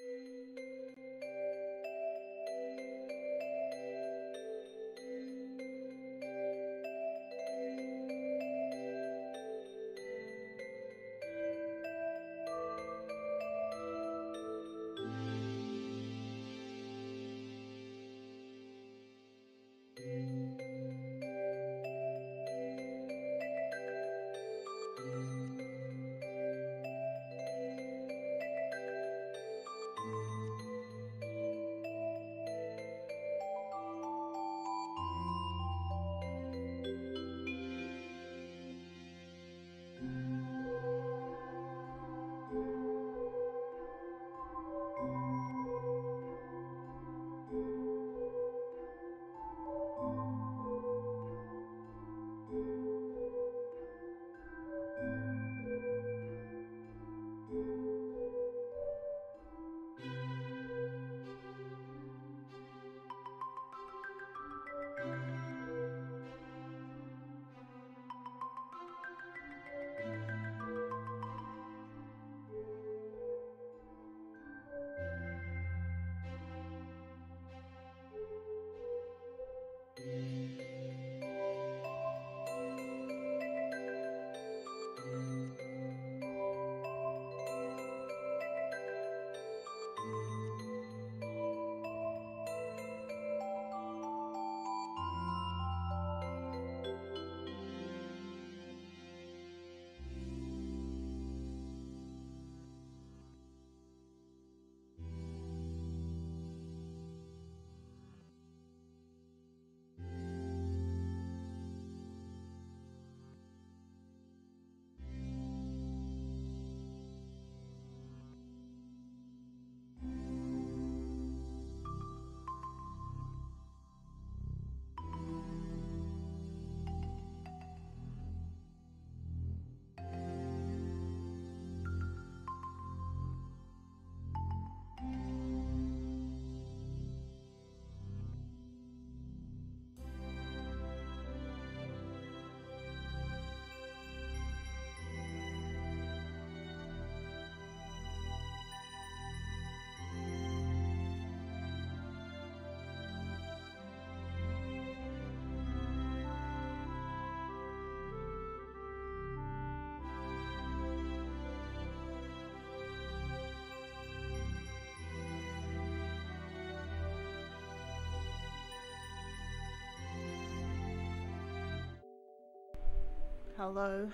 Hello?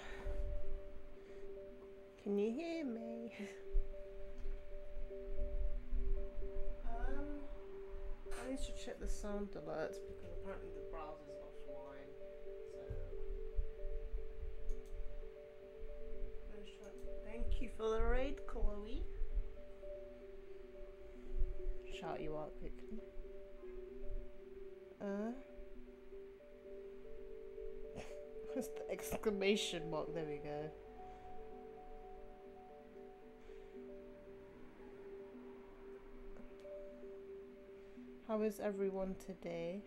Can you hear me? I need to check the sound alerts because apparently the browser's offline. So thank you for the raid, Chloe. Shout you out quickly. What's the exclamation mark? There we go. How is everyone today?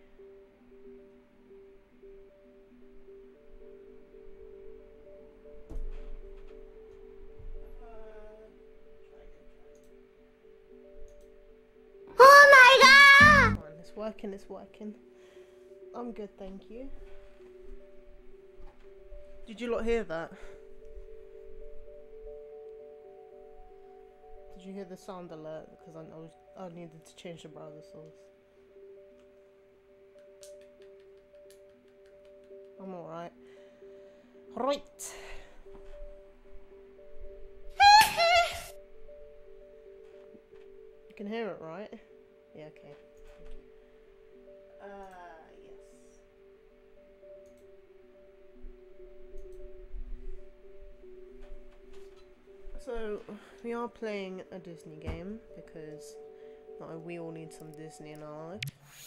Oh my god! Come on, it's working, it's working. I'm good, thank you. Did you lot hear that? Did you hear the sound alert? Because I needed to change the browser source. I'm alright. Right. You can hear it, right? Yeah, okay. Yes. So, we are playing a Disney game because we all need some Disney in our life.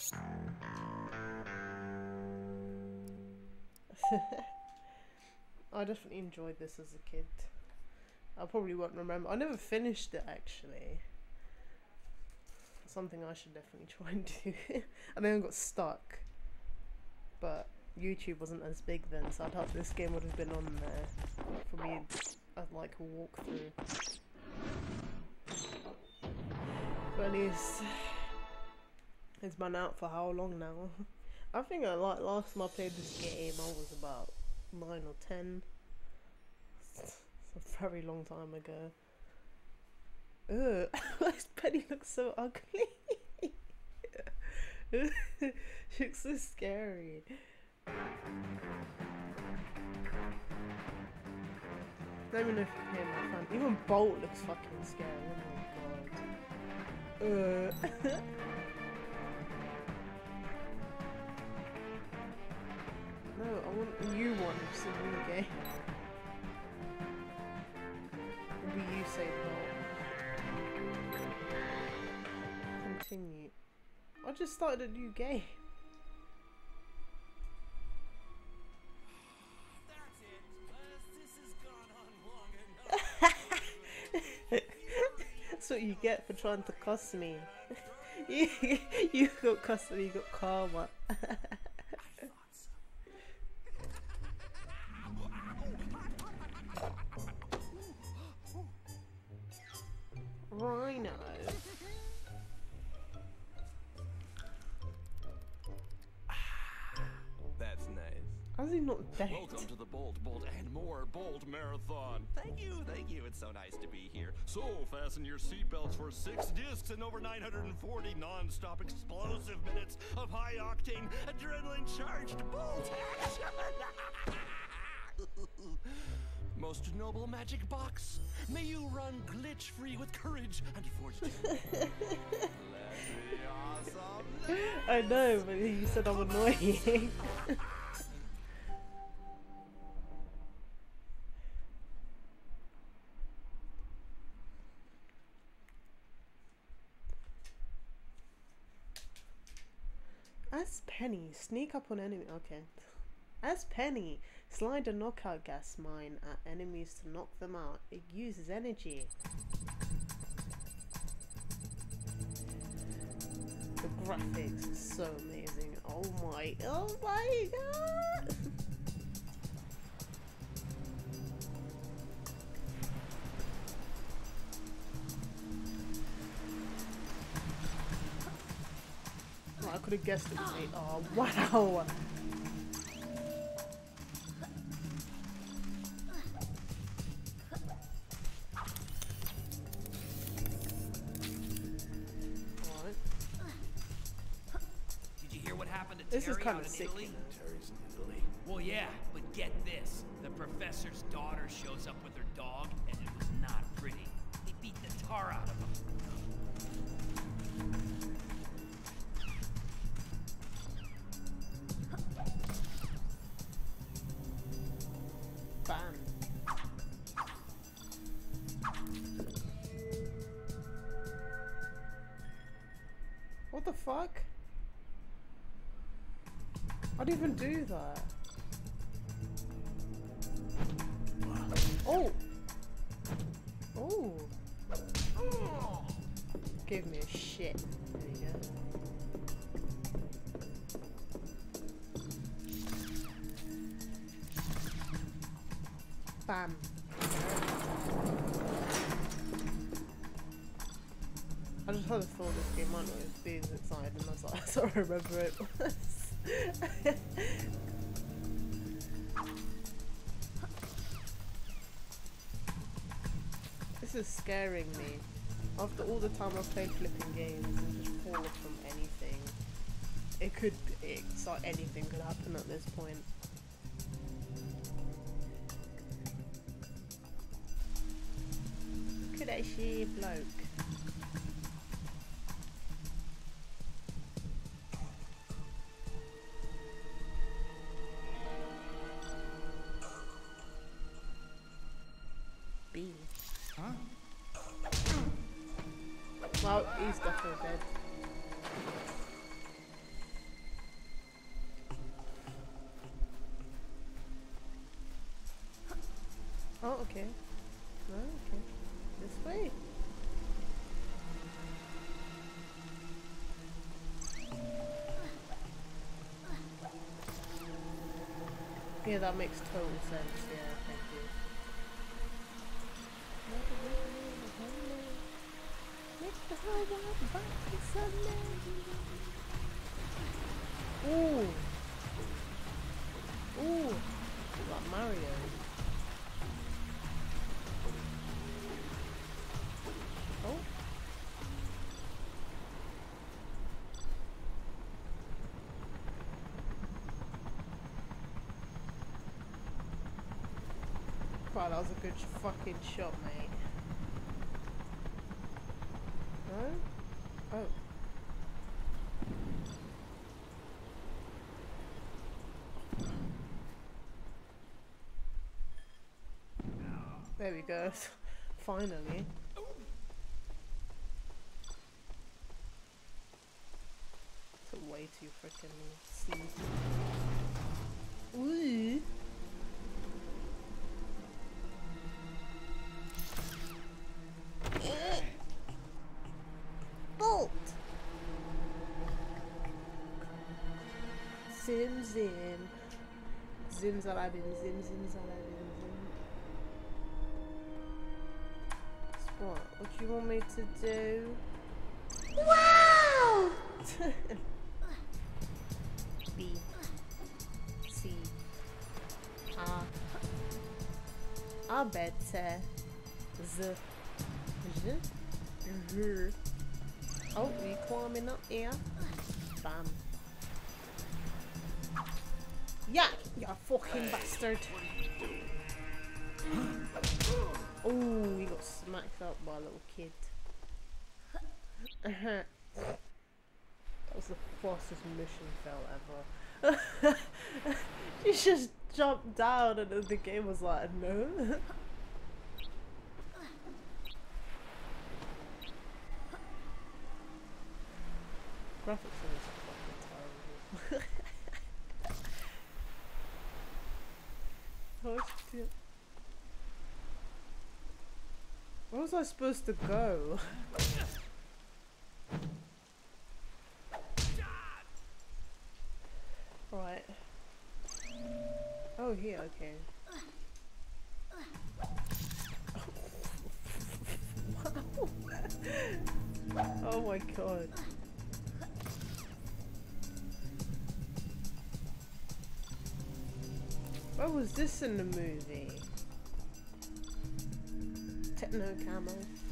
I definitely enjoyed this as a kid. I probably won't remember. I never finished it actually. Something I should definitely try and do. I then got stuck. But YouTube wasn't as big then, so I'd hope this game would have been on there for me as like a walkthrough. But at least it's been out for how long now? I think like last time I played this game I was about 9 or 10. It's a very long time ago. Ugh, this Penny looks so ugly. She looks so scary. Let me know if you can hear my fan. Even Bolt looks fucking scary. Oh my god. No, I want a new one just in the game. Maybe you say Bolt. Continue. I just started a new game. That's what you get for trying to cuss me. You got cussed and you got karma. Rhino. That's nice. How's he not dead? Welcome to the Bolt, and more Bolt Marathon. Thank you. It's so nice to be here. So fasten your seatbelts for 6 discs and over 940 non-stop explosive minutes of high-octane, adrenaline-charged Bolt action. Most noble magic box, may you run glitch-free with courage and fortitude. Let's be awesome. I know, but you said I'm annoying. As Penny, sneak up on enemy. Okay. As Penny, slide a knockout gas mine at enemies to knock them out. It uses energy. The graphics are so amazing. Oh my god! Oh, I could have guessed it was me. Oh wow! This is kind of sick. Terry's in Italy. Well, yeah, but get this. The professor's daughter shows up with her dog, and it was not pretty. They beat the tar out of him. Bam. What the fuck? I didn't even do that. Oh! Oh! Give me a shit. There you go. Bam. I just had a thought this game might not be as exciting as I sort of remember it was. This is scaring me. After all the time I've played flipping games and just fall off from anything, anything could happen at this point. Look at that sheer bloke. Huh? Well, he's definitely dead. Oh, okay. Oh, okay. This way. Yeah, that makes total sense. Yeah, thank you. Make the Ooh. Ooh. Like Mario. Oh. Wow, that was a good fucking shot, mate. No? Oh. There we go. Finally. Took way too freaking long. Ooh. Bolt. Zim zim. Zim zalabim zim zim zalabim zim. What do you want me to do? Wow! B C A better Z J J. Oh, we climbing up here. Bam. Yeah, you fucking bastard. Oh, he got smacked up by a little kid. That was the fastest mission fail ever. She just jumped down and the game was like, no. Graphics are just fucking terrible. Where was I supposed to go? Right. Oh, here, okay. Oh my god. Where was this in the movie? Techno camo.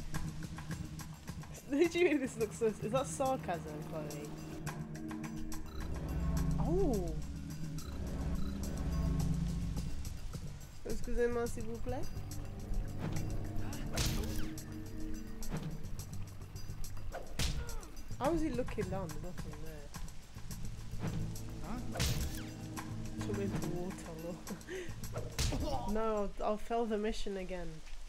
Did you mean this looks so... Is that sarcasm, Chloe? Oh! Excusez-moi s'il vous plaît. How was he looking down? There's nothing there. Swim into water. No, I'll fail the mission again.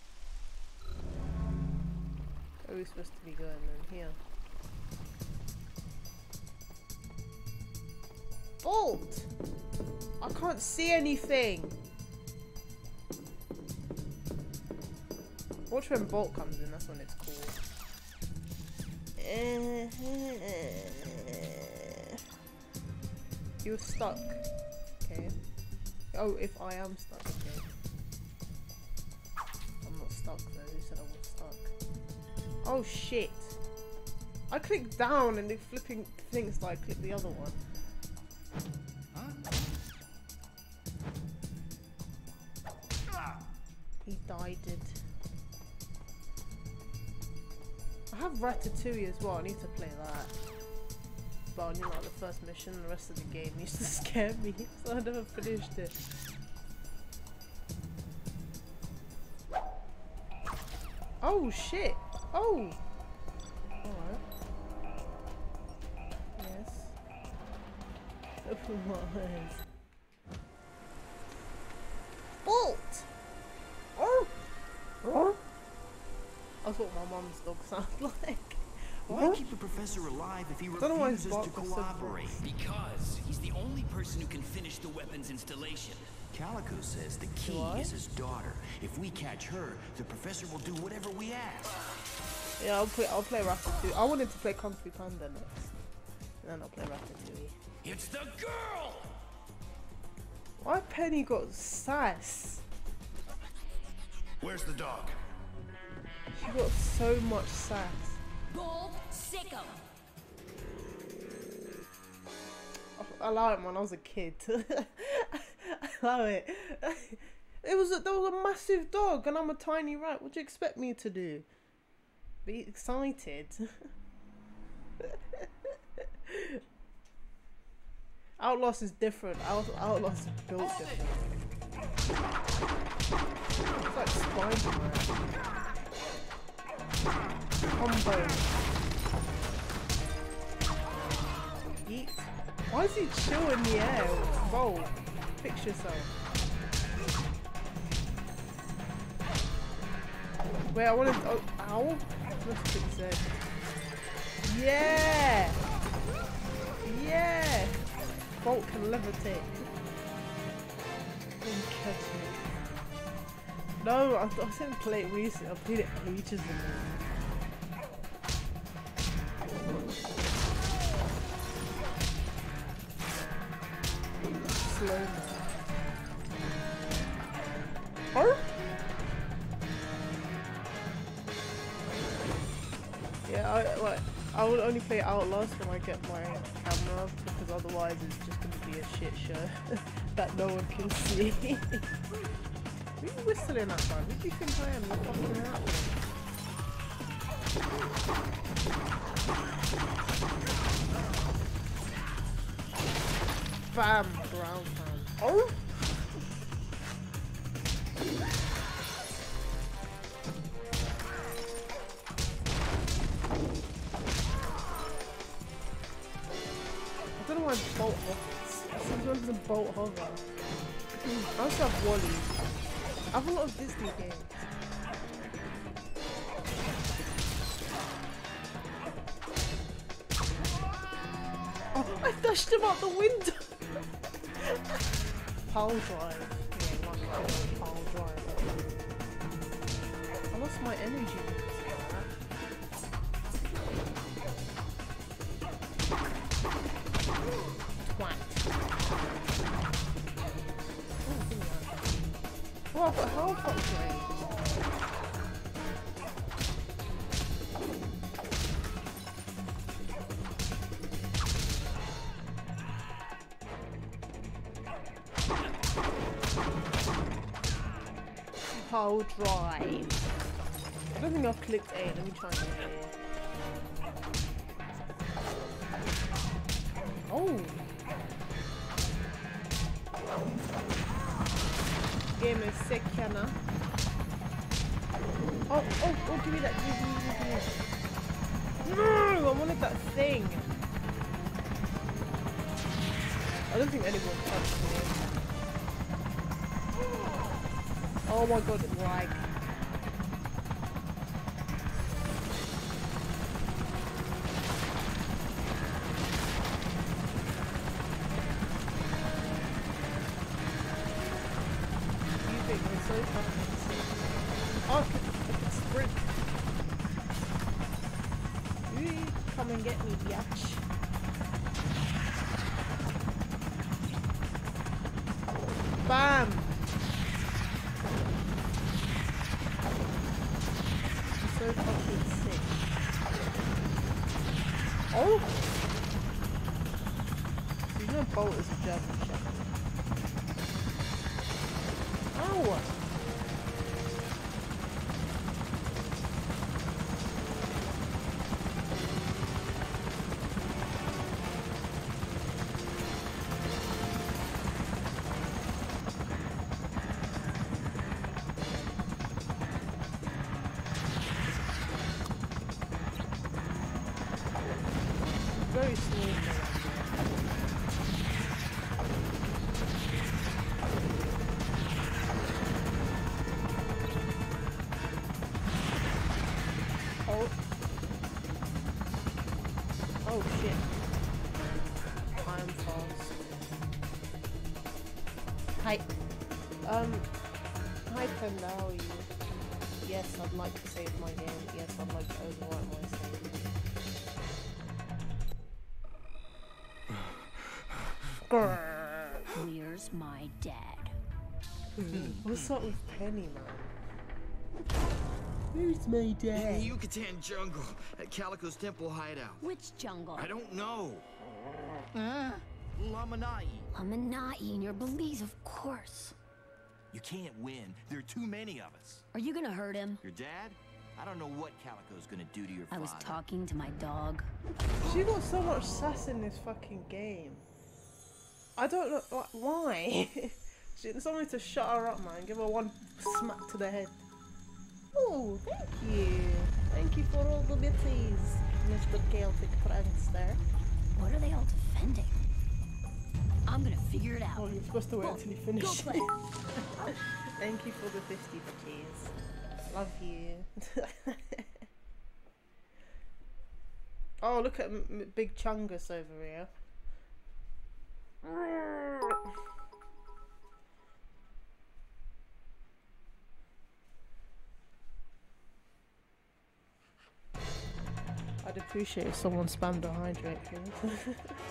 Where are we supposed to be going then? Here. Bolt! I can't see anything! Watch when Bolt comes in, that's when it's cool. You're stuck. Okay. Oh, if I am stuck, okay. I'm not stuck though, who said I was stuck? Oh shit! I clicked down and the flipping thing so I clicked the other one. He died. I have Ratatouille as well, I need to play that. But only like the first mission, the rest of the game used to scare me, so I never finished it. Oh shit! Oh! Alright. Yes. Open my eyes. Bolt! Oh! Oh! That's what my mum's dog sounds like. Why keep the professor alive if he refuses to cooperate? Because he's the only person who can finish the weapons installation. Calico says the key is his daughter. If we catch her, the professor will do whatever we ask. Yeah, I'll play Ratatouille. I wanted to play Kung Fu Panda next. And then I'll play Ratatouille. It's the girl! Why Penny got sass? Where's the dog? She got so much sass. Bold, sicko. I allow it when I was a kid. I allow it. There was a massive dog and I'm a tiny rat. What do you expect me to do? Be excited. Outlast is different. Outlast is built different. It's like Spider-Man. Combo. Yeet. Why is he chill in the air? Roll. Fix yourself. Wait, I wanted. Oh, ow. That's what he said. Yeah! Yeah! Bolt can levitate. Don't catch me. No, I didn't play it recently. I played it ages ago. Slow mo. Oh? Yeah, I will only play Outlast when I get my camera, because otherwise it's just going to be a shit show that no one can see. Who are you whistling at, man? Who do you think I am? You're fucking out. Bam! Ground pound. Oh! I don't know why Bolt hovers. Sometimes the Bolt hover. I also have Wally. I have a lot of Disney games. Oh, I dashed him out the window! Pile drive. Yeah, one pile drive. I lost my energy because of that. Twat. Oh, I've got health upgrades. Power drive. I don't think I've clicked A. Let me try and get A. Oh. Game is sick, Kenna. Oh, give me that. Give me. No, I wanted that thing. I don't think anyone touched me. Oh my god, it's lag. You think we're so fast? Oh, I could sprint. Ooh, come and get me, biatch. Bam! So fucking sick. Oh! You know Bolt is a German Shepherd. Ow! Very smooth. Oh. Oh shit. I am fast. Hi. Hi Panda, how are you? Yes, I'd like to save my game. Yes, I'd like to overwrite my save. Where's my dad? What's up with Penny, man? Who's my In dad? the Yucatan jungle, at Calico's temple hideout. Which jungle? I don't know. Lamanai. Lamanai and your beliefs, of course. You can't win. There are too many of us. Are you gonna hurt him? Your dad? I don't know what Calico's gonna do to your I father. was talking to my dog. She got so much sass in this fucking game. I don't know why. Someone needs to shut her up, man. Give her one smack to the head. Oh, thank you. Thank you for all the bitties, Mr. Celtic Prankster. What are they all defending? I'm gonna figure it out. Oh, you're supposed to wait until you finish. Go play. Thank you for the 50 bitties. Love you. Oh, look at Big Chungus over here. I'd appreciate if someone spammed a hydrate, please.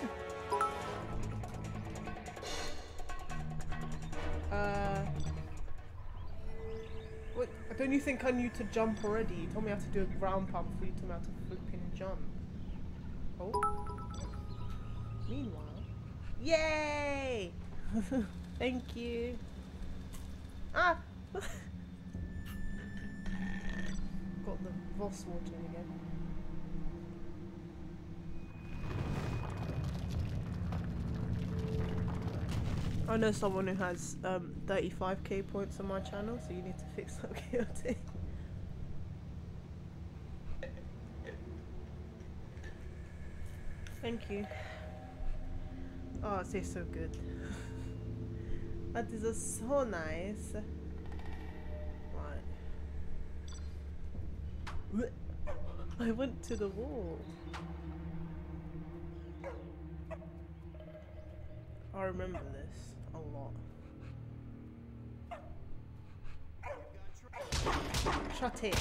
Wait, don't you think I knew to jump already? You told me how to do a ground pound before you told me how to flipping jump. Oh. Meanwhile. Yay! Thank you. Ah! Got the Voss watering again. I know someone who has 35k points on my channel, so you need to fix that chaotic. Thank you. Oh, it tastes so good. That is so nice. Right. I went to the wall. I remember this a lot. Shut it.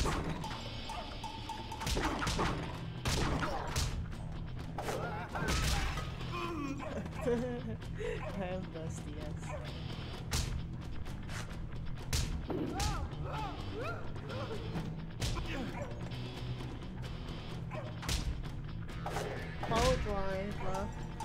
I am thirsty, yes. Power driver.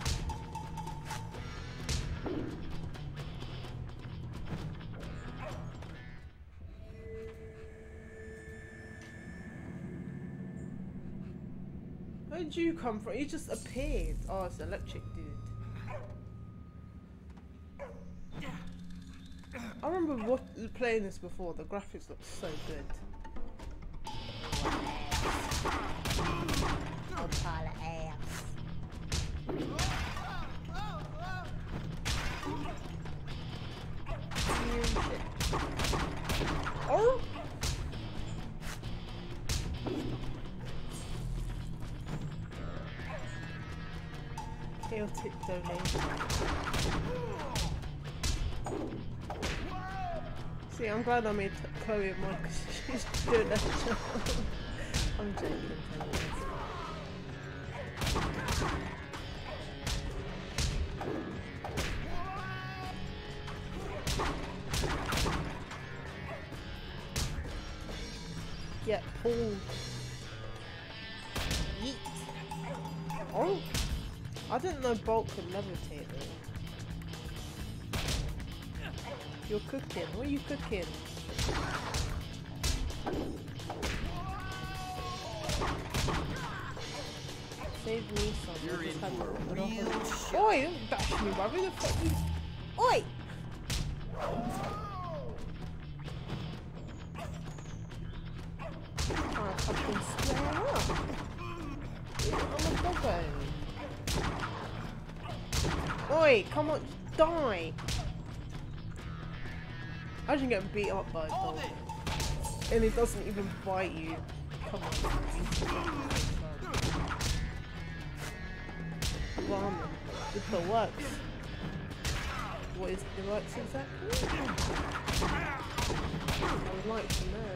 Where did you come from? You just appeared. Oh, it's electric dude. I remember playing this before. The graphics looked so good. Oh! Chaotic donation. See, I'm glad I made Chloe a mod because she's doing that job. I'm joking. Get pulled. Yeet. Oh! I didn't know Bolt could levitate though. You're cooking. What are you cooking? Save me some. You're in for a real shock. Oi! Don't dash me, bro. Who the fuck you? Oi! Oh, fucking square up. I'm a doggo. Oi, come on, die! Imagine getting beat up by a dog. And it doesn't even bite you. Come on. Ramen. If it works. What is the works exactly? I would like to know.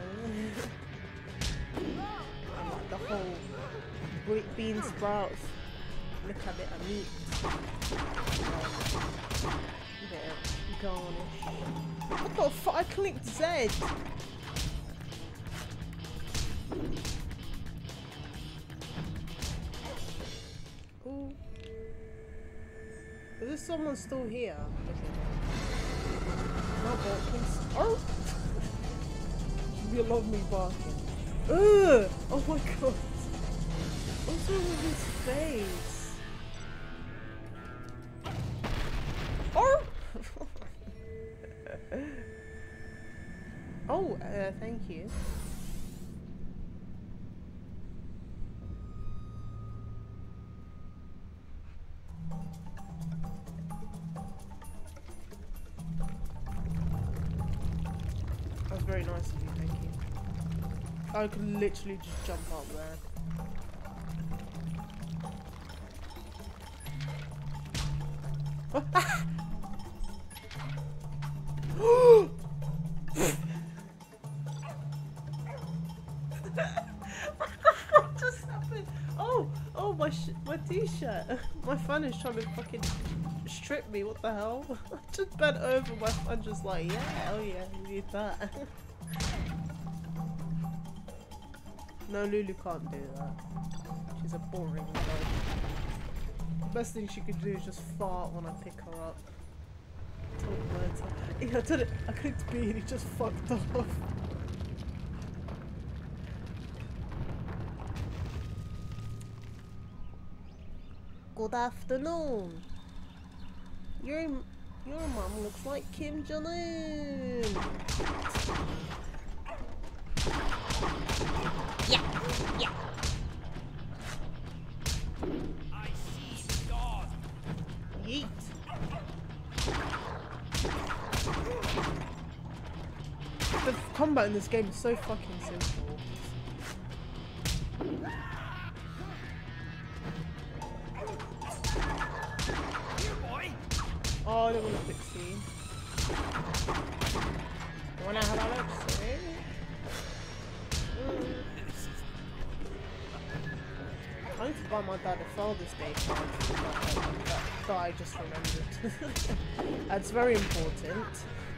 And like the whole bean sprouts. Look a bit of meat. A bit of garnish. What the fuck? I clicked Z. there's someone still here. Not Watkins. Oh! You love me barking. Ugh! Oh my god. What's wrong with his face? Oh! Oh, thank you. That was very nice of you, thank you. I could literally just jump up there. What just happened? Oh, my t-shirt. My fan is trying to fucking strip me. What the hell? I just bent over. My fan just like, yeah, oh yeah, you need that. No, Lulu can't do that. She's a boring girl. The best thing she could do is just fart when I pick her up. Yeah, I did it. I clicked B and he just fucked off. Good afternoon. Your mom looks like Kim Jong-un. Yeah. I see the dog. Yeet. The combat in this game is so fucking simple. Here, boy. Oh, I don't want to pick C. You wanna have a look, see? I need to buy my dad a Father's Day card that I just remembered. That's very important.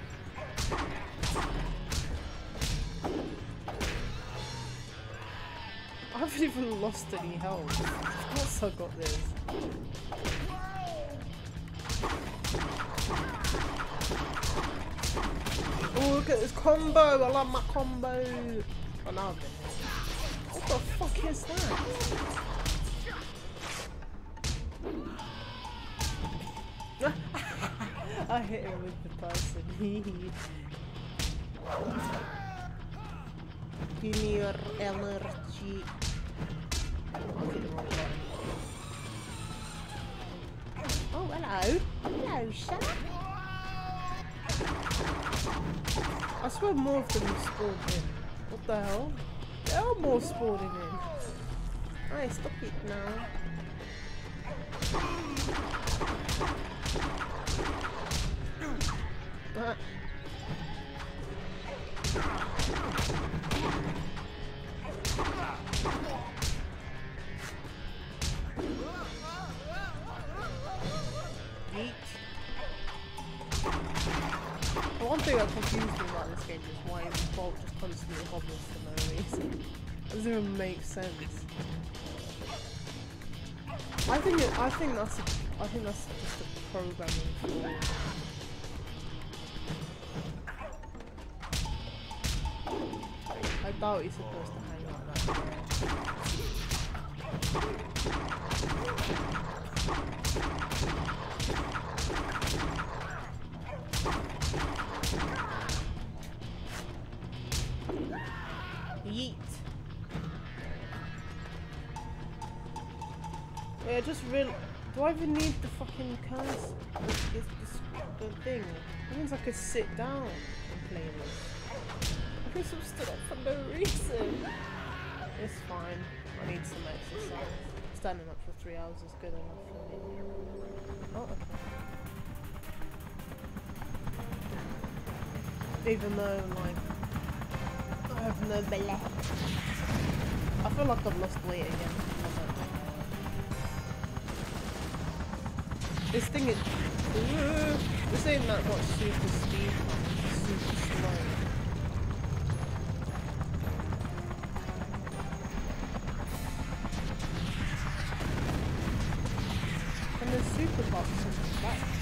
I haven't even lost any health. Of course I got this. Oh, look at this combo! I love my combo! Oh, now I've been hit. What the fuck is that? I hit him with the person. Give me your energy. Oh, hello. Hello, sir. I swear more of them have spawned in. What the hell? There are more spawning in. Alright, stop it now. One thing that confused me about this game is why Bolt just constantly hobbles for no reason. It doesn't even make sense. I think that's just a programming flaw. I doubt he's supposed to hang like that. Yeet. Yeah, just real. Do I even need the fucking curse? The thing. It means I could sit down and play this. I guess I'm stood up for no reason. It's fine. I need some exercise. Standing up for 3 hours is good enough for me. Oh, okay. Even though, like, I have no belly. I feel like I've lost weight again. This thing is... This ain't that much super speed, it's super slow. And the super box is back.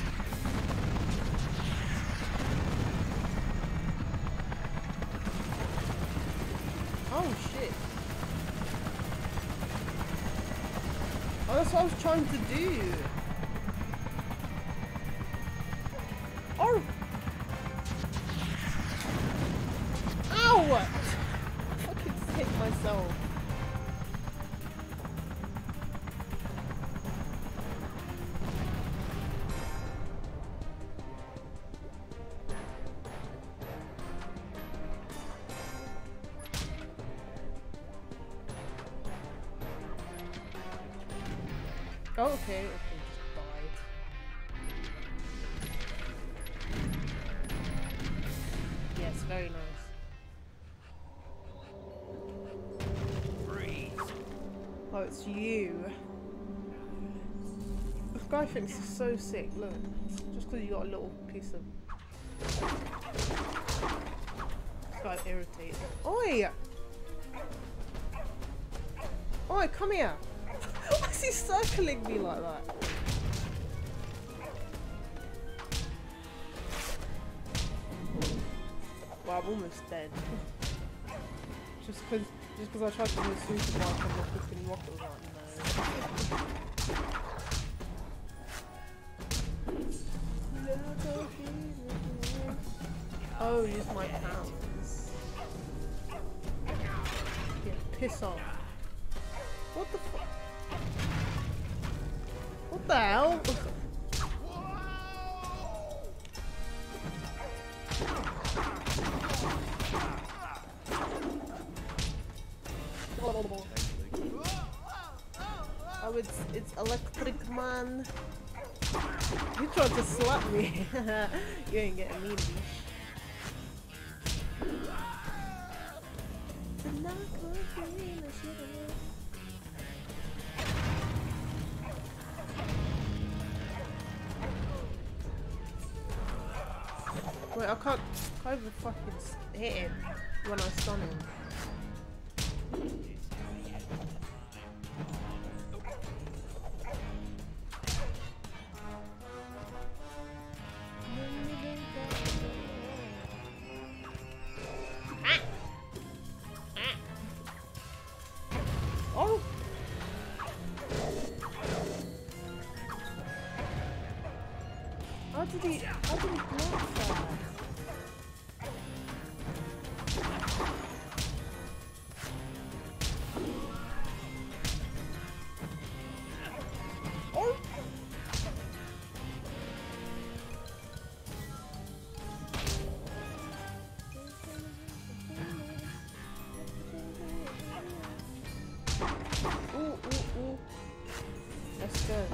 Oh shit. Oh, that's what I was trying to do. Oh! Ow! I fucking hit myself. Oh, okay, okay, just died. Yes, very nice. Freeze. Oh, it's you. This guy thinks he's so sick, look. Just because you got a little piece of... This guy's irritated. Oi! Oi, come here! Why is he circling me like that? Well, I'm almost dead. just because I tried to do a super bike and the flipping rocket was like, no. Oh, use my hands. Yeah, piss off. What the fuck? What the hell? Oh, it's Electric Man. You tried to slap me. You ain't getting me, bitch. Wait, I can't even fucking hit him when I stun him. Oh! How did he block that? Oh! Ooh. Let's go.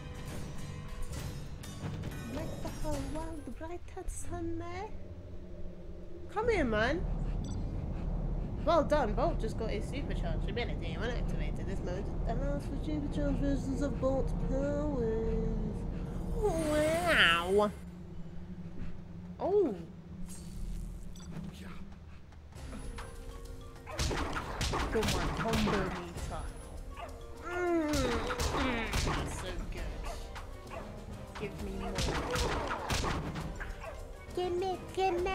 Make the whole world brighter, sunny. Come here, man. Well done, Bolt just got his supercharged ability when activated. This mode allows for supercharged versions of Bolt's powers. Wow! Oh! Got my combo meter. That's so good. Give me more. Gimme.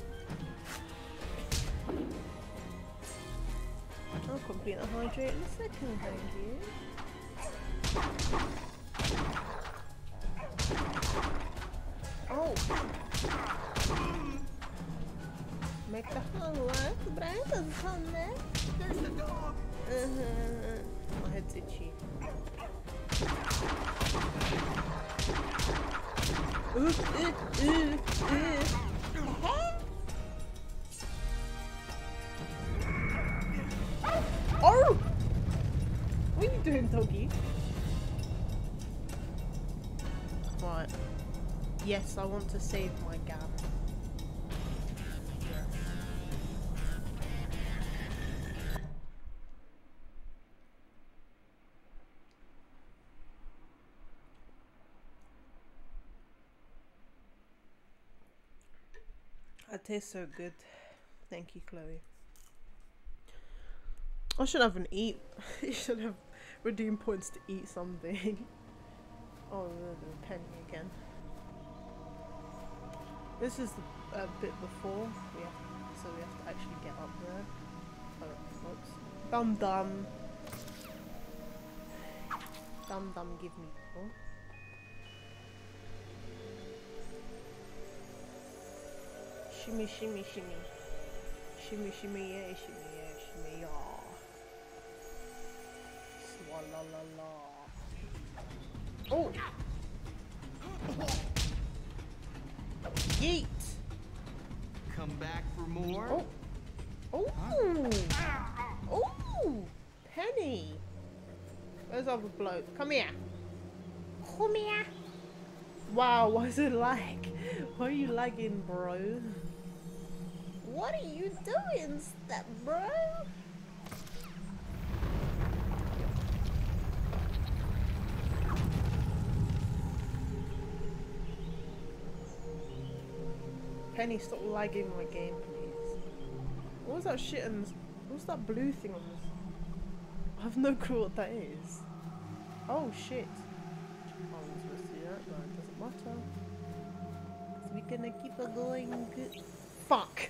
I'll complete the hydrate in a second, thank you. Oh! Make the whole world brighter, sunny. There's the dog. My head's itchy. Oh! What are you doing, doggy? Right. Yes, I want to save my gam. That tastes so good. Thank you, Chloe. I should have an eat. You should have redeem points to eat something. Oh, the penny again. This is the bit before. So we have to actually get up there. Oh. Dum dum. Dum dum, give me. Oh. Shimmy, shimmy, shimmy. Shimmy, shimmy, yeah, shimmy, yeah, shimmy, yeah. Swalla la la. Oh! Yeet! Come back for more? Oh! Oh! Oh! Penny! Where's the other bloke? Come here! Come here! Wow, why is it lag? Why are you lagging, bro? What are you doing, step bro? Penny, stop lagging my game, please. What was that shit and what's that blue thing on this? I have no clue what that is. Oh shit. I wasn't supposed to do that, but it doesn't matter. So we're gonna keep it going. Fuck!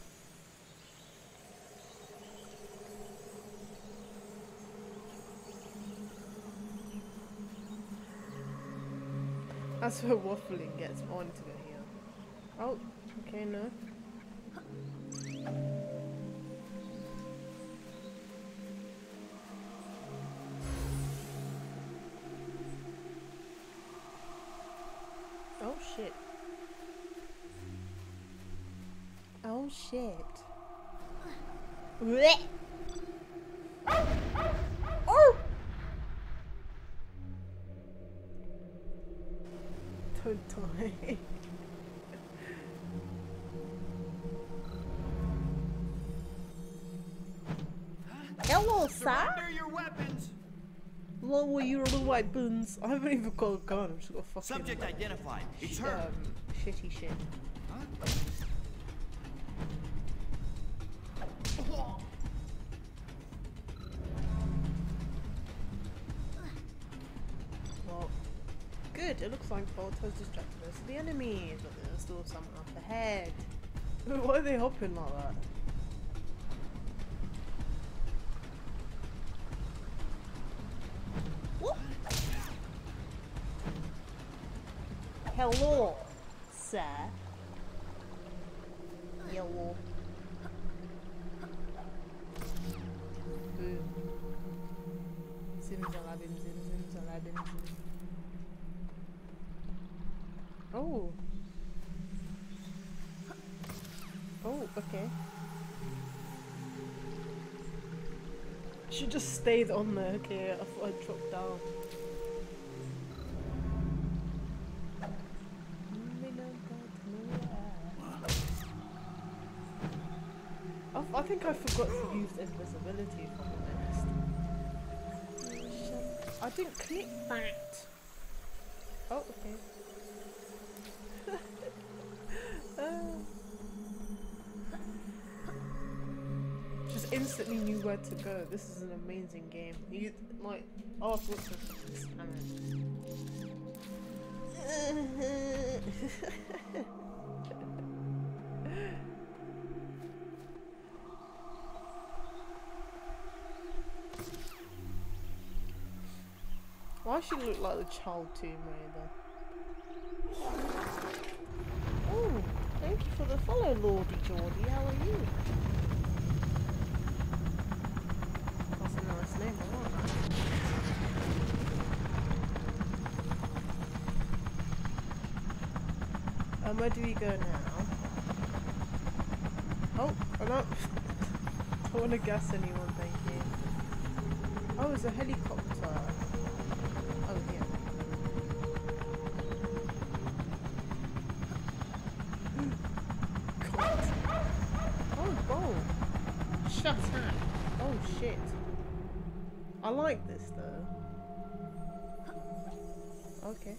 That's where waffling gets on to go here. Oh, okay, no. Oh shit. Oh shit. Blech. Oh! Don't die. Hello, sir. Surrender your weapons. Lower your weapons. I haven't even got a gun. I've just got a fucking Subject identified. It's her. shitty shit. Well, good. It looks like Bolt has distracted us of the enemies, but there's still some up ahead. Why are they hopping like that? What? Hello, sir. Yellow. Boom. Zimzalabim, zim, zimzalabim, zim. Oh. Oh, okay. She just stayed on there. Okay, I thought I'd drop down. I think I forgot to use invisibility, if I'm honest. I didn't click that. Oh, okay. Just instantly knew where to go. This is an amazing game. You like, oh, what's this? Why should it look like the child Tomb Raider? Oh, thank you for the follow, Lordy Geordie. How are you? That's a nice name, I like that. Where do we go now? Oh, I don't want to gas anyone, thank you. Oh, there's a helicopter. Oh, yeah. God. Oh, bowl. Shut up. Oh, shit. I like this, though. Okay.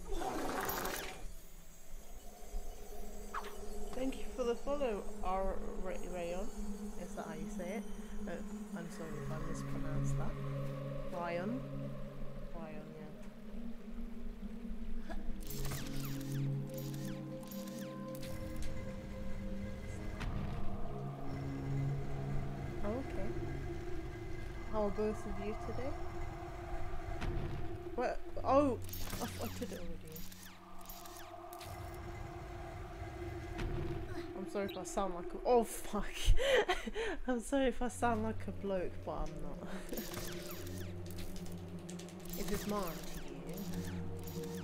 Thank you for the follow, Rayon. Is that how you say it? I'm sorry if I mispronounced that. Ryan. Ryan, yeah. Okay. How are both of you today? What? Oh, I did it already. I'm sorry if I sound like a— oh fuck. I'm sorry if I sound like a bloke, but I'm not. Is this mine to you?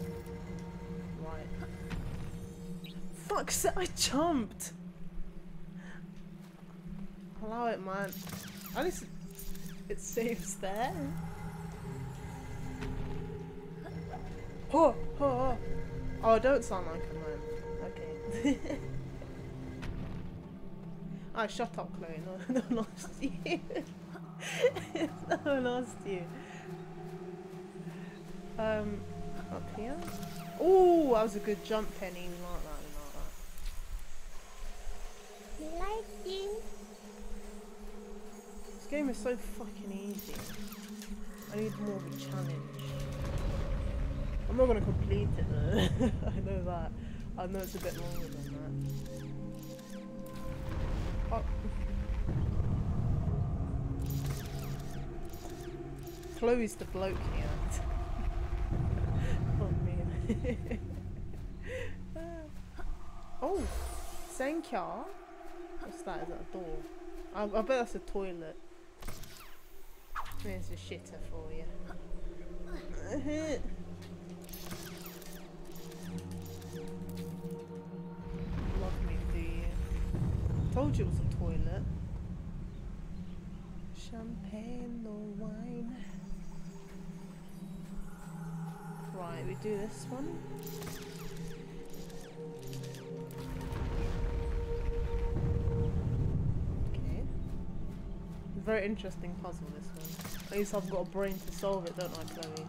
Right. Fuck, I jumped! Allow it, man. At least it saves there. Oh, oh, oh. Oh, I don't sound like a man. Okay. Ah, shut up, Chloe. No one asked you. No one asked you. Up here? Oh, that was a good jump, Penny. You like that, you like that. You like you? This game is so fucking easy. I need more of a challenge. I'm not gonna complete it though. I know that. I know it's a bit longer than that. Oh. Chloe's the bloke here. Not me. Oh, Senkya. What's that? Is that a door? I bet that's a toilet. There's a shitter for you. Love me, do you? Told you it was a toilet. Champagne or wine? Right, we do this one. Okay. Very interesting puzzle, this one. At least I've got a brain to solve it, don't I, Chloe?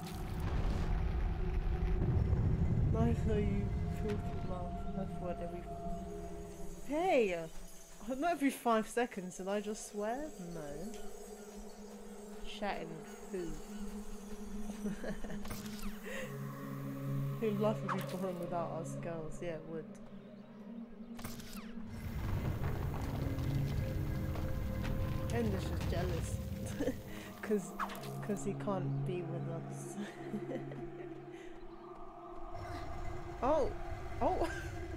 Nice how you filthy laugh. That's what every— hey! Not every 5 seconds, did I just swear? No. Chatting who? Who life would be boring without us girls? Yeah, it would. English is jealous. Cause he can't be with us. Oh! Oh!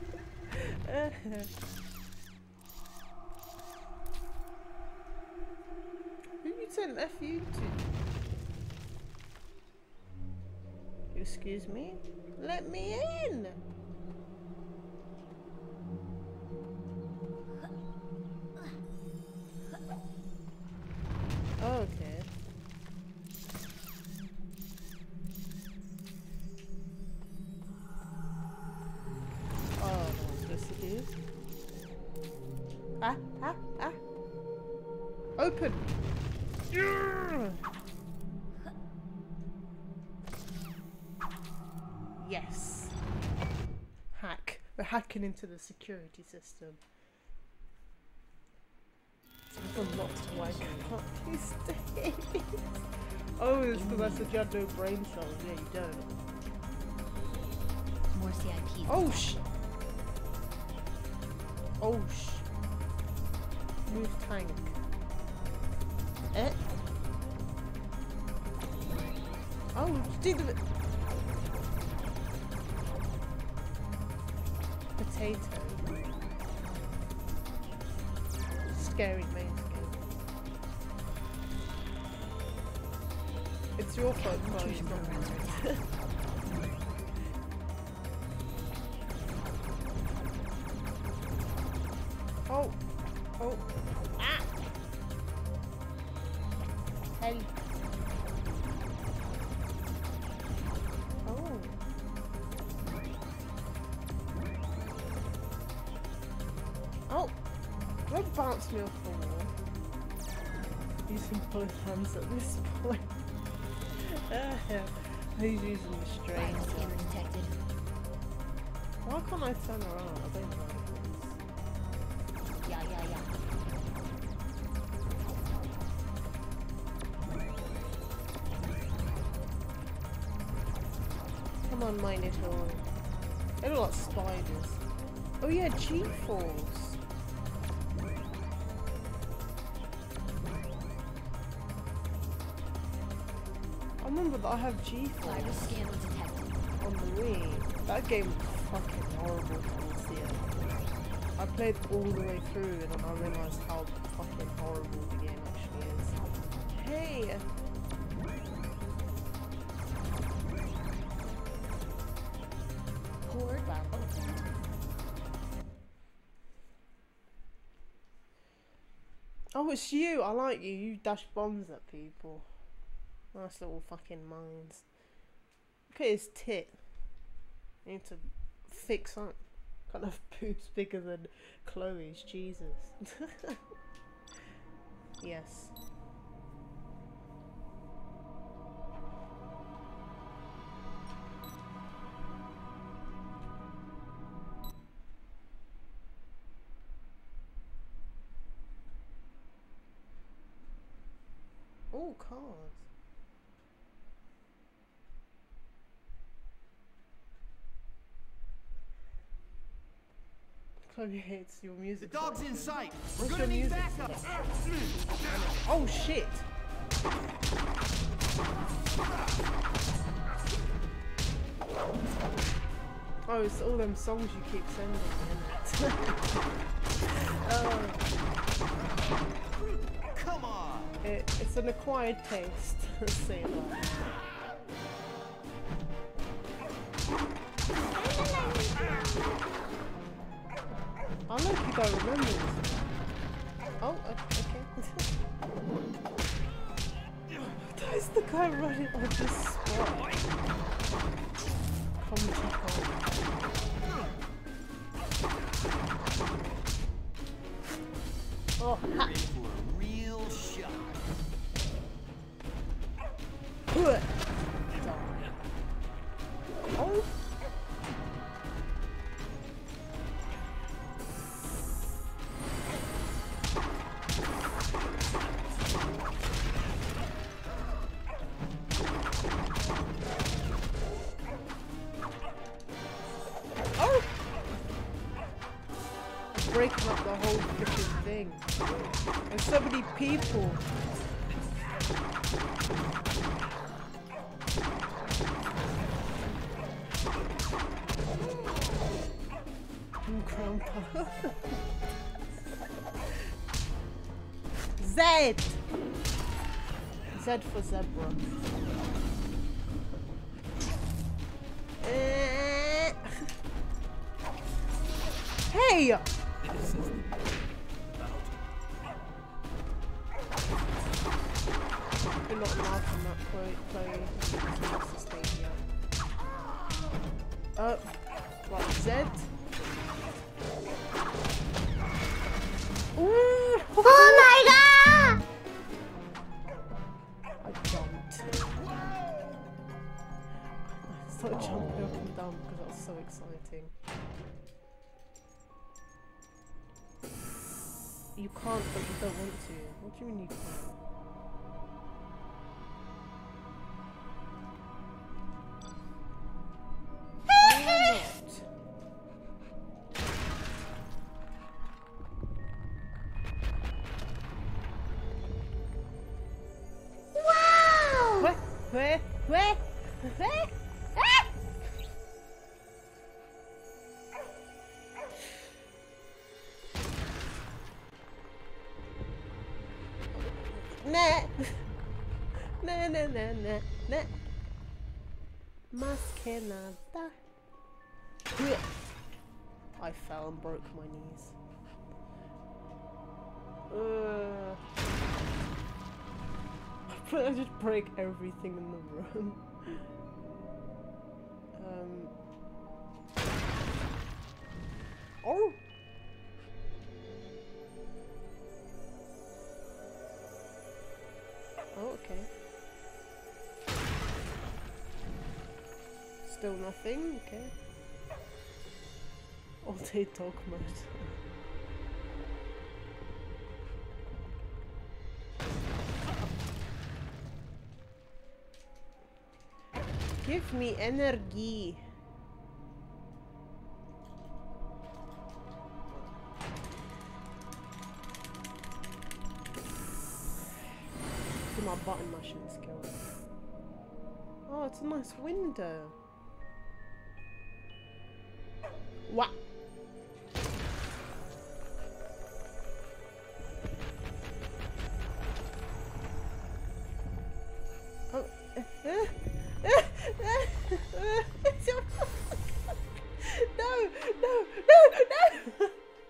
Who you saying F you to? Excuse me? Let me in! Oh, okay. Oh, what am I supposed to do? Ah, ah, ah! Open! Yeah! Yes! Hack. We're hacking into the security system. It's unlocked why I can't do stairs. Oh, it's because I said you had no brain cells. Yeah, you don't. More CIPs. Oh, sh! Oh, sh! Move tank. Eh? Oh, do the potato. Scary main game. It's your fault, Chloe. Oh, oh, ah! Hey. Oh. Oh. Don't bounce me off the wall. Using both hands at this point. Who's using the strain? Vital camera detected. Why can't I turn around? I don't know. Yeah. Come on, my little... They look like spiders. Oh yeah, G-Force. remember that I have G4 Virus scanner detected. on the Wii. That game was fucking horrible towards the end. I played all the way through and then I realised how fucking horrible the game actually is. Hey! Port opened. Oh, it's you! I like you. You dash bombs at people. Nice little fucking minds. Look at his tit. I need to fix up. Kind of boobs bigger than Chloe's. Jesus. Yes. Oh, cars. Chloe hates your music. The dog's in sight. We're What's gonna your need music backup. Oh shit! Oh, it's all them songs you keep sending me, Come on. it's an acquired taste. Let's say that. I like you don't remember this. Oh, okay. There's the guy running on the spot. Come Oh, ha! Ready for a real shot. Oh! Oh! Breaking up the whole freaking thing. There's so many people. Grandpa. Z! Z for zebra. Hey! You're not laughing at Chloe. Chloe. Stadium. What, Z? Ooh. Oh my god! I jumped. I started jumping up and down because that was so exciting. You can't, but you don't want to. What do you mean you can't? Why not? Wow! Where? Ah! Nah. Nah. Más que nada. I fell and broke my knees. I just break everything in the room. Oh! Oh, okay. Still nothing? Okay. All day dog mode. Give me energy. Do my button mashing skills. Oh, it's a nice window. What? Oh. No, no, no, no!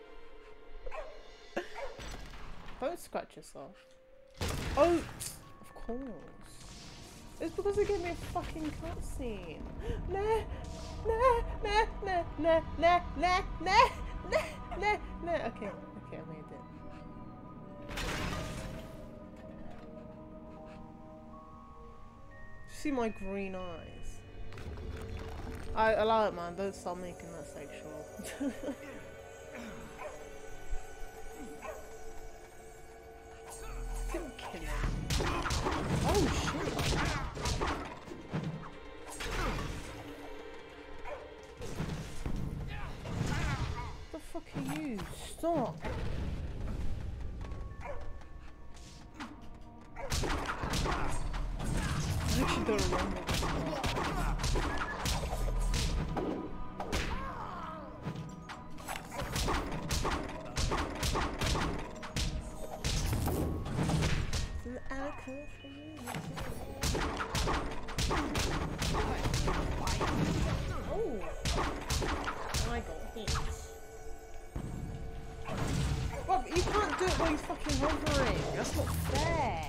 Don't scratch yourself. Oh, of course. It's because they gave me a fucking cutscene. Nah, nah, nah, nah, nah, nah, nah, nah, nah, nah, nah. Okay, okay, I made it. See my green eyes. I allow it, man. Don't start making that sexual. Didn't kill him. Oh shit! What the fuck are you? Stop! I actually don't remember this part. Oh, I got hit. Rob, you can't do it while you're fucking hovering. That's not fair.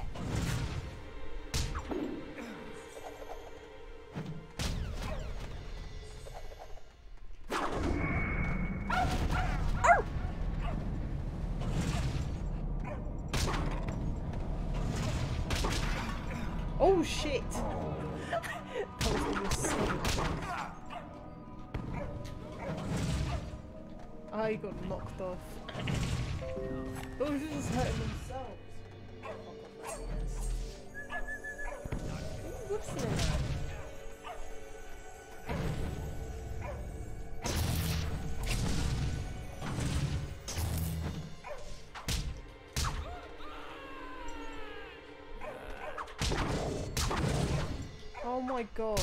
Oh shit! That was almost so close. Ah, he got knocked off. Those are just hurting themselves. What's this? Oh my god.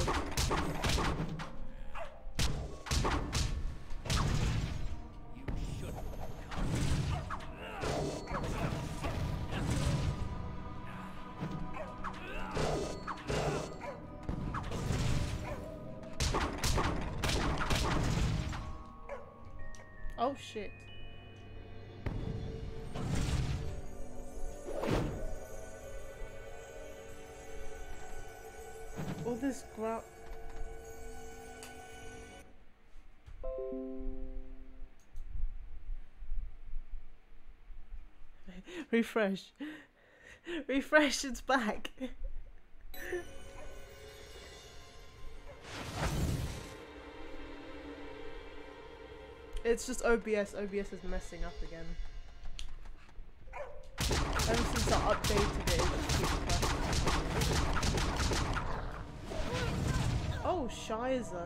Oh shit. All this ground. Refresh. Refresh, it's back. It's just OBS. OBS is messing up again. Ever since I updated it, it just keeps crashing. Oh, Shiza.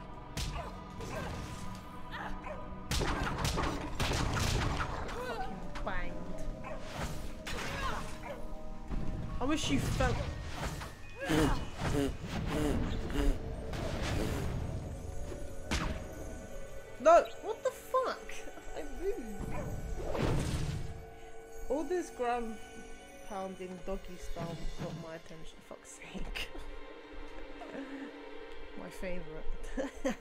Fucking banged. I wish you felt. No, what the fuck? I moved. All this ground pounding doggy style got my attention. Fuck's sake. My favourite.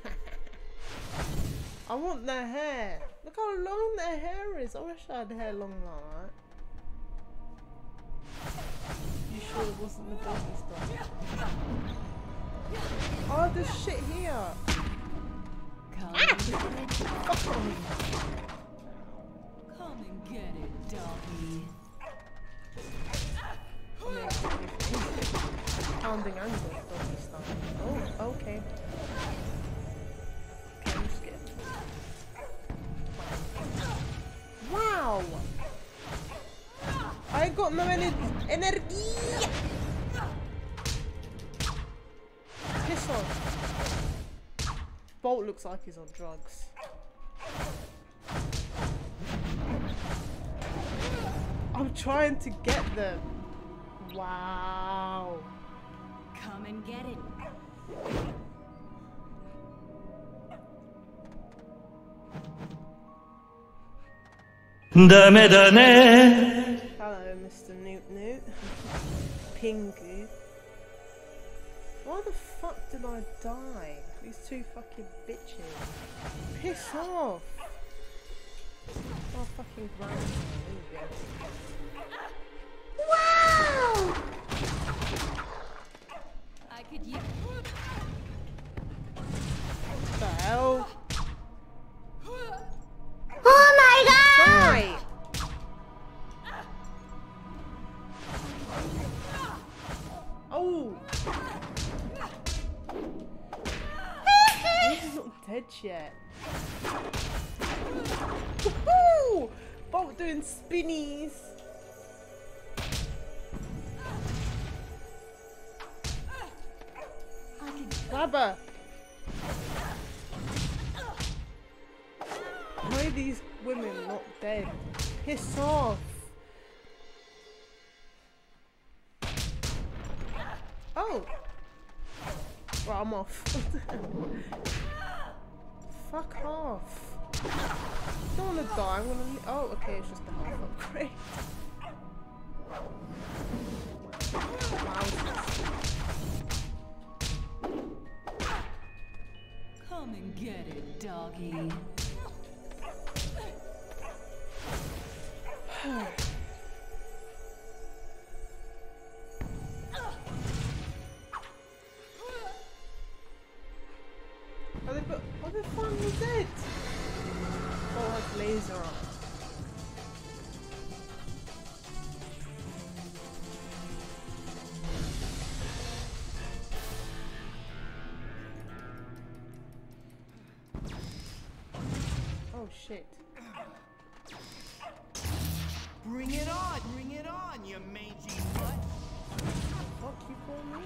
I want their hair. Look how long their hair is. I wish I had hair long like that. You sure it wasn't the doggy style? Oh, there's shit here. Come and get it, doggy. Pounding angle, doggy style. Oh, okay. Okay, I'm scared. Wow! I got no energy! Piss off. Bolt looks like he's on drugs. I'm trying to get them. Wow. Come and get it. Hello, Mr. Newt Newt. Pingu. Why the fuck did I die? These two fucking bitches. Piss off! Oh, fucking ground. Wow! I could use. What the hell? Oh my god! Die! Oh! He's not dead yet. Woohoo! Bolt doing spinnies. Grab her. Why are these women not dead? Piss off. Oh. Right, I'm off. Fuck off. I don't want to die. I'm gonna. Oh, okay. It's just a health upgrade. Wow. Come and get it, doggy. Are they finally dead? Oh, has laser on. Oh shit. Bring it on, you mangy mutt. Fuck you for me?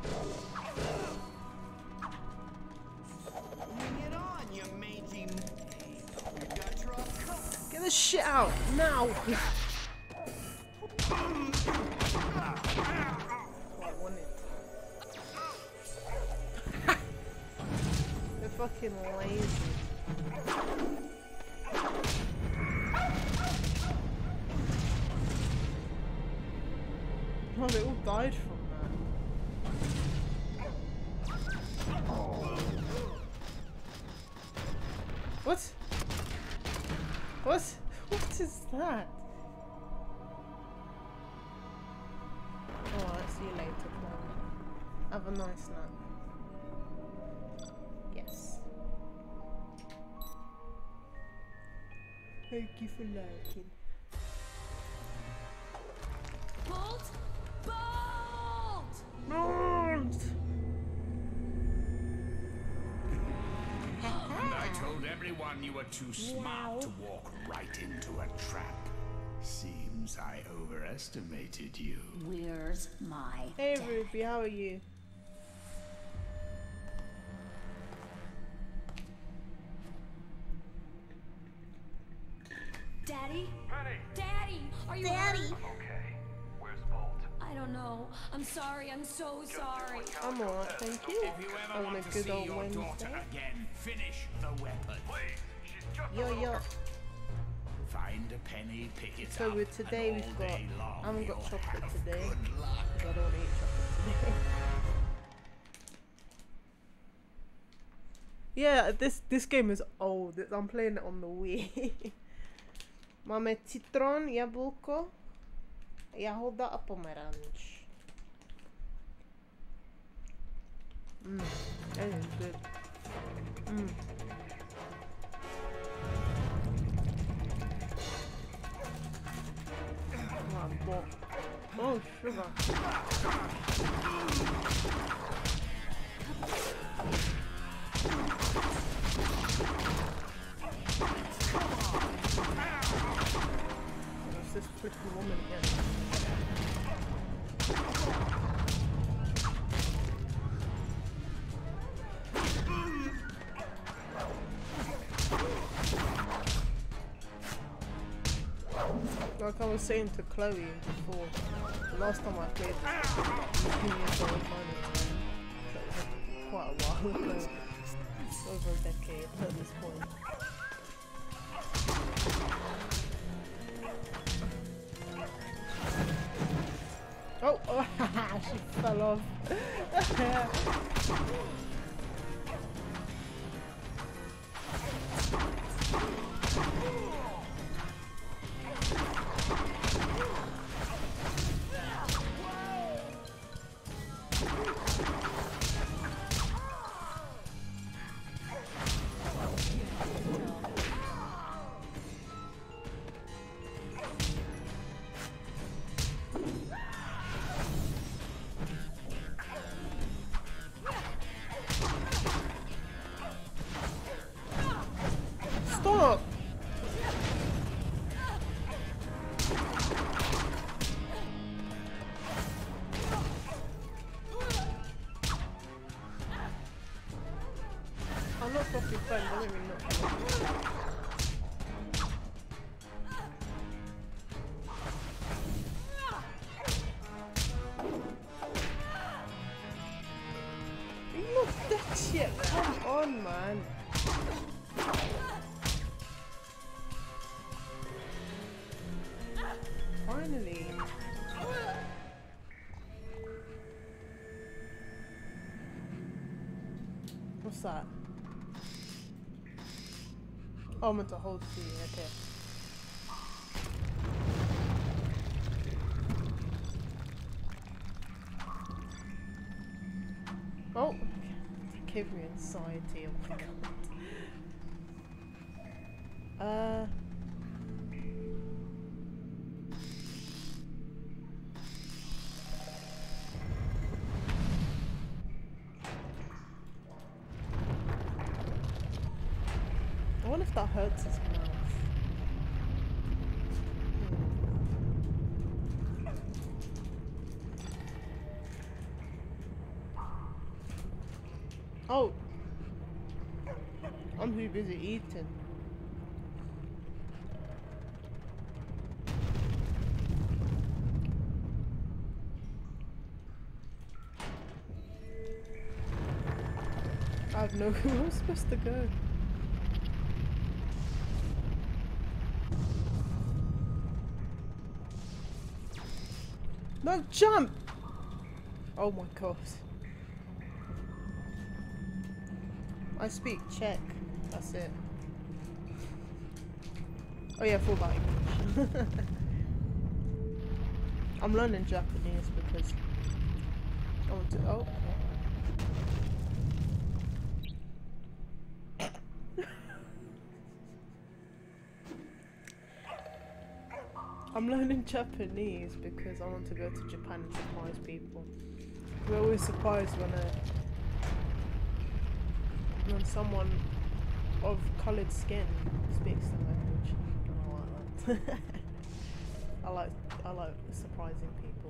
Bring it on, you mangy. You got drop coat. Get this shit out now. I want it. They're fucking lazy. Oh, they all died from that. What? What? What is that? Alright, see you later, Clara. Have a nice night. Yes. Thank you for liking. Bolt! Bolt! Bolt! I told everyone you were too smart to walk right into a trap. Seems I overestimated you. Where's my Hey dad? Ruby, how are you? Daddy? Penny! Daddy! Are you Daddy! hurt? Okay, where's Bolt? I don't know. I'm sorry. I'm so sorry. I'm alright, thank you. If you ever On a want to good see old your Wednesday. daughter again, finish the weapon. Please, she's just a Yo, little yo. Find a penny, pick it So up, with today and we've all got, day long I haven't got you'll chocolate have today. good luck. I don't want to eat chocolate today. Yeah, this game is old. I'm playing it on the Wii. Mamy citron, jabłko, jagoda a pomarańcz. That is good. Oh, sugar. It's this freaking woman again. Like I was saying to Chloe before, the last time I played this, I was 2 years old. complicated at this point. Oh, oh she fell off. Stop! I'm not fucking friends, I don't even know. Look at that shit, come on, man. Finally. What's that? Oh, I'm meant to hold C, okay. Oh, it gave me anxiety, oh my god. I wonder if that hurts his mouth. Oh! I'm too busy eating. I have no clue where I'm supposed to go. No, jump! Oh my god. I speak Czech. That's it. Oh yeah, full body English. I'm learning Japanese because I want to. Oh. I'm learning Japanese because I want to go to Japan and surprise people. We're always surprised when someone of coloured skin speaks the language. I like that. I like surprising people.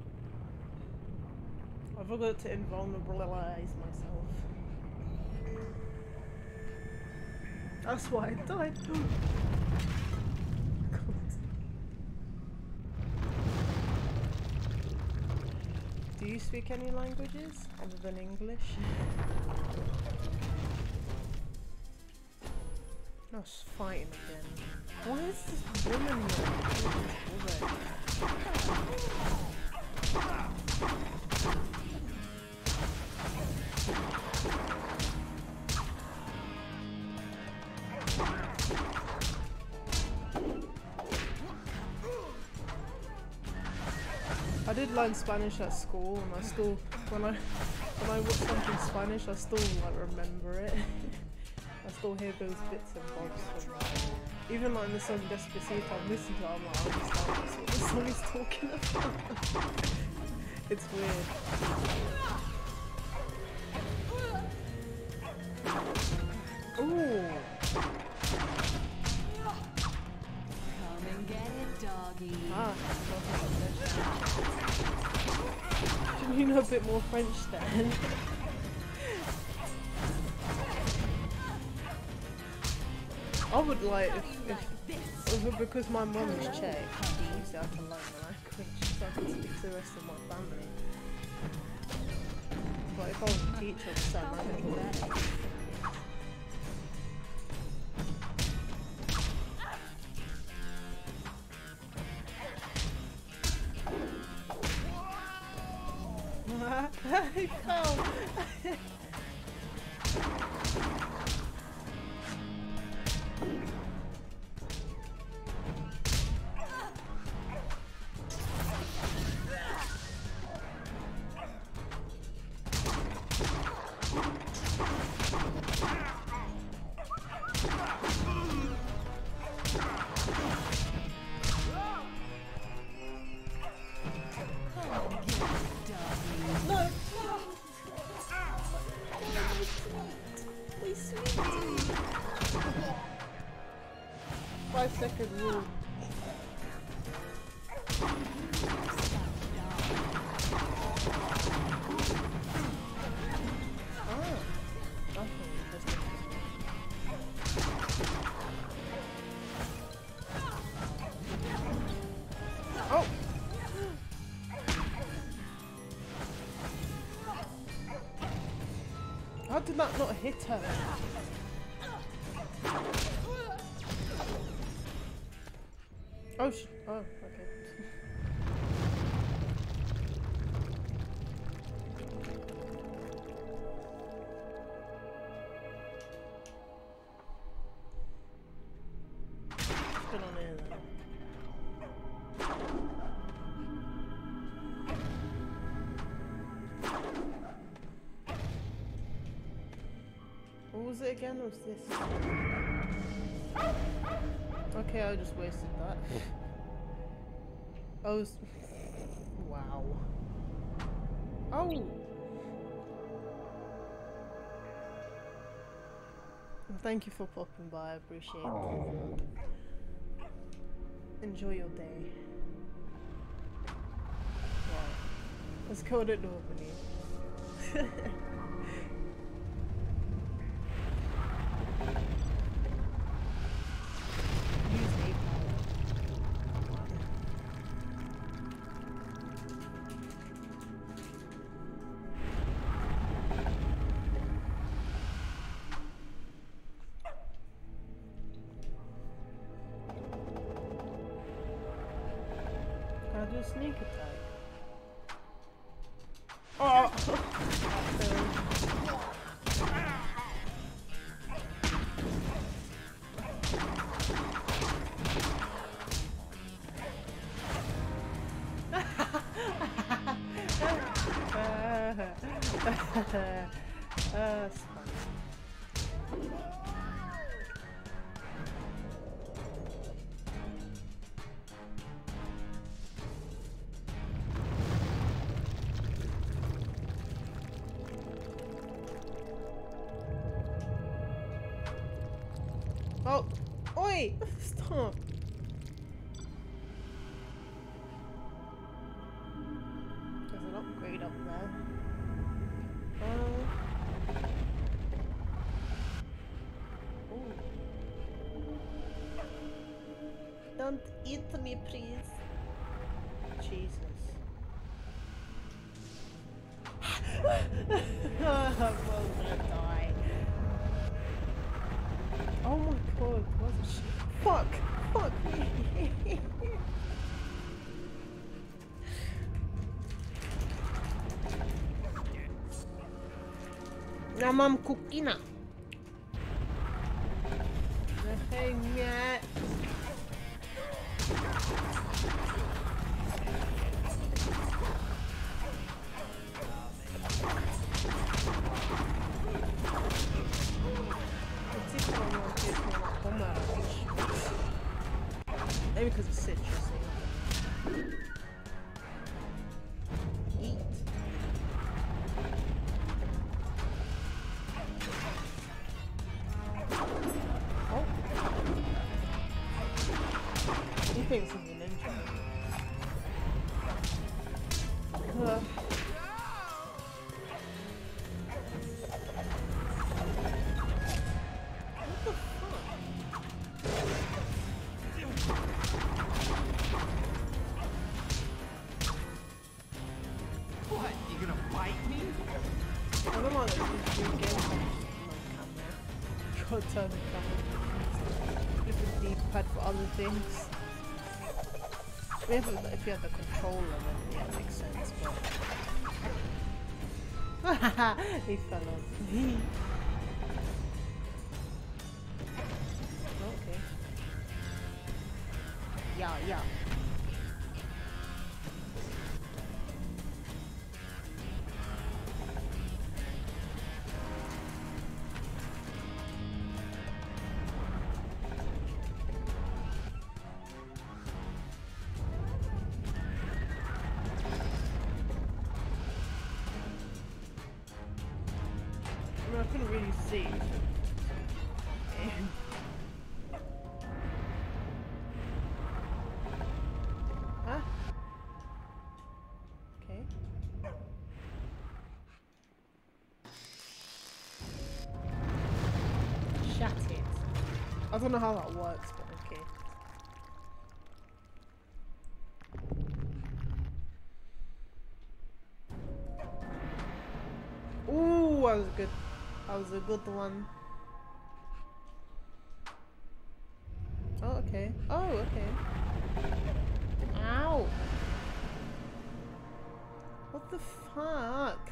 I forgot to invulnerabilize myself. That's why I died. Do you speak any languages other than English? No, she's fighting again. Why is this woman here? I did learn Spanish at school, and I still, when I watch something Spanish, I still like remember it. I still hear those bits and bobs from even like in the song Despacito, I'm listening to it, I'm like, I understand what this song is talking about. It's weird. Ooh. Come and get it, doggy. Ah, should you know a bit more French then? I would like if because my mum is Czech, obviously I can learn the language so I can speak to the rest of my family. But if I was a teacher of some, I think that. He fell. No! We sweet. 5-second rule. Oh! How did that not hit her? Oh, oh, okay. What's going on here then? What was it again? What was this? Okay, I just wasted that. I was... Wow. Oh! Thank you for popping by, I appreciate it. Enjoy your day. Wow. Let's code it normally. Can I do a sneak attack? Oh! That's funny. Oh, oi! Stop! There's an upgrade up there. Oh. Don't eat me, please. Jesus. I'm gonna die. Oh my god, what's she? Fuck! Fuck me! Now I'm cooking now. Maybe because it's citrusy. Eat. Oh. He thinks he's a ninja. What? You gonna bite me? I don't want to do games on camera. God, turn the camera. Different D-pad for other things. If you have the controller, then yeah, it makes sense, but He fell off. Okay. Yeah, yeah. I couldn't really see. Huh? Okay. Shut it. I don't know how that works, but okay. Ooh, that was good. That was a good one. Oh, okay. Oh, okay. Ow! What the fuck?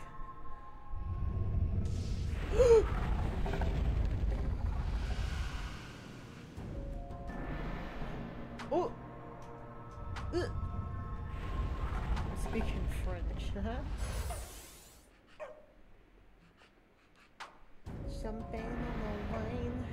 Oh! Speaking French, huh? Champagne on the wine.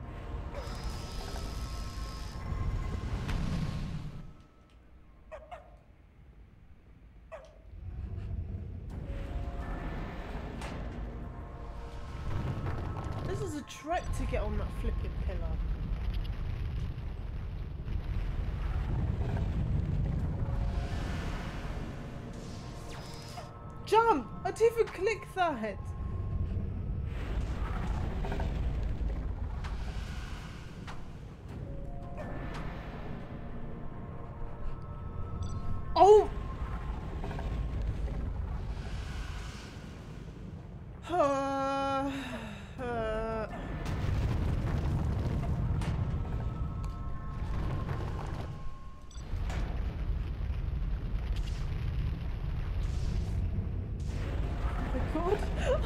This is a trek to get on that flipping pillar. Jump! I didn't even click that! Oh! God.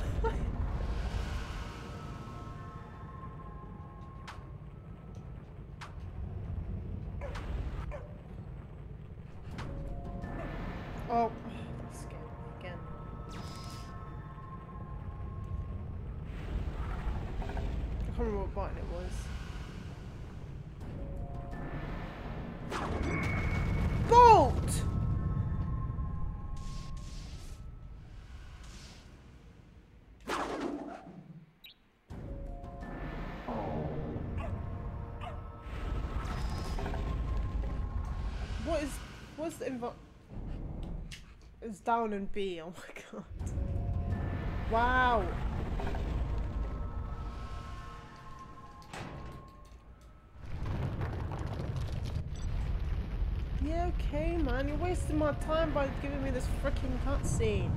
Oh, that scared me again. I can't remember what button it was. Bolt! What's the It's down and B, oh my god. Wow. Yeah, okay, man. You're wasting my time by giving me this freaking cutscene.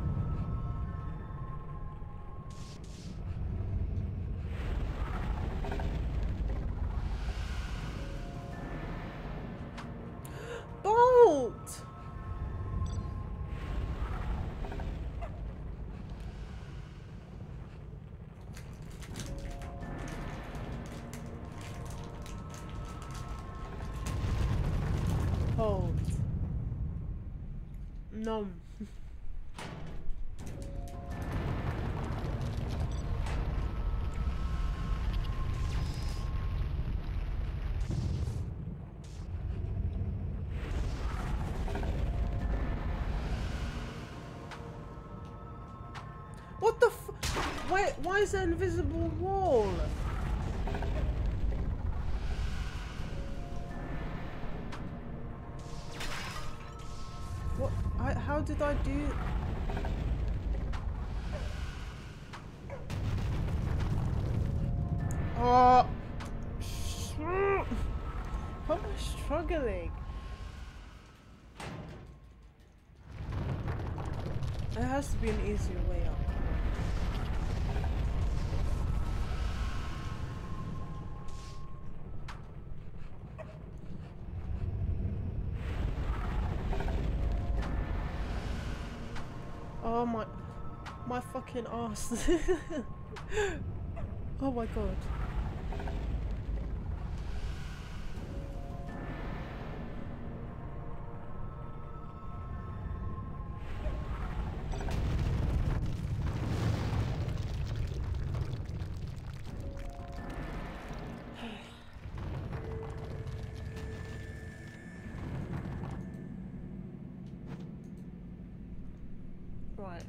Bolt! Hold. Nom. What the f- Wait, why is there an invisible wall? What? How did I do? Oh, how am I struggling? There has to be an easier way up. Oh my my fucking ass. Oh my god. Right.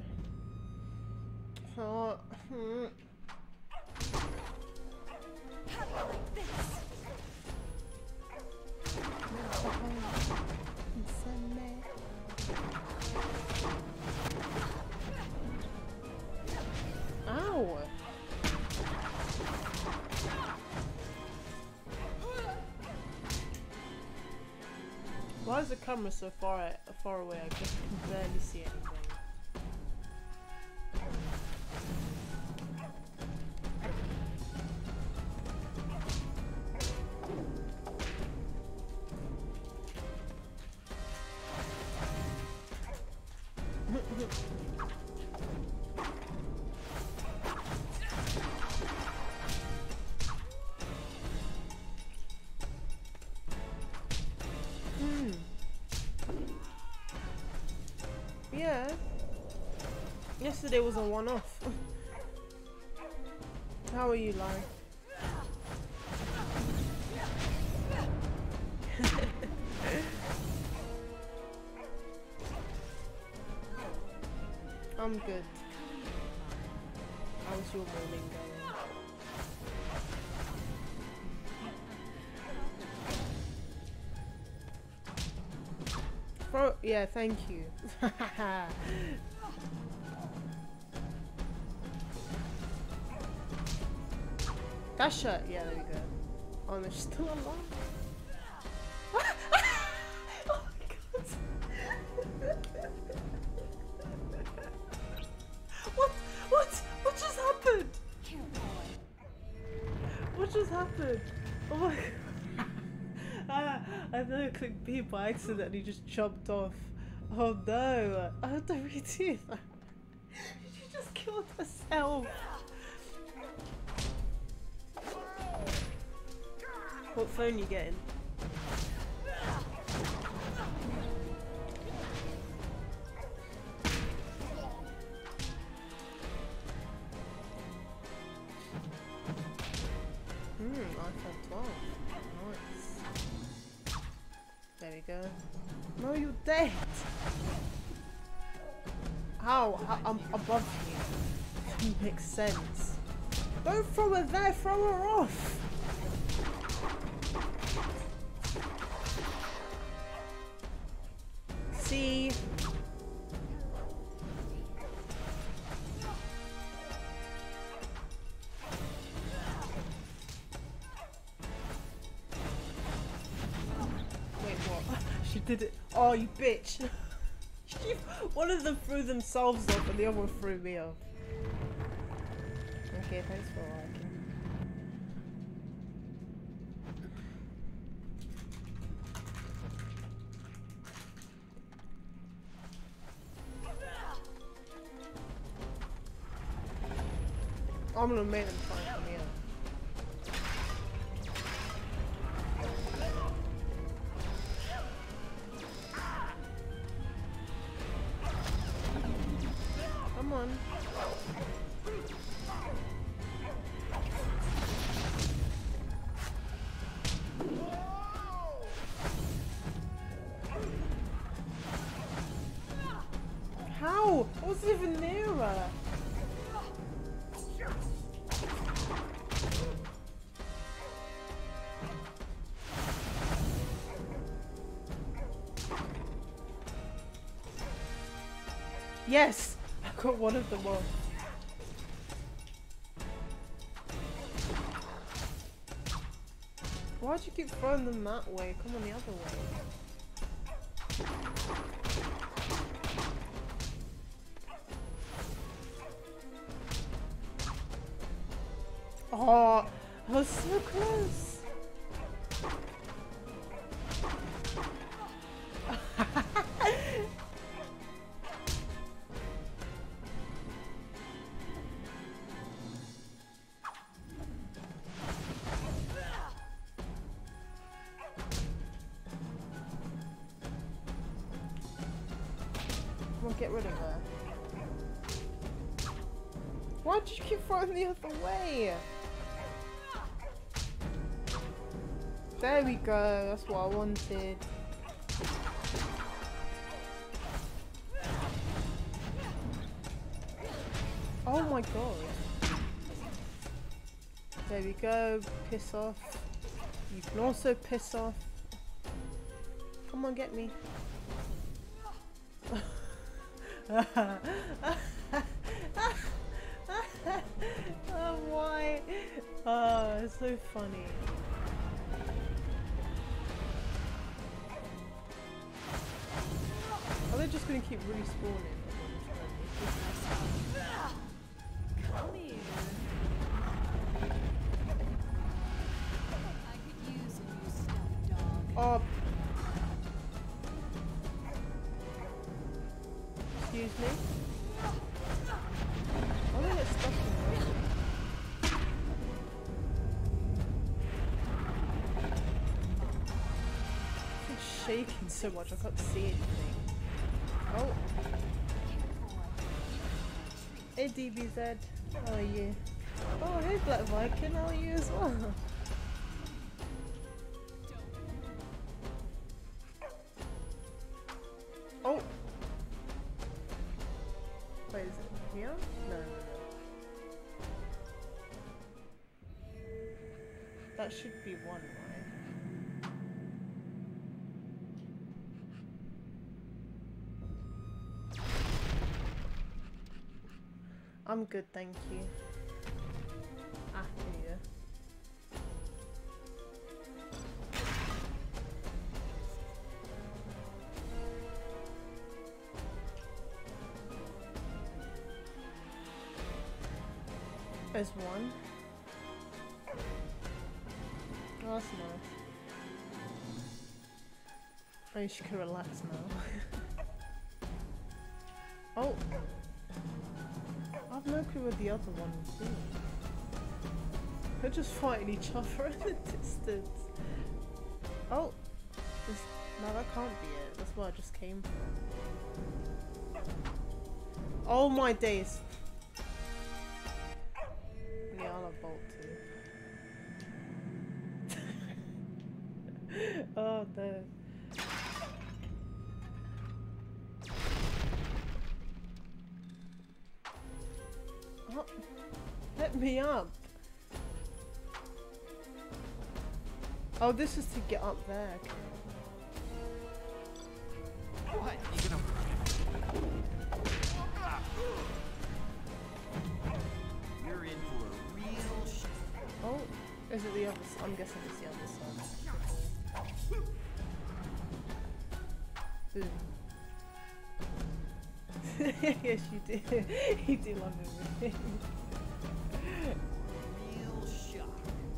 Oh, Ow! Why is the camera so far away? I just can barely see anything. Yeah. Yesterday was a one-off. How are you, Larry? I'm good. How's your morning going? Bro, yeah, thank you. That shot, yeah, there we go. Oh no, she's still alive. Oh my god. What just happened? What just happened? Oh my god. I thought I clicked B by accident and he just jumped off. Oh no. I have to redo that. She just killed herself. What phone you getting? iPhone 12. Nice. There we go. No, you're dead. How? I'm above you. Doesn't make sense. Don't throw her there. Throw her off. See? Wait, what? She did it. Oh, you bitch. One of them threw themselves off and the other one threw me off. Okay, thanks for liking. I'm gonna make them fight me out. Come on. How? I wasn't even near her. Yes! I got one of them off. Why'd you keep throwing them that way? Come on the other way. Oh, I was so close. get rid of her. Why did you keep throwing the other way? There we go, that's what I wanted. Oh my god. There we go, piss off. You can also piss off. Come on, get me. Oh, why? Oh, it's so funny. Are they just gonna keep respawning? Come here. I could use a new stuffed dog. Oh. Excuse me? I'm gonna get stuck in there. It's shaking so much I can't see anything. Oh. Hey DBZ, how are you? Oh, hey Black Viking, how are you as well? Oh! Wait, is it here? No, no, no. That should be one, right? I'm good, thank you. Ah, here you go. There's one. Oh, that's nice. Oh, you should relax now. Oh! I've no clue where the other one would be. They're just fighting each other in the distance. Oh! No, that can't be it. That's where I just came from. Oh my days! Yeah, I'll have Bolt too. Oh no. Oh, let me up. Oh, this is to get up there. What? You gonna... You're in for a real Oh, is it the other side? I'm guessing it's the other side. Boom. Yes, you do. You do love everything. real shock.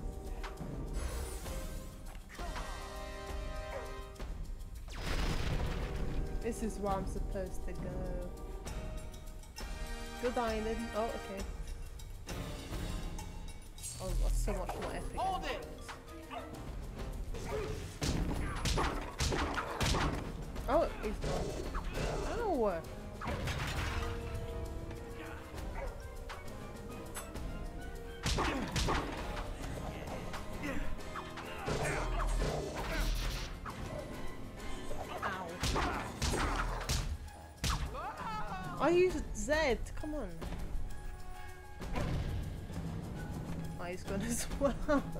This is where I'm supposed to go. Good island. Oh, okay. Oh, that's so much more epic. Hold it! Oh, he's gone. Ow! I used Z, come on. Oh, he's gone as well.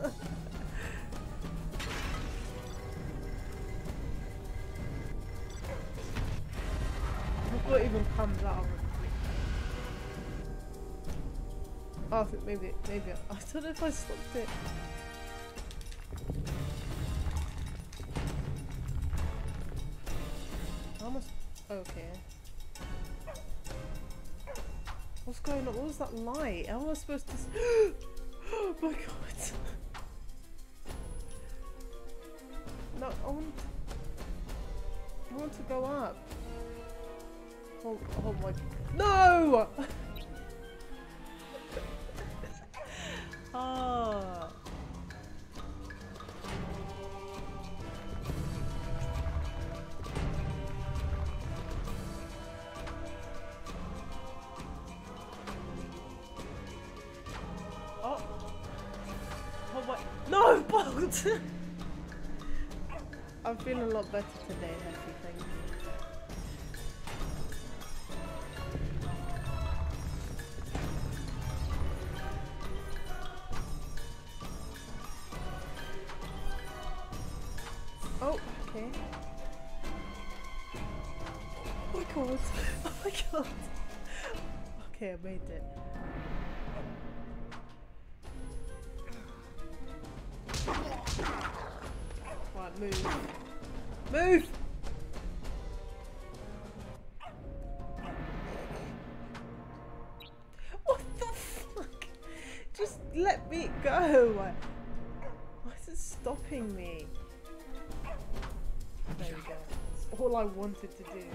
Before it even comes out of it. Oh, I think maybe, I don't know if I stopped it. How much? Okay. What's going on? What was that light? How am I supposed to? Oh my god! No, I want to go up. Oh my! No! Oh. I'm feeling a lot better today, Heffy, thank you. Oh, okay. Oh my god. Oh my god. Okay, I made it. Right, move. Move! What the fuck? Just let me go! Why is it stopping me? There we go. That's all I wanted to do.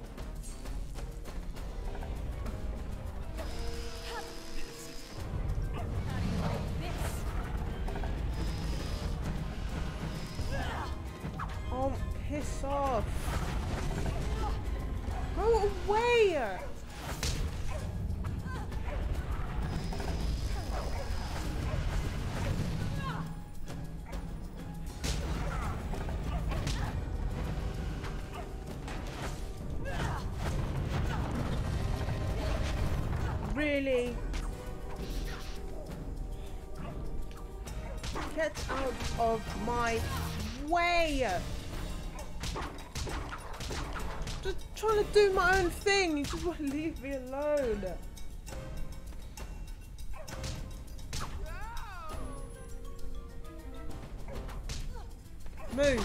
Oh, piss off. Go away! Really? Get out of my way! Just trying to do my own thing. You just want to leave me alone. Move.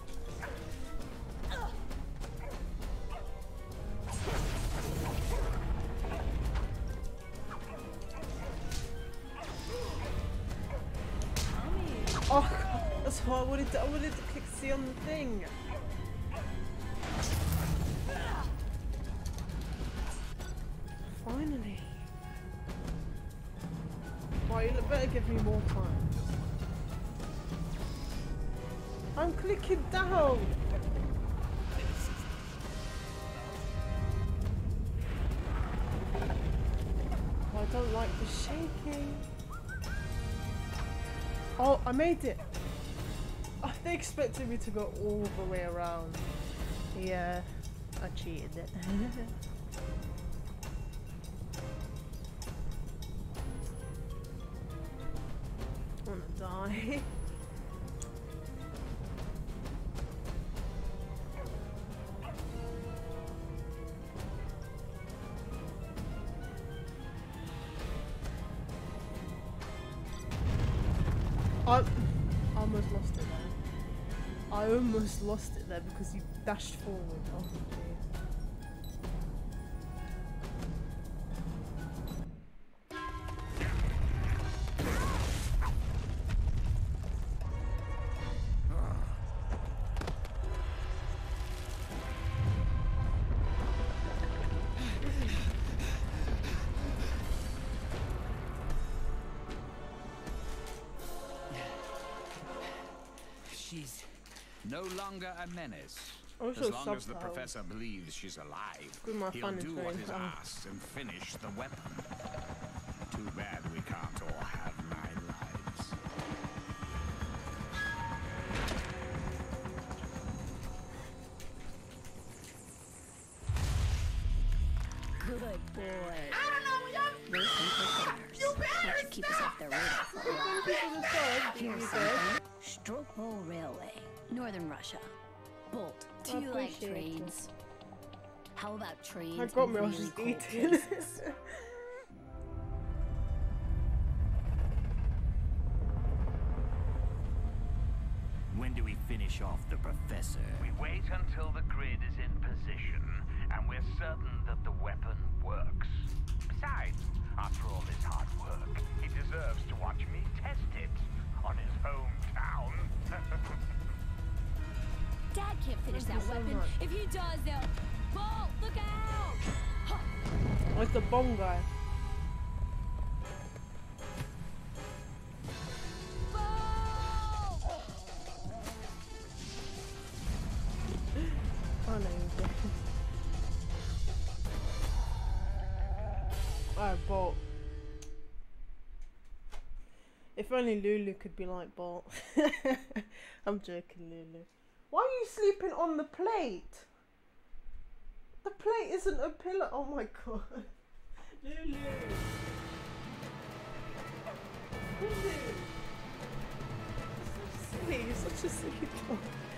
Oh, that's what I wanted to. I wanted to click C on the thing. Finally. Why, you better give me more time. I'm clicking down. I don't like the shaking. Oh, I made it. Oh, they expected me to go all the way around. Yeah, I cheated it. I wanna die. I almost lost it there. I almost lost it there because you dashed forward. Oh dear. She's no longer a menace. Also As long as the subtitles. professor believes she's alive, Good my he'll fun do is what very is fun. asked and finish the weapon. Too bad we can't all have 9 lives. Good boy. Those infiltrators. Should keep us off their radar for a while. Here's something. Stropol Railway, Northern Russia. Bolt, do you like Appreciate it. trains? How about trains I got in me, I was really just cold eating. places? When do we finish off the professor? We wait until the grid is in position, and we're certain that the weapon works. Besides, after all this hard work, he deserves to watch me test it on his hometown. Dad can't finish Thank that you so weapon. much. If he does, they'll... Bolt, look out! Huh. Oh, it's the bomb guy. Bolt! Oh no, you're dead. Alright, Bolt. If only Lulu could be like Bolt. I'm joking, Lulu. Why are you sleeping on the plate? The plate isn't a pillow. Oh my god. Lulu. Lulu. You're such a silly dog.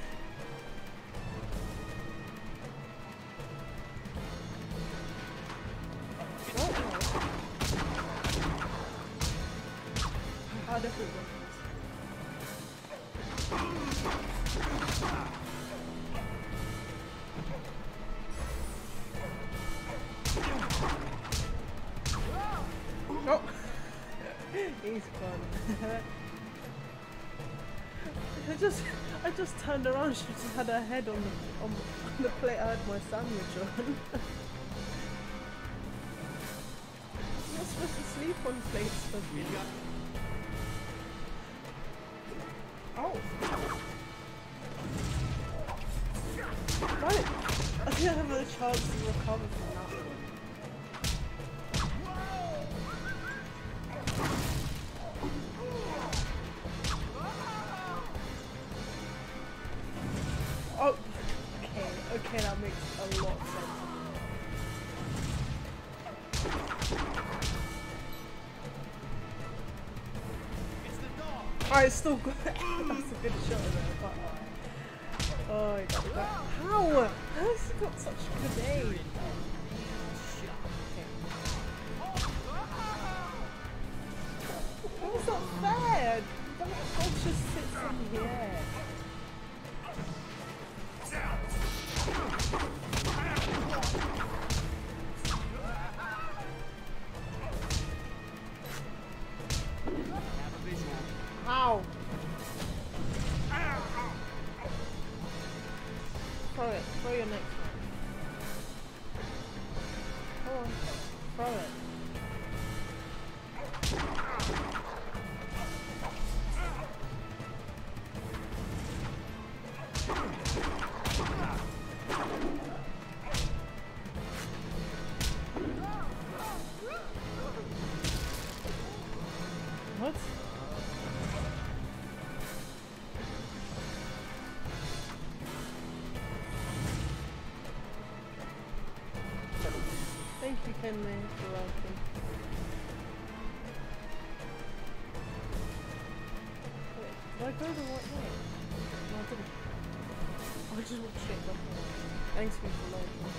Oh, definitely. Oh, he's gone. I just turned around. She just had her head on the plate. I had my sandwich on. You're not supposed to sleep on plates, but oh. Right. I didn't have a chance to recover from that one. Oh, okay, that makes a lot of sense. Alright, still good. That's a good shot there, but oh, he got that. How? How has he got such good aim? Okay. How's that fair? That ball just sits in the air. Ow! Throw it. Throw your next one. Come on. Throw it. What? Thank you, Kenley, for welcome. Wait, did I go the right way? No, I didn't. I just went straight back away. Thanks for liking.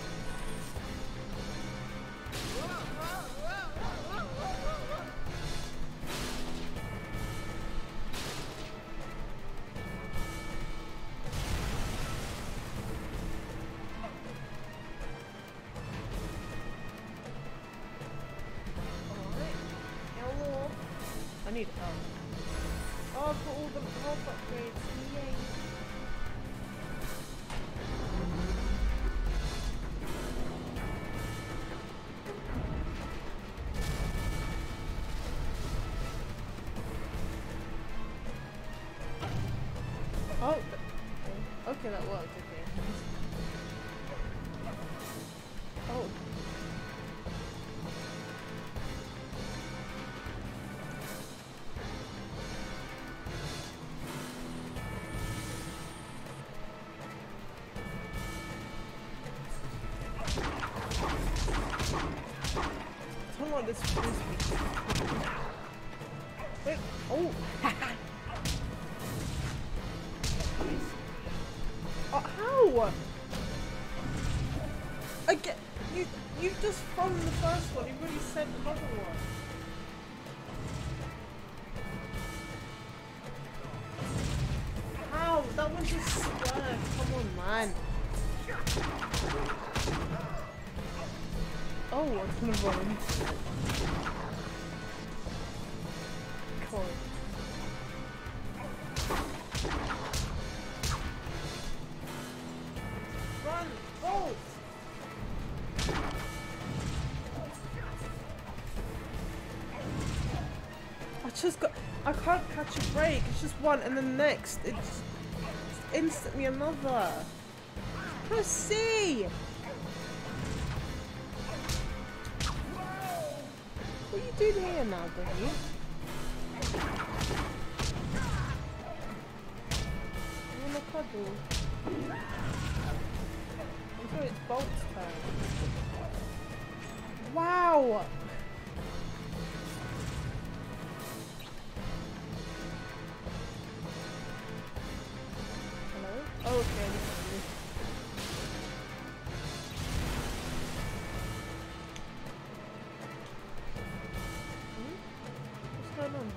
I need help. Oh, I've got all the health upgrades. Yay. Oh, okay, that worked. Okay. Oh. I don't want this frisbee. Wait. Oh. Oh, how? Again, you just from the first one. You already said another one. How? That one just swerved. Come on, man. Oh, I'm gonna run. Come on. Run! Bolt! I can't catch a break. It's just one and then next. It's instantly another. Press C! What are you doing here now, Dougie? I wanna cuddle. I'm sure it's Bolt's turn. Wow! Hello? Oh, okay. What's going on?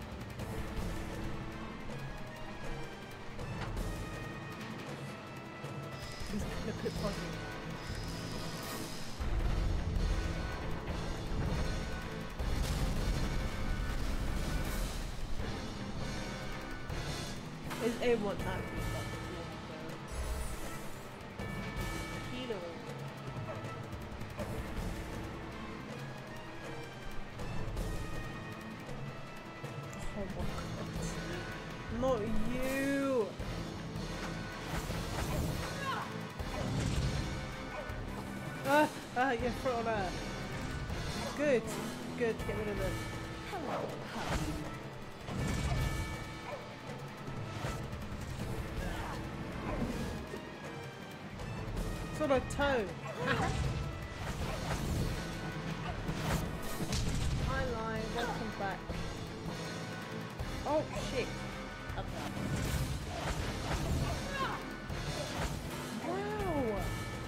He's gonna put puzzle. Is A1 active? Kilo. Oh my god. Not you! Yeah, put it on her. Good. Good, get rid of them. Hello, puppy. It's on her toe. Hi, Lion. Welcome back. Oh, shit. Okay. Wow.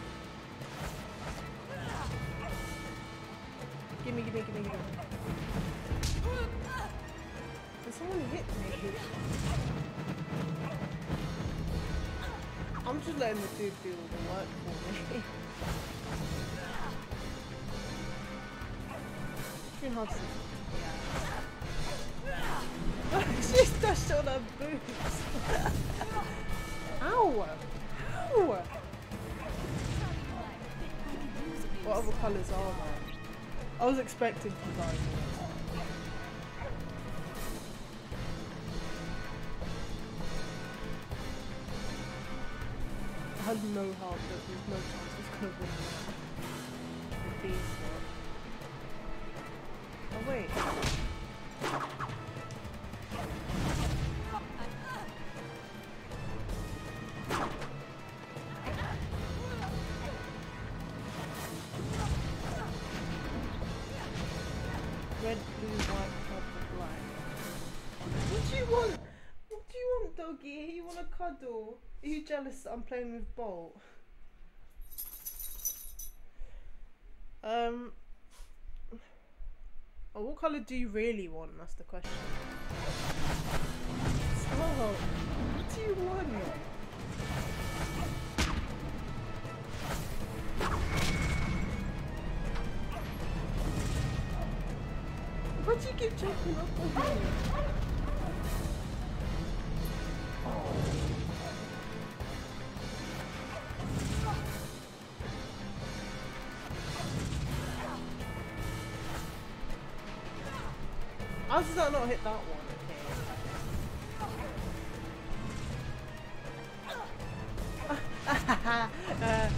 Gimme. Did someone hit me? I'm just letting the dude do all the work for me. Too hard to see. She's dashed on her boobs. Ow! Ow! What other colours are there? I was expecting to die. I had no heart, but there's no chance it's gonna win the B slot. Oh wait. Red, blue, white, purple, black. What do you want? What do you want, doggy? You want to cuddle? Are you jealous that I'm playing with Bolt? Oh, what colour do you really want? That's the question. Oh, what do you want? Why do you keep jumping up on me? How does that not hit that one? Okay.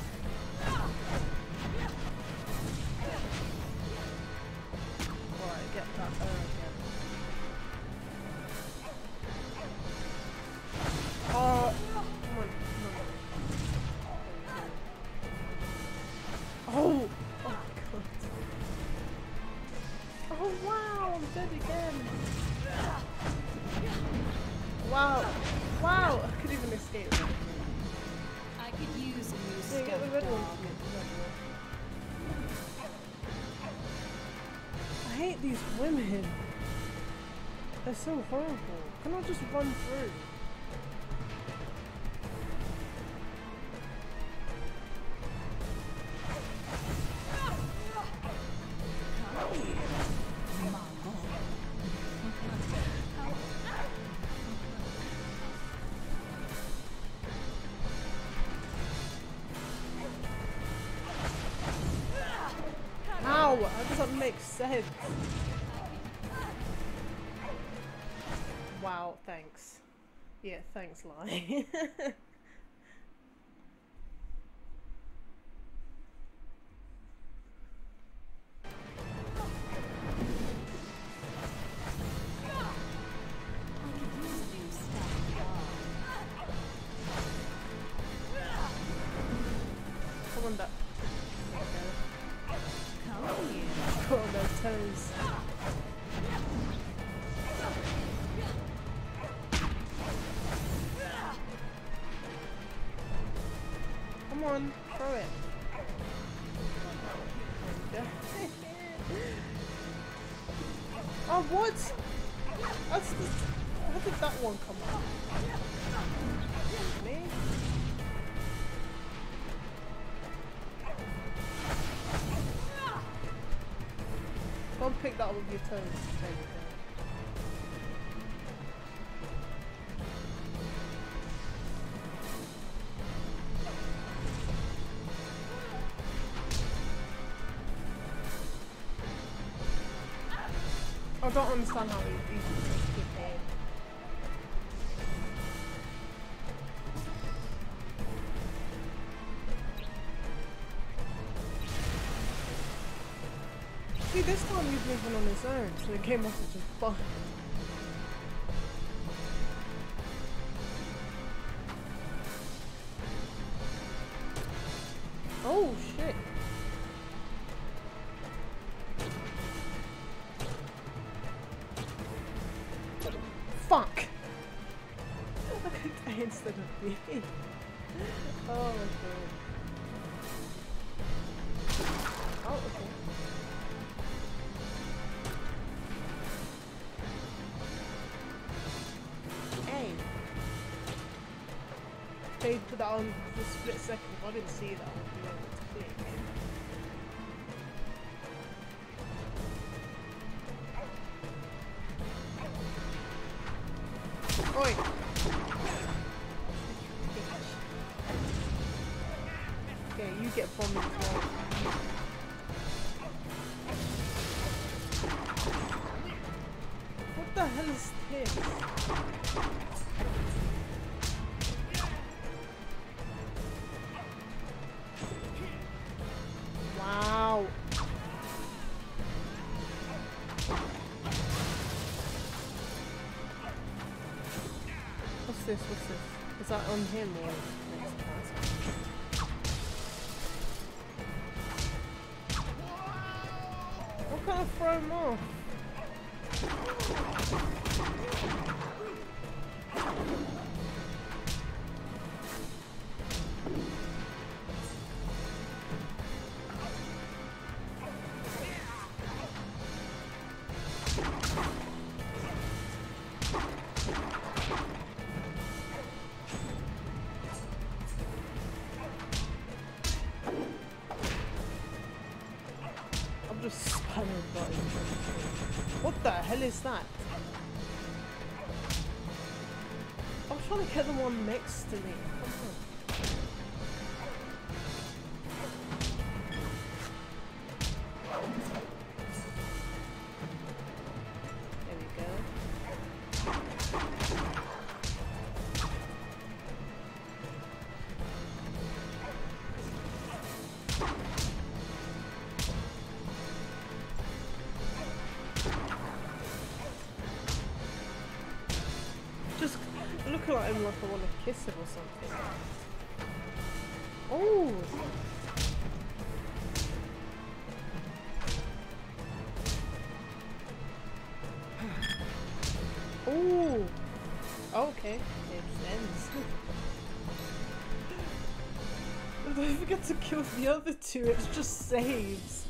Alright, get that again. Oh, come on. Oh! Oh my god. Oh wow, I'm dead again. Wow. Wow, I couldn't even escape. I could use a new Yeah, get the skunk red one dog. for me. I hate these women. They're so horrible. Can I just run through? How? That doesn't make sense. Wow, thanks. Yeah, thanks, Lai. Come on, throw it. Oh, what? That's the... How did that one come up? Me? Don't pick that up with your toes. There you go. I don't understand how you can keep aim. See, this time he's moving on his own, so the game must have just bugged. Oh shit. Fuck! I could die instead of me. Oh my god. Oh, okay. Hey! They put that on for a split second. If I didn't see that, I wouldn't be able to click. Oi! Okay, you get bombed as well. What the hell is this? Wow! What's this? What's this? Is that on him or next person? What kind of throw him off? Just spamming buttons. What the hell is that? I was trying to get the one next to me. Come on. There we go. Just looking at him like I want to kiss him or something. Oh! Oh! Okay. It just ends. If I forget to kill the other two, it just saves.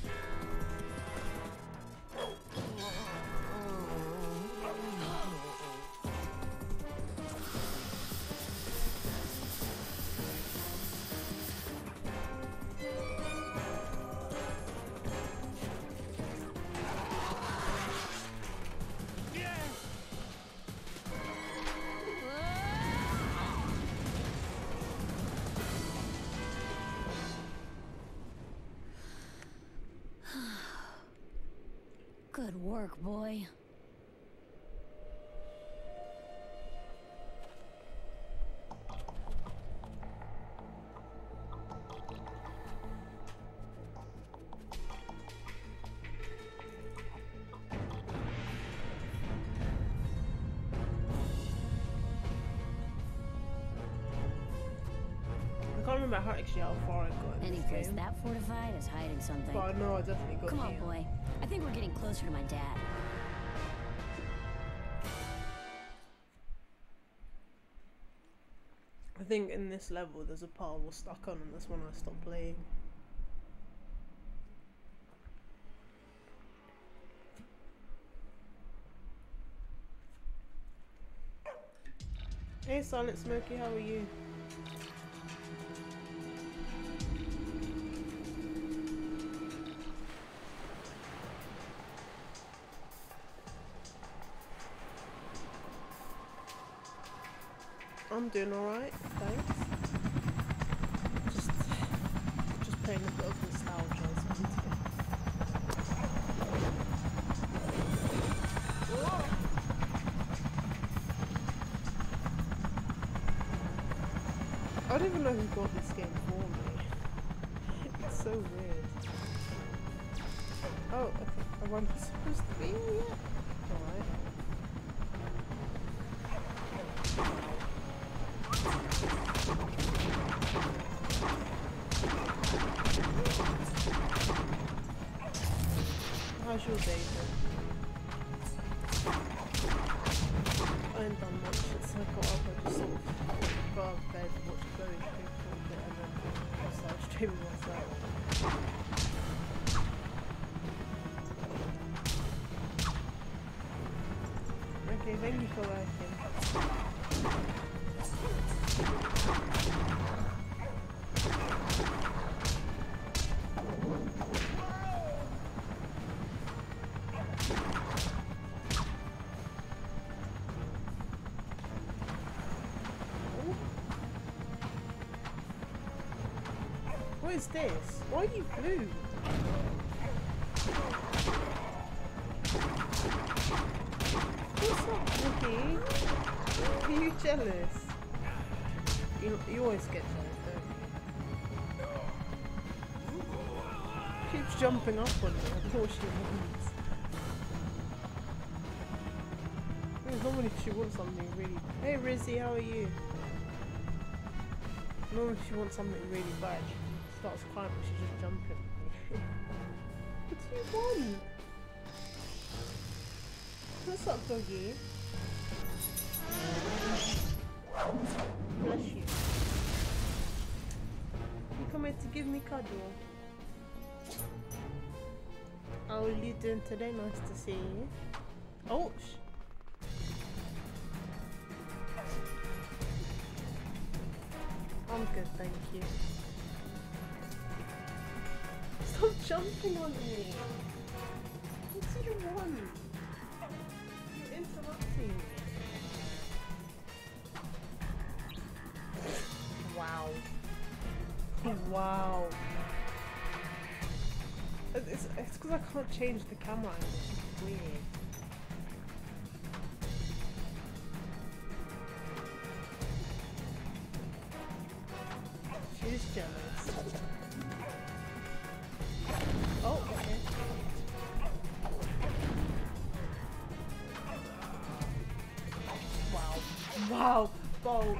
Good work, boy. I can't remember how far I got in Any this place game, that fortified is hiding something. but I know I definitely got Come on, here. boy. I think we're getting closer to my dad. I think in this level there's a part I was stuck on, and that's when I stopped playing. Hey Silent Smokey, how are you? I'm doing alright, thanks. Just playing a bit of nostalgia as well today. I don't even know who got this game for me. It's so weird. Oh, okay. Am I supposed to be here yet? Alright. How's your day then? I ain't done much since I got up. I just sort of got out of bed, watched Chloe stream for a bit, and then I started streaming myself. Okay, thank you for liking. What is this? Why are you blue? What's up, Cookie? Are you jealous? You always get jealous, don't you? Keeps jumping up on me. I don't know what she wants. I think normally she wants something really... Hey Rizzy, how are you? Normally she wants something really bad. She starts crying, but she's just jumping. What do you want? What's up, doggy? Bless you. You come here to give me cuddle. How are you doing today? Nice to see you. Oh, I'm good, thank you. Stop jumping on me! What do you want? You're interrupting me. Wow. Wow. It's because I can't change the camera angle. It's weird. She's jealous. Oh, okay. Wow. Wow. Bolt.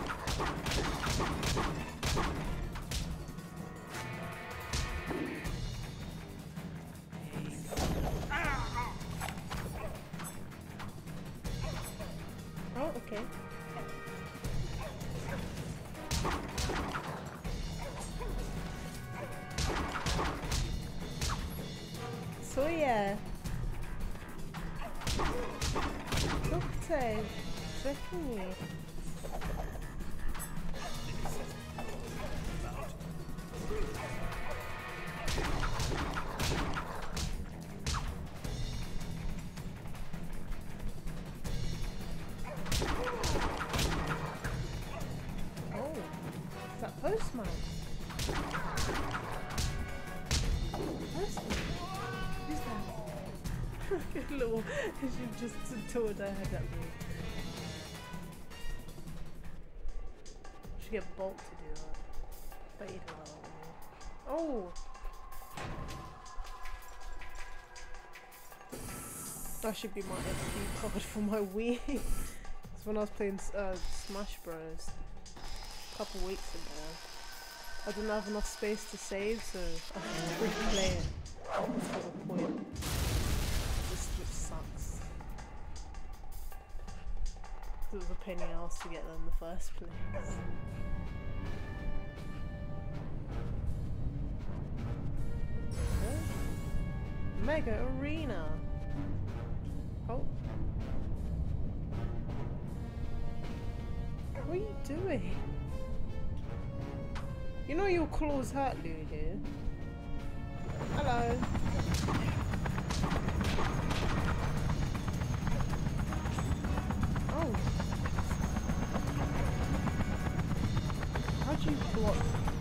Oh, okay. So yeah. Doctor, checking you. Postman. Postman? Who's that? Little, she just tilted her head at me. Should get Bolt to do that. But you don't know. Oh! That should be my SD card for my Wii. It's when I was playing Smash Bros. A couple weeks ago. I didn't have enough space to save, so I had to replay it. What's the point? This just sucks. It was a penny ass to get there in the first place. Okay. Mega Arena. Oh. What are you doing? You know your claws hurt, Lulu. Hello. Oh. How'd you block?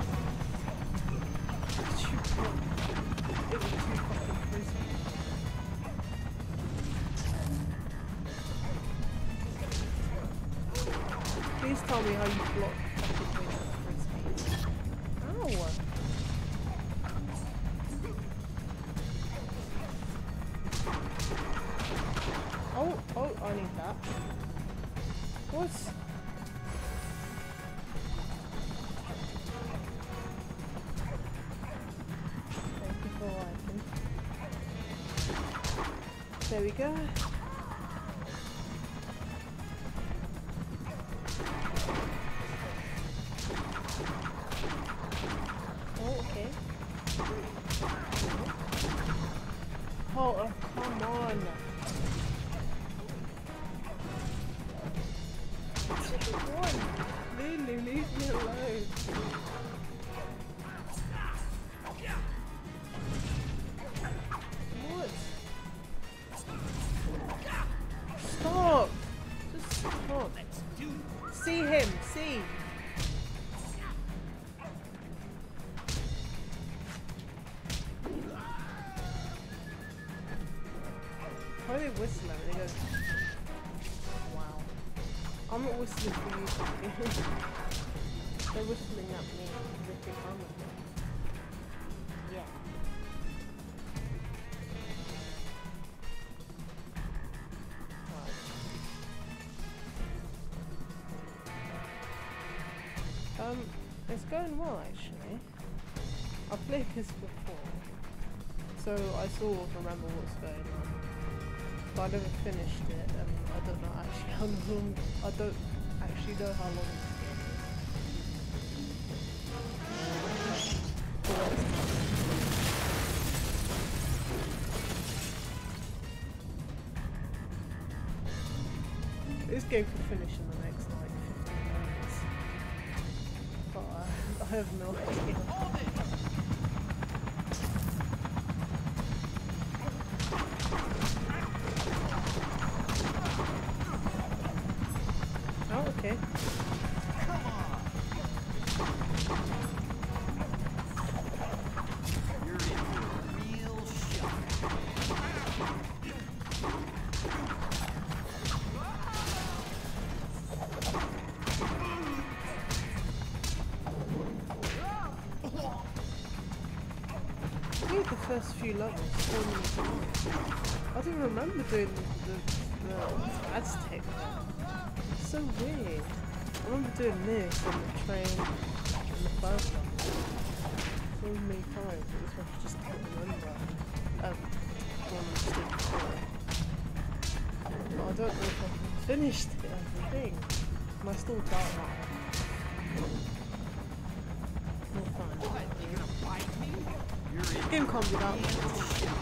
How'd you block? It was too fucking frisbee. Please tell me how you block fucking frisbees. Ow! Oh, I need that. What? Thank you for liking. There we go. Oh, okay. Oh, come on. One. Lulu, leave me alone. What? Stop! Just stop. See him, see. Why are they whistling? They go. Wow. I'm not whistling for you. They're whistling at me. They think I'm with them. Yeah. Right. It's going well actually. I've played this before, so I sort of remember what's going on. But I never finished it, and I don't know actually how long. I don't actually know how long this game is. This game could finish in the next like 15 minutes, but I have no idea. Oh, okay. Come on! You're in for a real shock. I did the first few levels so many times. I don't remember doing the Aztec. It's so weird. I remember doing this on the train in the first one so many times. It was like I just can't remember. One I did before. But I don't know if I've finished it as a thing. Am I still dark now? More fun. What? You gonna fight me? You're in Game can't be that real much. shock.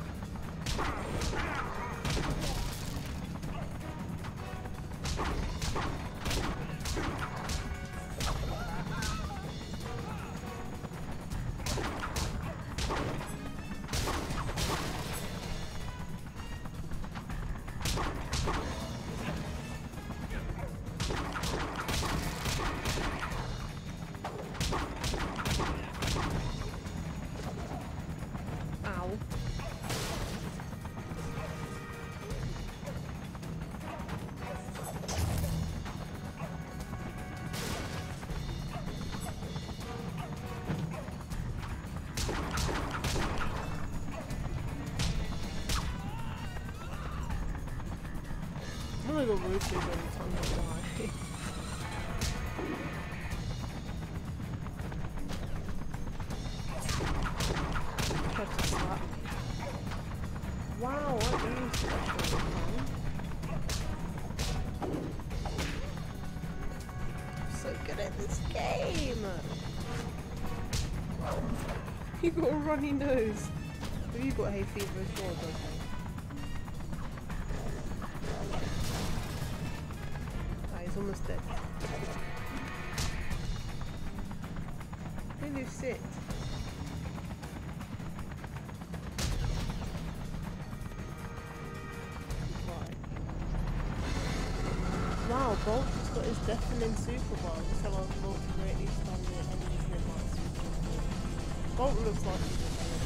Ow. I'm gonna go rotate every time I die. Try to slap me. You got a runny nose. Have you got hay fever as well, don't you? Ah, he's almost dead. Where do you sit? Right. Wow, Bolt has got his deafening super bar. So I'll greatly stun the enemies near my super bar. Bolt looks like he's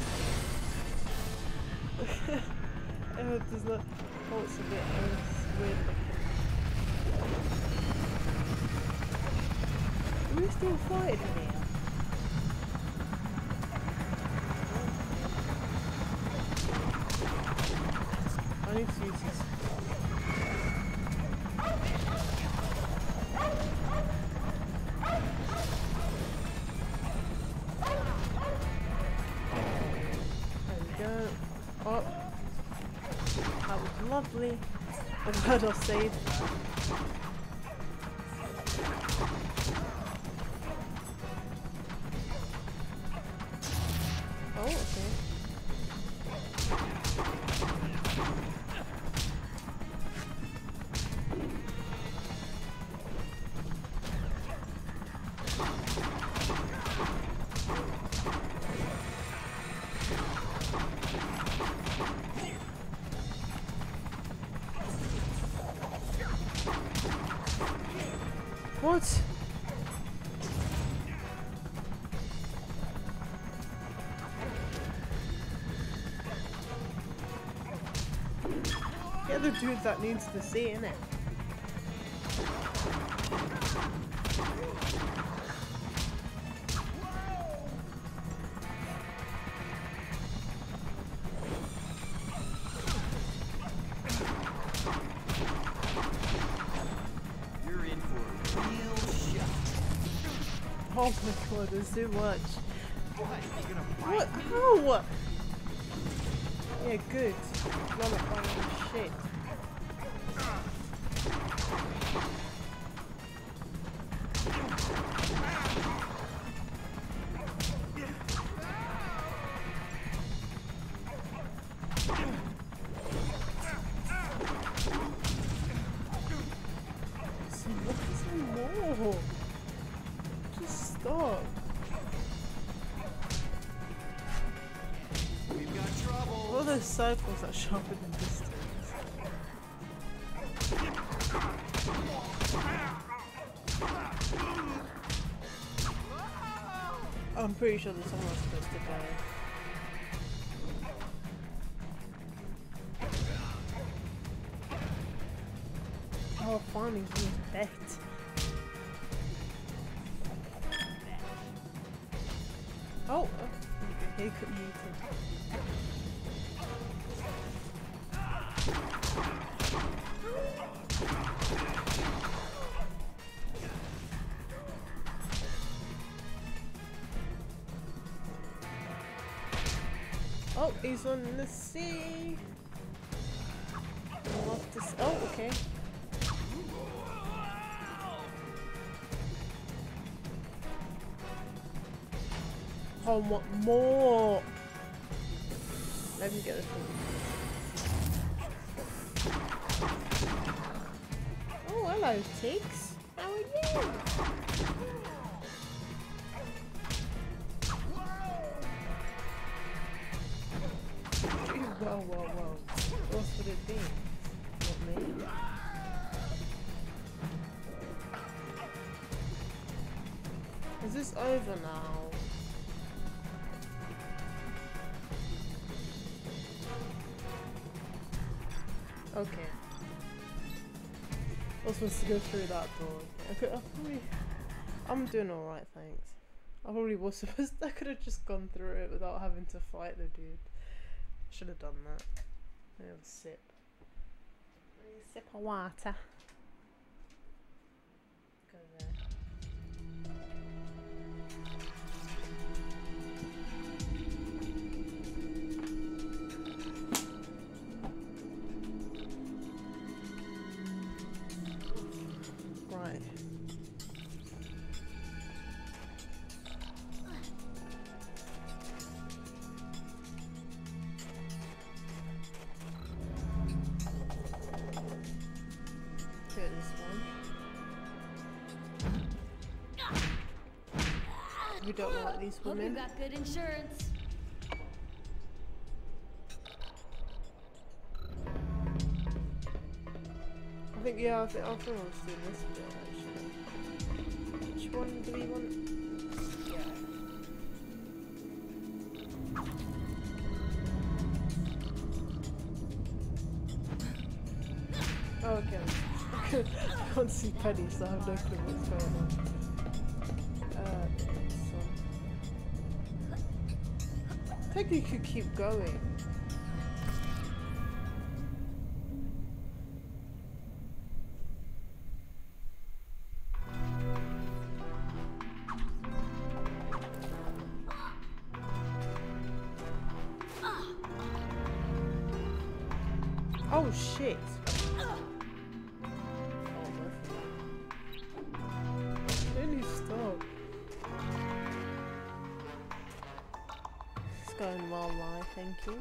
a does not. Bolt's a bit weird looking. We're still fighting here. I need to use this. There we go. Oh. That was lovely. I'm glad I saved that. Oh, okay. What? You're the dude that needs to see, innit? Oh my god, there's too much. What? How? Yeah, good. Run up on shit. Some more. Just stop. We've got trouble. What are those circles that sharpen the distance? I'm pretty sure there's someone supposed to die. Oh, finally, he's dead. Oh, he could mute him. Oh, he's on the sea. I'm off to sea. Oh, okay. I want more. Let me get this one. Oh, hello, Tiggs. How are you? Whoa, whoa, whoa. What would it be? Not me. Is this over now? Okay. I was supposed to go through that door. I'm doing alright, thanks. I probably was supposed to, I could have just gone through it without having to fight the dude. Should have done that. I have a sip. A sip of water. Go there. Right. you don't like these Hope you women. got good insurance. I think yeah, I think I was doing this bit actually. Which one do we want? Yeah. Oh, okay. I can't see Penny, so I have no clue what's going on. I think you could keep going. Oh shit! Really stop. It's going well, live, thank you.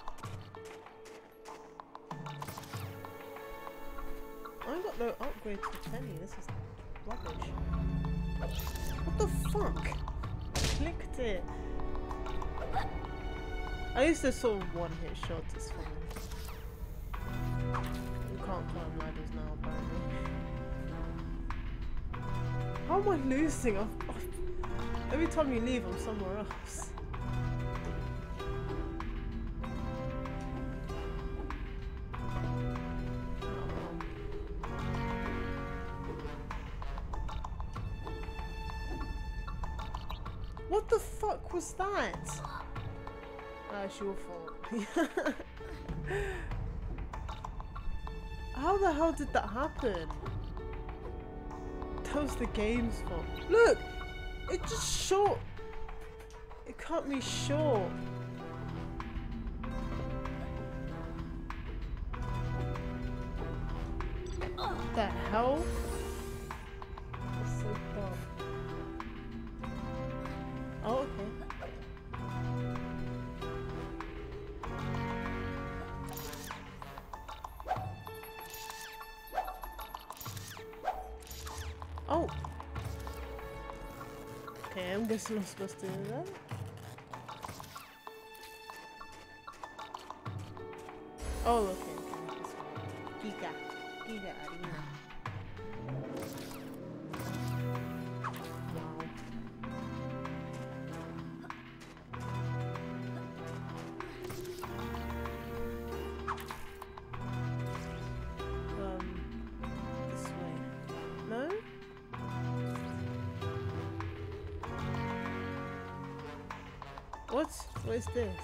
I got no upgrade to Penny, this is rubbish. What the fuck? I clicked it. At least there's sort of one hit shot, it's fine. You can't climb ladders now, apparently. How am I losing? Every time you leave, I'm somewhere else. What the fuck was that? Oh, it's your fault. How the hell did that happen? That was the game's fault. Look! It just short. It cut me short. What the hell? That's so dumb. Oh, okay. Oh. Okay, I'm guessing I'm supposed to do that. Oh, okay. Giga. Giga Arena. Wow. This way. No? What? What is this?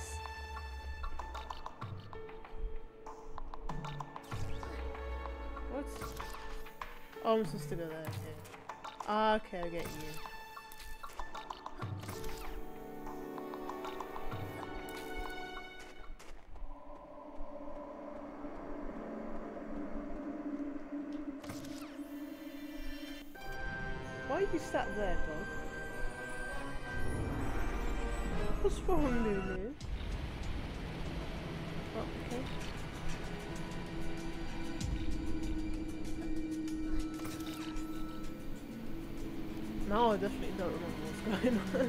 What? Oh, I'm supposed to go there, okay. Ah, okay, I get you. Why are you sat there, dog? What's wrong, Lulu? Oh, okay. Now I definitely don't remember what's going on.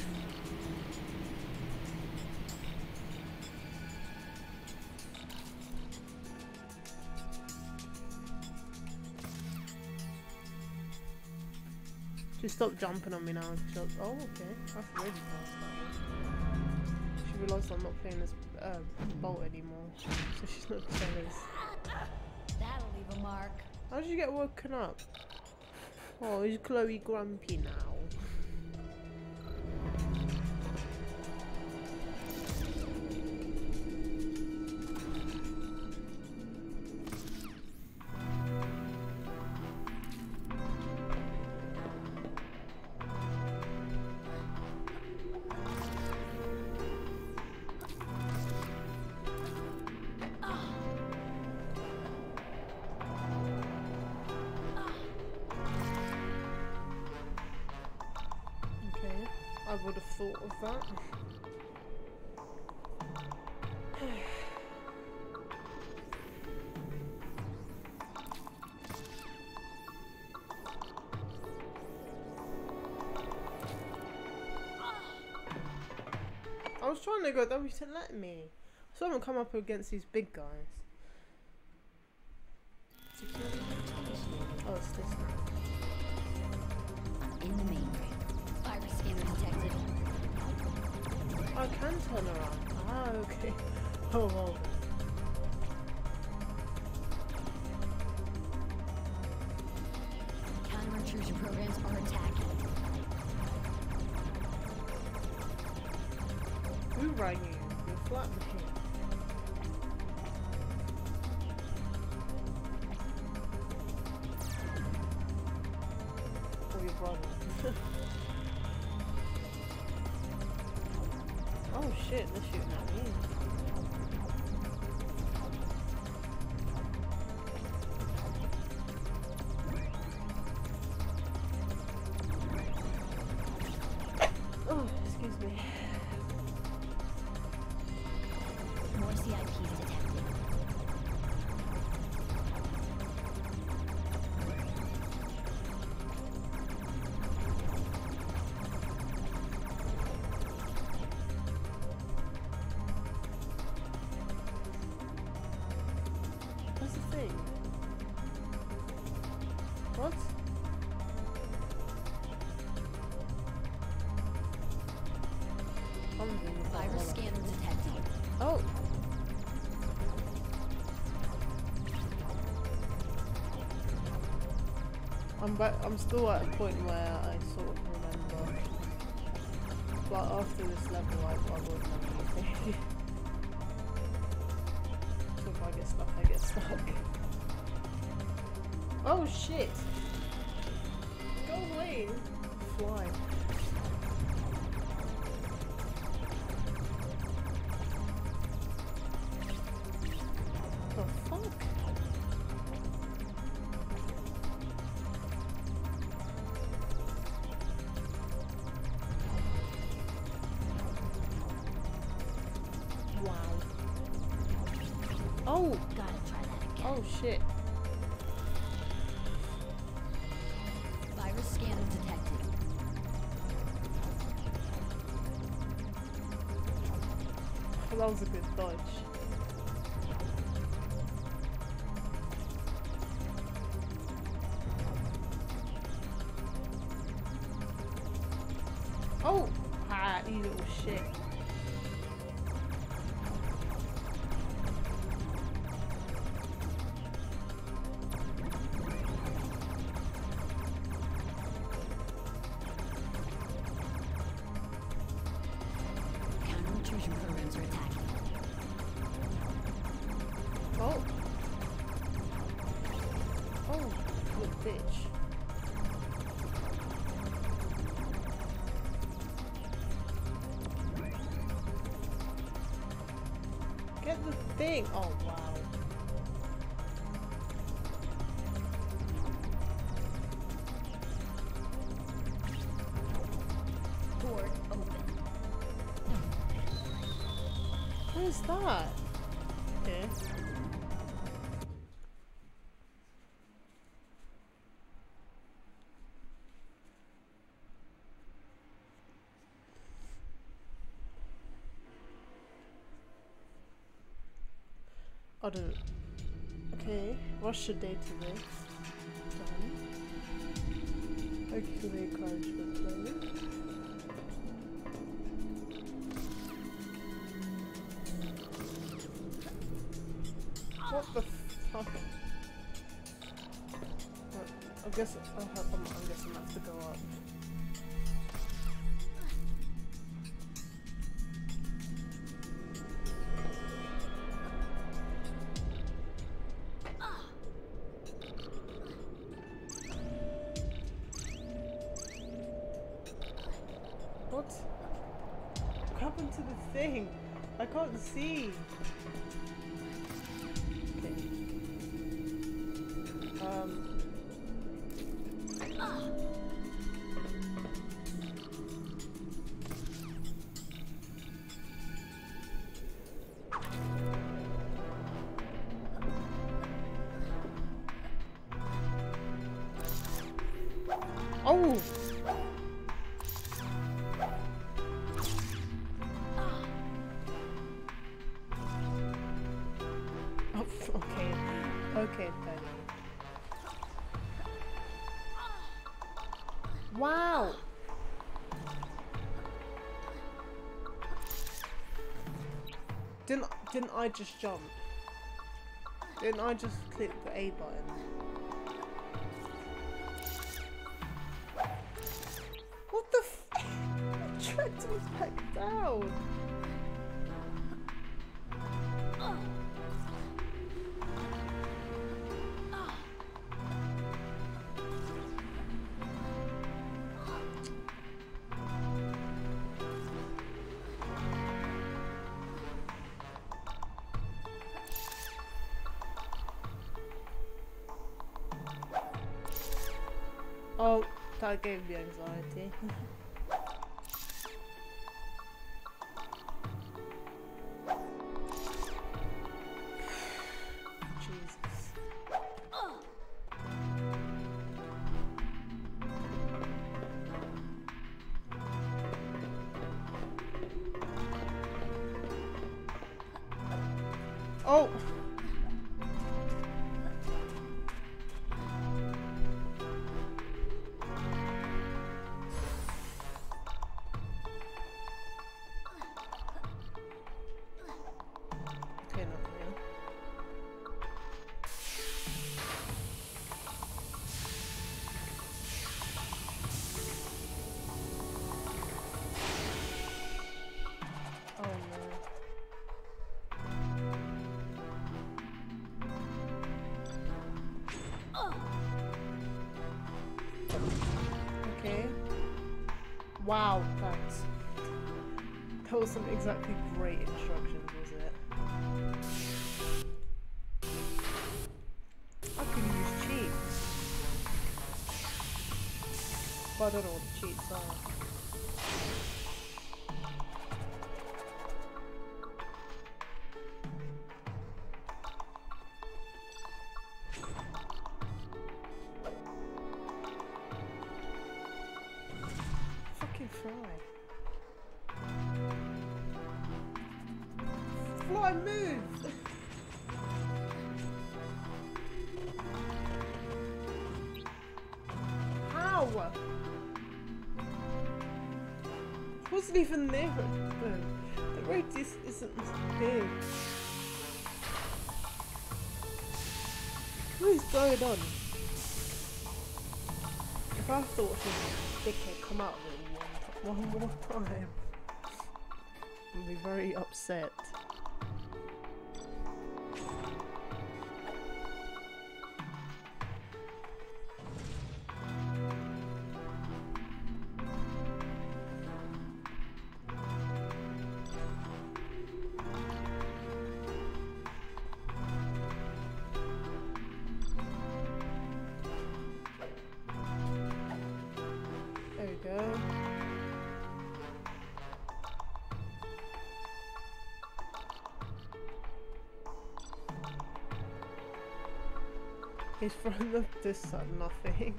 Just stop jumping on me now. Oh, okay. That's really fast. She realised I'm not playing this bolt anymore, so she's not jealous. That'll leave a mark. How did you get woken up? Oh, is Chloe grumpy now? I would have thought of that. was trying to go, don't let me. So I'm gonna come up against these big guys. Oh, it's this now. In the main ring. Virus scanner detected. I can turn around. Ah, okay. Oh, well. Counter-intrusion programs are attacking. Who rang you? Your flat machine. Or your brother. Oh shit, they're shooting at me. Oh, excuse me. More CIPs detected. What's the thing? What? I'm doing it. Virus scanner detected. Oh! I'm still at a point where I sort of remember. But after this level I won't remember anything. So if I get stuck, I get stuck. Oh shit! Go away! Fly. The fuck? Wow. Oh! Gotta try that again. Oh shit. Virus scanner detected. Well, that was a good dodge. Oh! Ah, you little shit. Counter-intrusion programs are attacking. Oh! Oh, you bitch. Get the thing! Oh, wow. Port open. What is that? Okay. I don't. Okay, rush the data this. Done. Okay, cards were played. What the fuck? What? I guess I'm guessing that's to go up. What? What happened to the thing? I can't see. Okay. Oh! Wow. Didn't I just jump? Didn't I just click the A button? What the f- I tracked us back down. Oh, that gave me anxiety. Jesus. Oh! Okay, not here. Oh no. Okay. Wow, thanks. That wasn't exactly great instructions, was it? I could use cheats. But I don't know what the cheats are. Fucking fly. Fly, move! How? Wasn't even there. The radius isn't big. What is going on? If I have to watch this dickhead come out of it one more time, I'll be very upset. There we go. He's throwing this at nothing.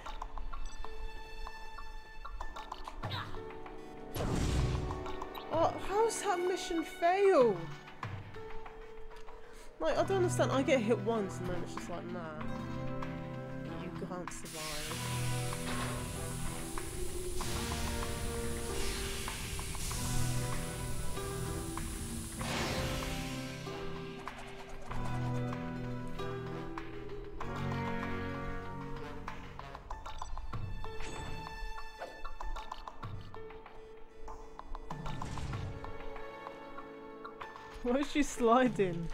Oh, how's that mission failed? Like, I don't understand. I get hit once and then it's just like, nah. You can't survive. Why is she sliding?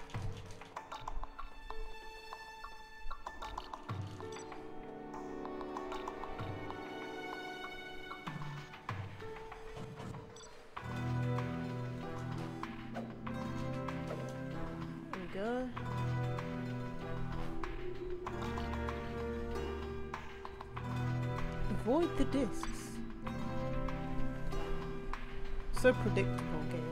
There we go. Avoid the discs. So predictable game.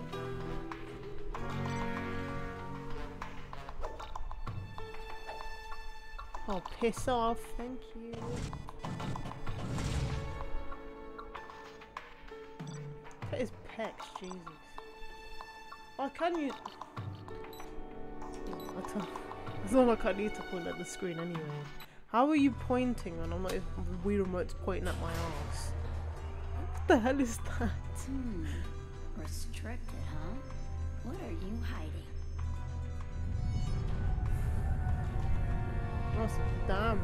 Oh, piss off, thank you. Look at his pecs, Jesus. Why can't you? I don't like I need to point at the screen anyway. How are you pointing when I'm not even, the Wii remote's pointing at my ass? What the hell is that? Restricted, huh? What are you hiding? Awesome. Damn.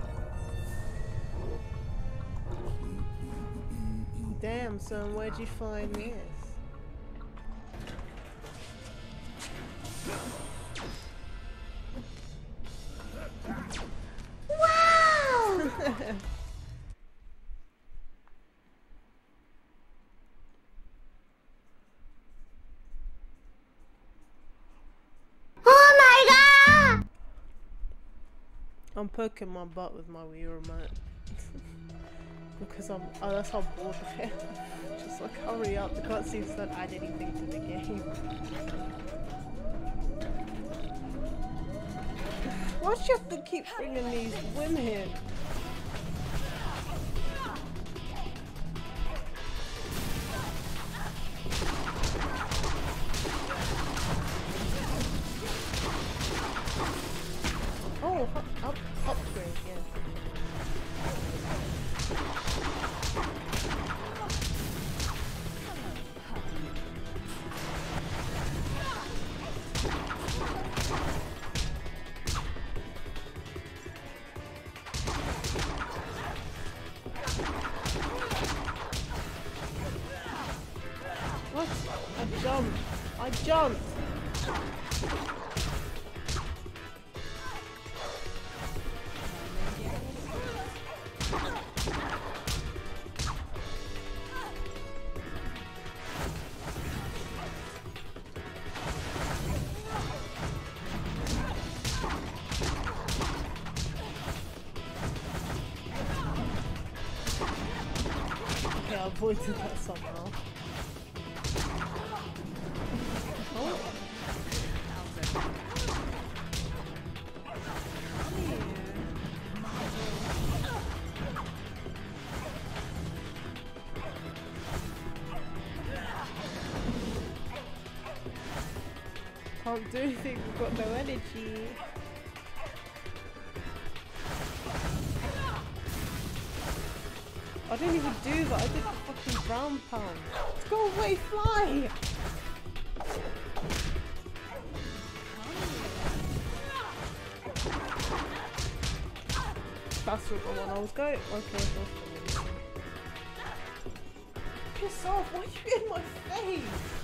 Damn, son, where'd you find this? Wow! I'm poking my butt with my Wii remote because that's how bored I am. Just like, hurry up, the cutscenes don't add anything to the game. Why do you have to keep bringing these women? Oh, upgrade, yeah. What? I jumped! Okay, I avoided that somehow. Oh. Can't do anything, we've got no energy. I didn't even do that, I did the fucking ground pound. Go away, fly! That's the one I was going. Okay, piss off, why are you in my face?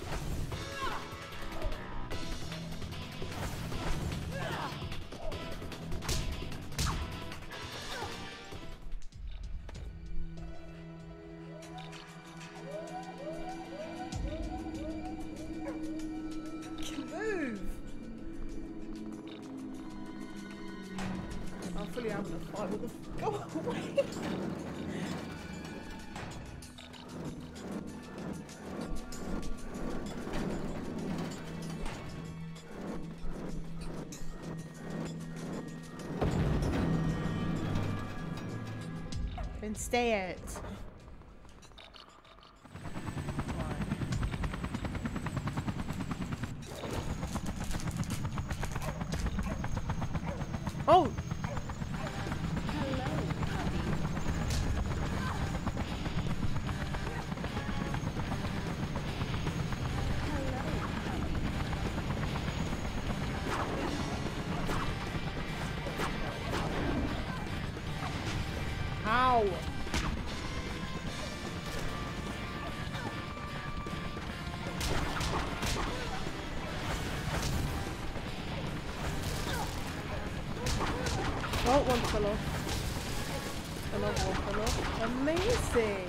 Move! I'm fully having a fight with the. Go away! Then stay out. Oh! Ow! Oh, one fell off. Another one fell off. Amazing!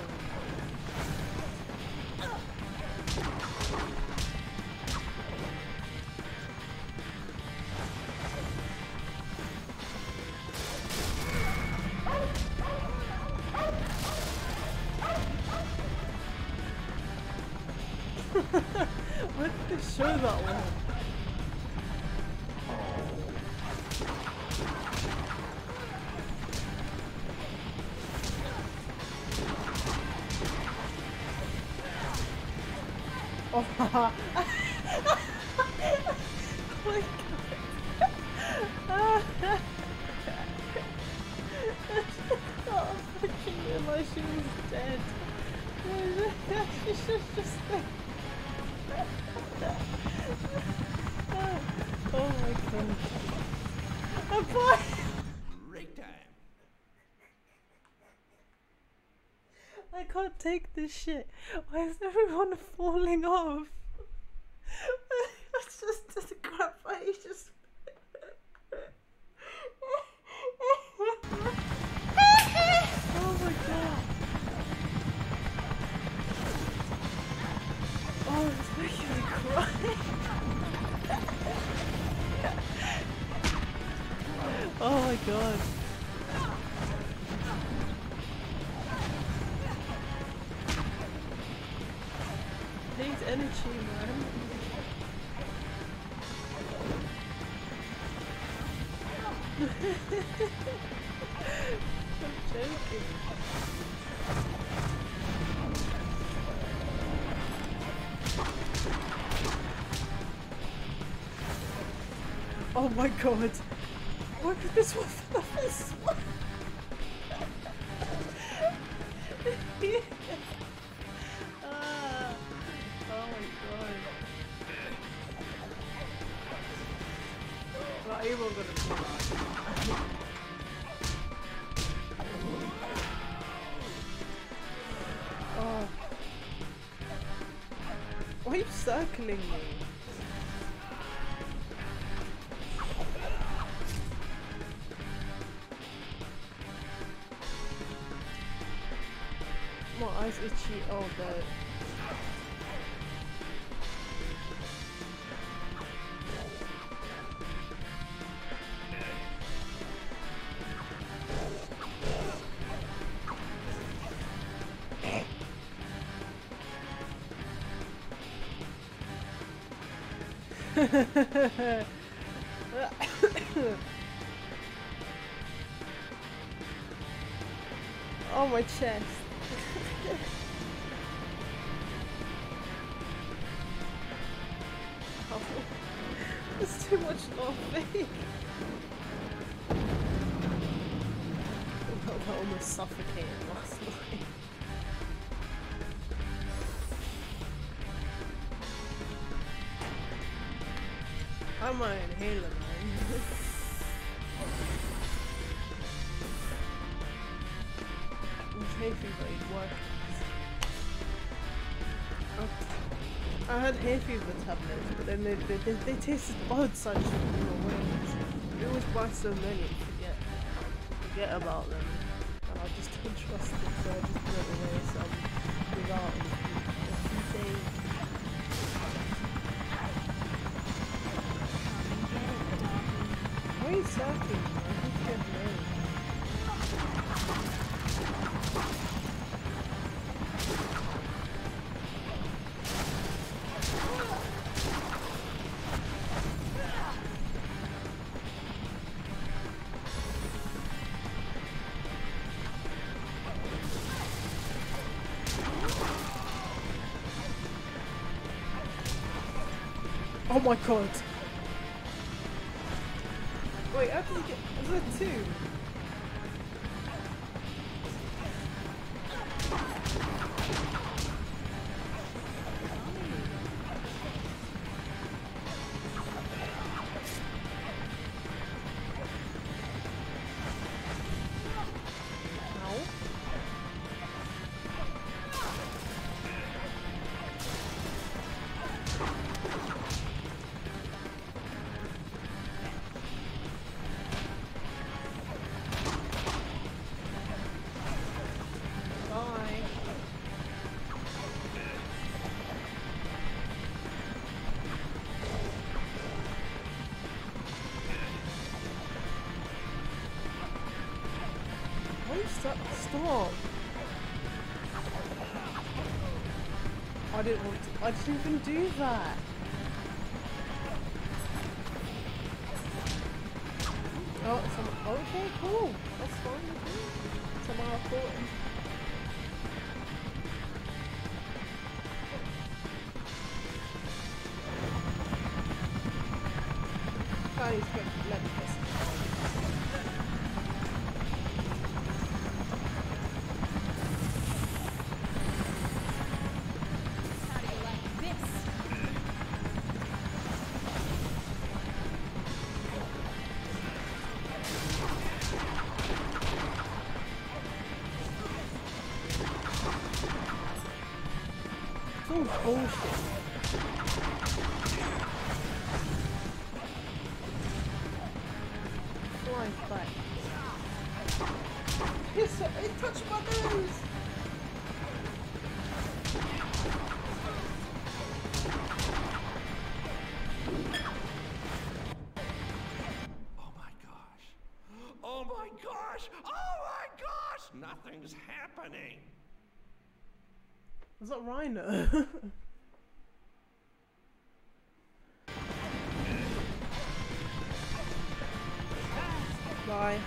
Why did they show that one? Oh my god. thought she was dead. She's just there. Oh my god. I'm fine. Break time. I can't take this shit. Why is everyone falling off? It's just the crap I just. Oh my god. Oh, it's making me cry. Oh my god. Needs energy, man. I'm joking. Oh my god. Look at this one. This one. Ah. Oh my god. Not even gonna do that. Oh. Why are you circling me? My eyes itchy. Oh god. Oh, my chest. Oh, there's too much laughing. I almost suffocated last night. I'm my inhaler, man. Hay fever is working. I had hay fever tablets, but then they tasted odd such ways. You always buy so many and forget about them. And I just don't trust them, so I just put away some without a few days. Why are you sucking, man? Who's getting married? Oh my god! Wait, how did you get? Was there two? Stop. I didn't want to. I didn't even do that. Oh, okay, cool. That's fine with me. Somehow I caught him. Guys, let me guess. Oh shit. Fly back. Yes, it touched my nose! Oh my gosh. Oh my gosh. Oh my gosh. Nothing's happening. Was that Rhino? Bye.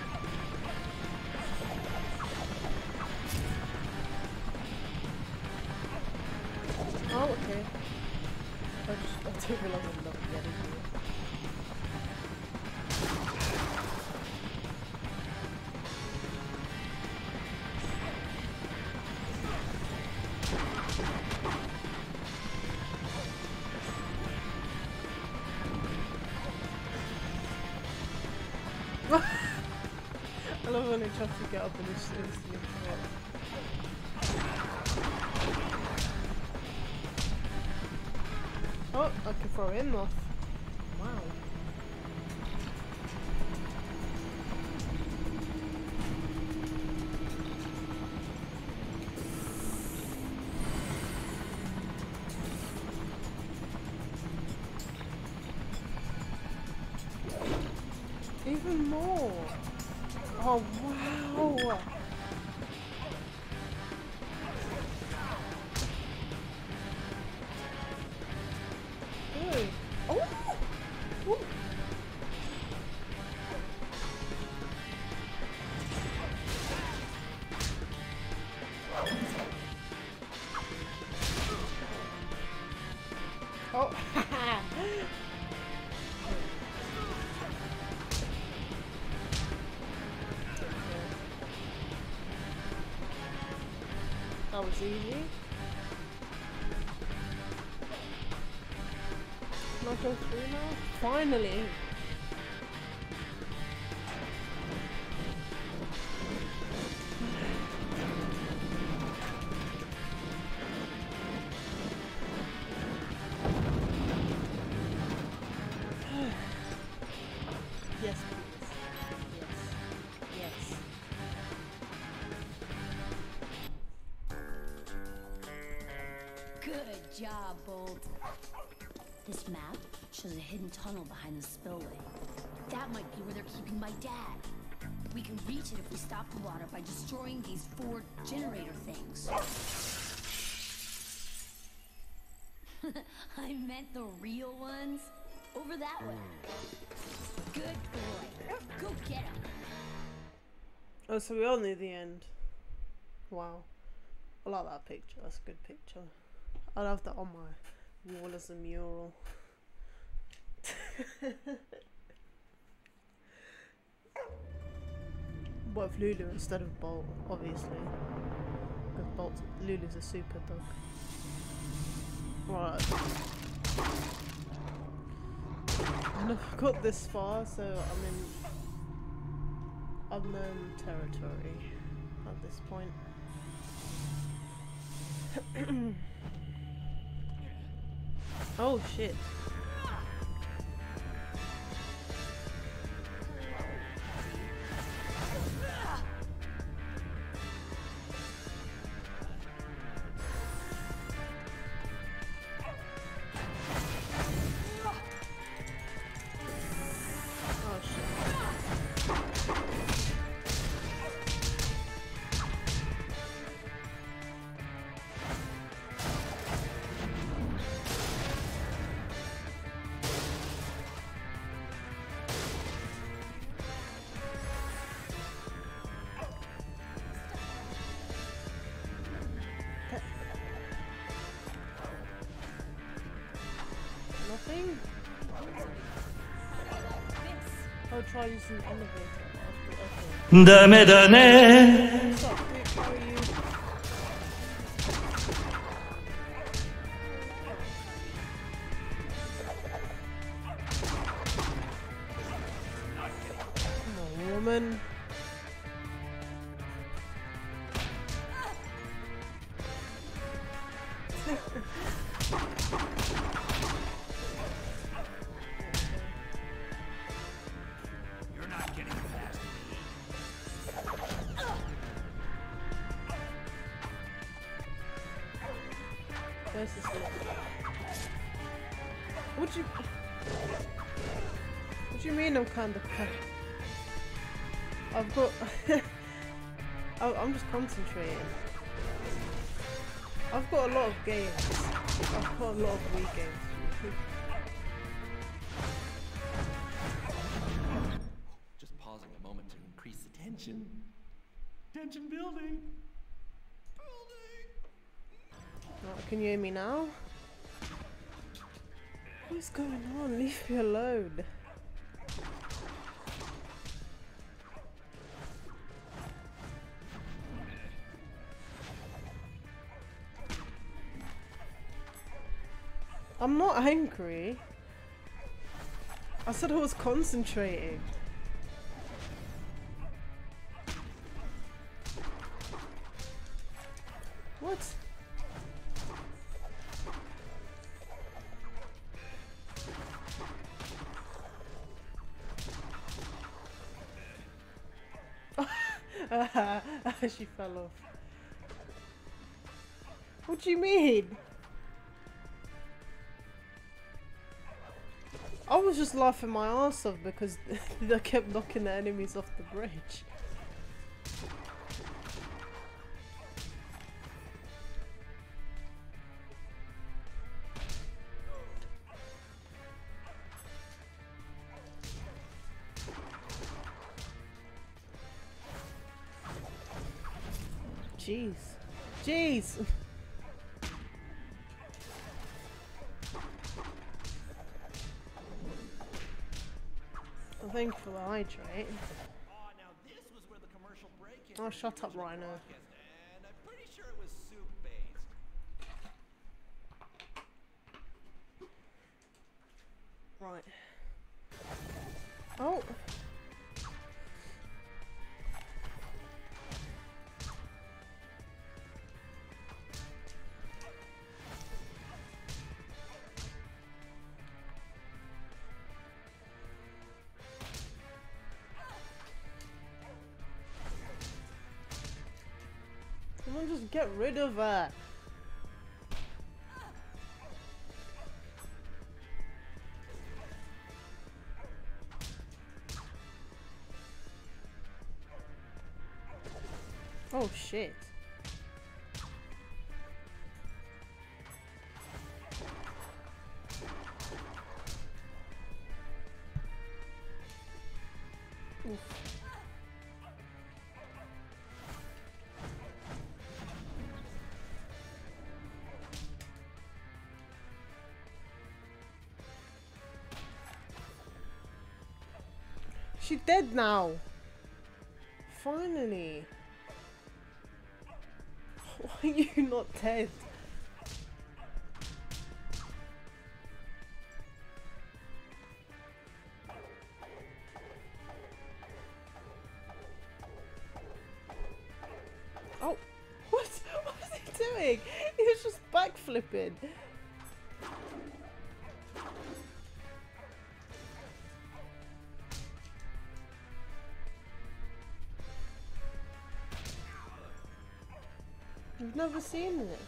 Oh, okay. I didn't realize I'm not getting here. I love when it tries to get up and it's instantly fall. Oh, I can throw him off. Wow. Even more. Oh wow. Good. Oh. Ooh. Oh. That was easy. Can I go through now? Finally! Yes, please. Yes. Yes. Good job, Bolt. This map shows a hidden tunnel behind the spillway. That might be where they're keeping my dad. We can reach it if we stop the water by destroying these 4 generator things. I meant the real ones. Over that way. Good boy. Go get him. Oh, so we all knew the end. Wow. I like that picture. That's a good picture. I'd have that on my wall as a mural. What if Lulu instead of Bolt, obviously. Because Lulu's a super dog. Right. I've never got this far, so I'm in unknown territory at this point. Oh shit. Oh shit. Nothing? I'll try using the elevator. Okay. Dame dane. What's up, dude? How are you? Come on, woman. face is lit. What do you mean I'm kind of I've got I'm just concentrating. I've got a lot of games. I've got a lot of Wii games. Just pausing a moment to increase the tension. Tension building. Right, can you hear me now? What is going on? Leave me alone. I'm not angry. I said I was concentrating. What? She fell off. What do you mean? I was just laughing my ass off because they kept knocking the enemies off the bridge. Jeez. Jeez! Thank you for the hydrate. Oh, shut up, Rhino. And I'm pretty sure it was soup-based. Right. Oh! Someone just get rid of her. Oh shit. Oof. She's dead now. Finally. Why are you not dead? Oh, what is he doing? He was just backflipping. I've never seen it.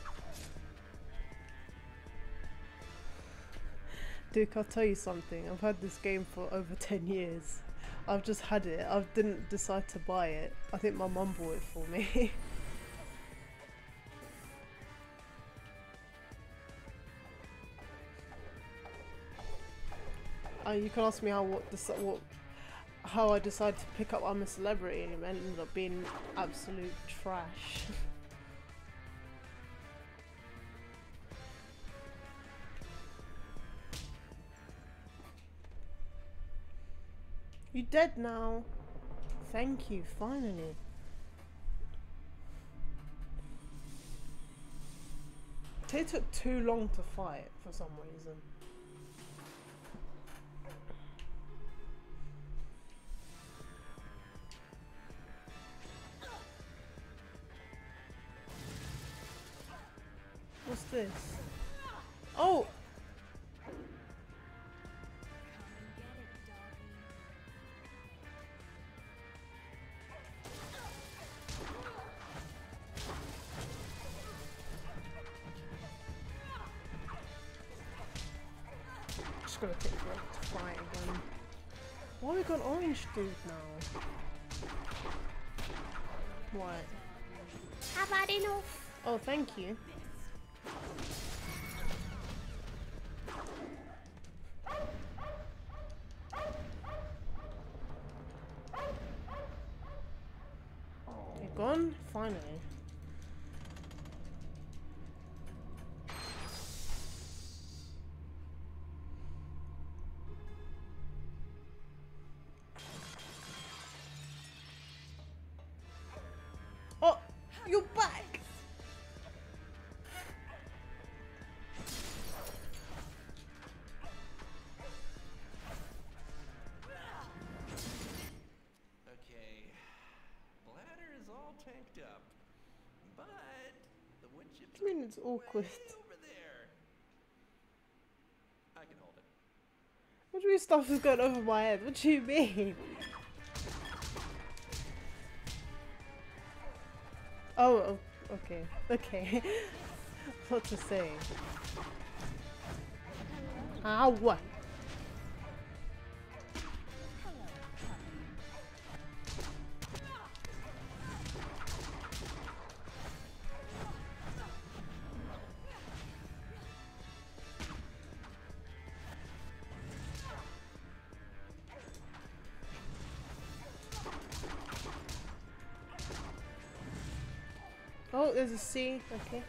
Duke, I'll tell you something. I've had this game for over 10 years. I've just had it. I didn't decide to buy it. I think my mum bought it for me. You can ask me how I decided to pick up I'm a Celebrity, and it ended up being absolute trash. You dead now? Thank you, finally. They took too long to fight for some reason. What's this? Oh! gonna take forever to fight again. Why we got orange dude now? What? I've had enough. Oh, thank you. You're gone? Finally. Oh, you're back. Okay, bladder is all tanked up, but the wood chips I mean, it's awkward. way over there. I can hold it. What do you mean stuff is going over my head? What do you mean? Oh, okay. Okay. What to say? Ow! Oh, there's a C. Okay.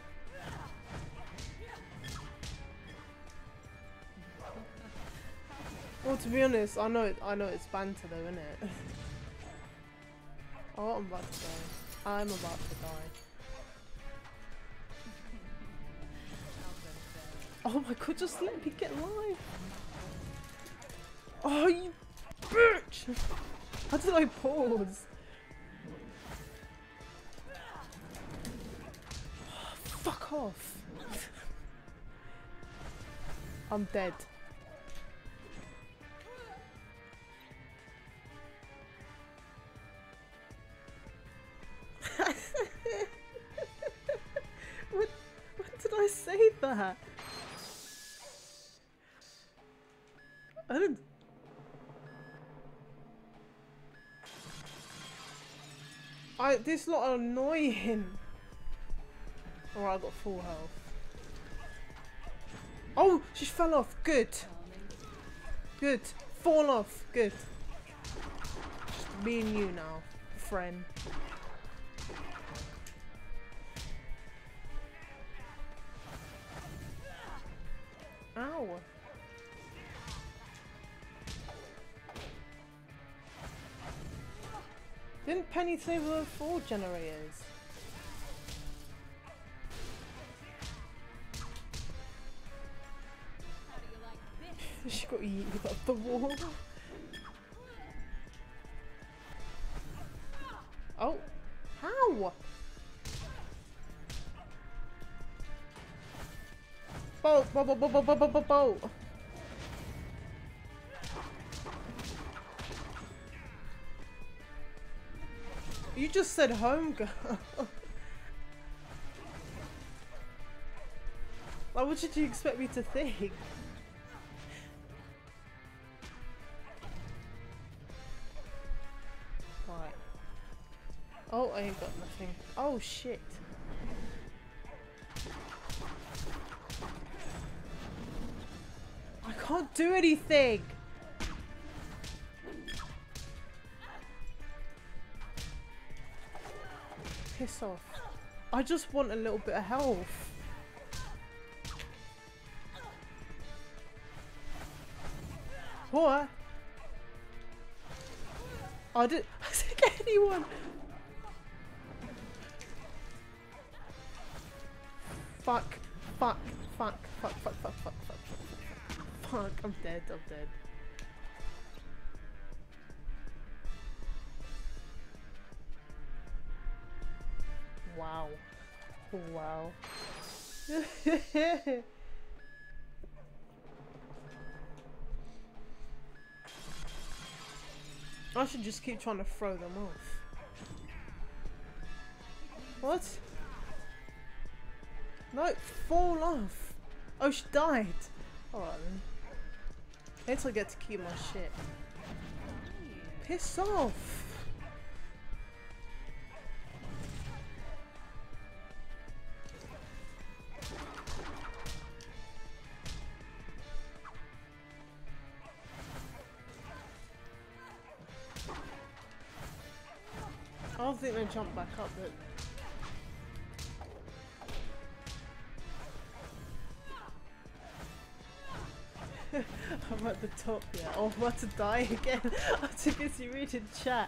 Well, to be honest, I know it's banter though, isn't it? Oh, I'm about to die. I'm about to die. Oh my god, just let me get live. Oh, you bitch! How did I pause? Fuck off. I'm dead. When did I say that? I didn't. This lot are annoying. Alright, I got full health. Oh, she fell off. Good. Good. Fall off. Good. Just me and you now, friend. Ow. Didn't Penny save the 4 generators? She got yeeted up the wall. Oh, how? Bolt, bolt, bolt, bolt, bolt, bolt, bolt, bolt. You just said home, girl. Like, what did you expect me to think? Right. Oh, I ain't got nothing. Oh, shit. I can't do anything! Piss off. I just want a little bit of health. What? I didn't get anyone! Fuck. Fuck. Fuck. Fuck. Fuck. Fuck. Fuck. Fuck. Fuck. I'm dead. I'm dead. Wow. Wow. I should just keep trying to throw them off. What? No, fall off. Oh, she died. Alright then. Wait till I get to keep my shit. Piss off! I don't think they jump back up, but I'm at the top, yeah. Oh, I'm about to die again. I'm too busy reading chat.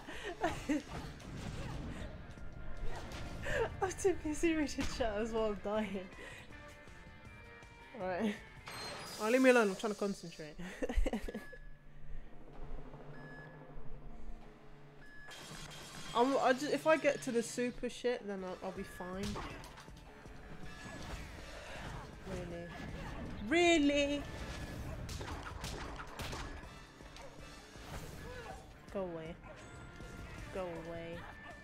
I'm too busy reading chat as well, I'm dying. Alright. Oh, leave me alone, I'm trying to concentrate. If I get to the super shit, then I'll be fine. Really? Really? Go away. Go away.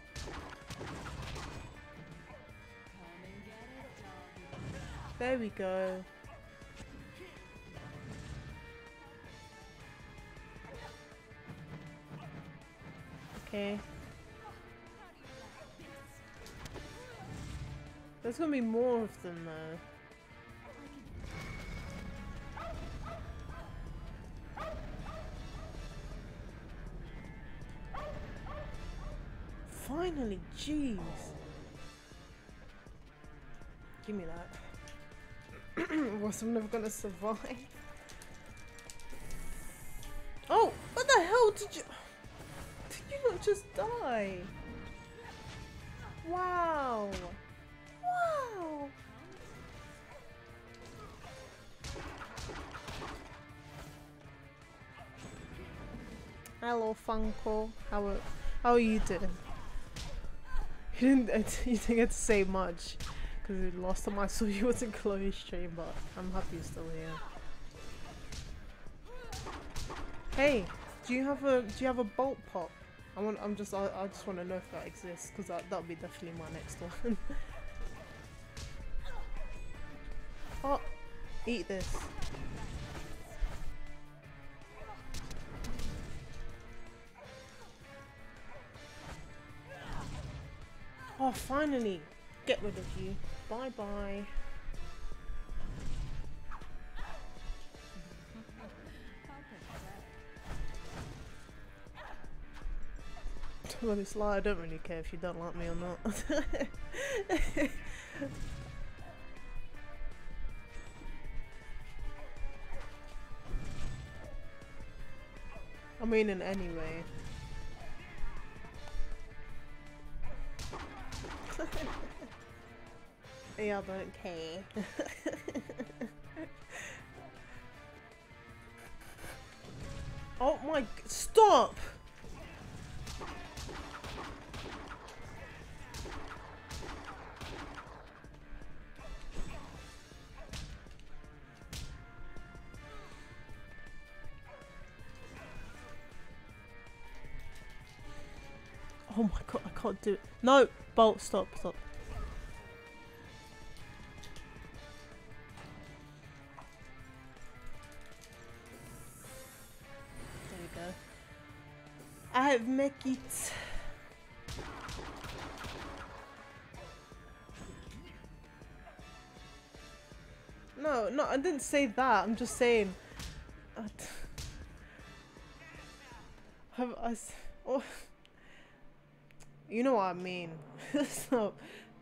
There we go. Okay. There's gonna be more of them though. Finally, jeez. Give me that. Was I'm never gonna survive. Oh, what the hell did you? Did you not just die? Wow. Wow. Hello, Funko. How are you doing? You didn't get to say much because the last time I saw you was in Chloe's stream, but I'm happy you're still here. Hey, do you have a bolt pop? I just want to know if that exists because that'll be definitely my next one. Oh, eat this. Oh, finally! Get rid of you. Bye bye. Let me slide. I don't really care if you don't like me or not. I mean, in any way. Yeah, I don't care. Oh my, stop! Oh my god, I can't do it. No! Bolt, stop, stop. There we go. I make it. No, I didn't say that. I'm just saying. Oh. You know what I mean. So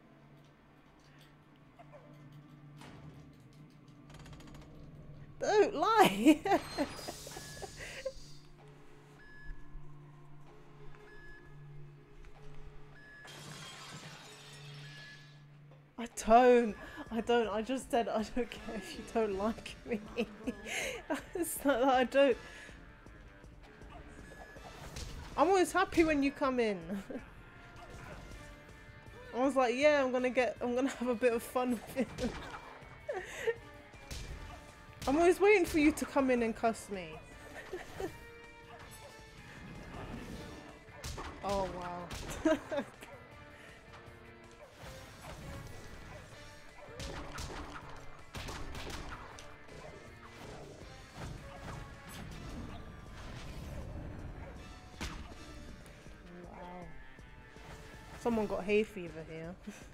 don't lie. I don't. I just said I don't care if you don't like me. It's not that I don't. I'm always happy when you come in. I was like, yeah, I'm gonna have a bit of fun with it. I'm always waiting for you to come in and cuss me. Oh wow. Someone got hay fever here.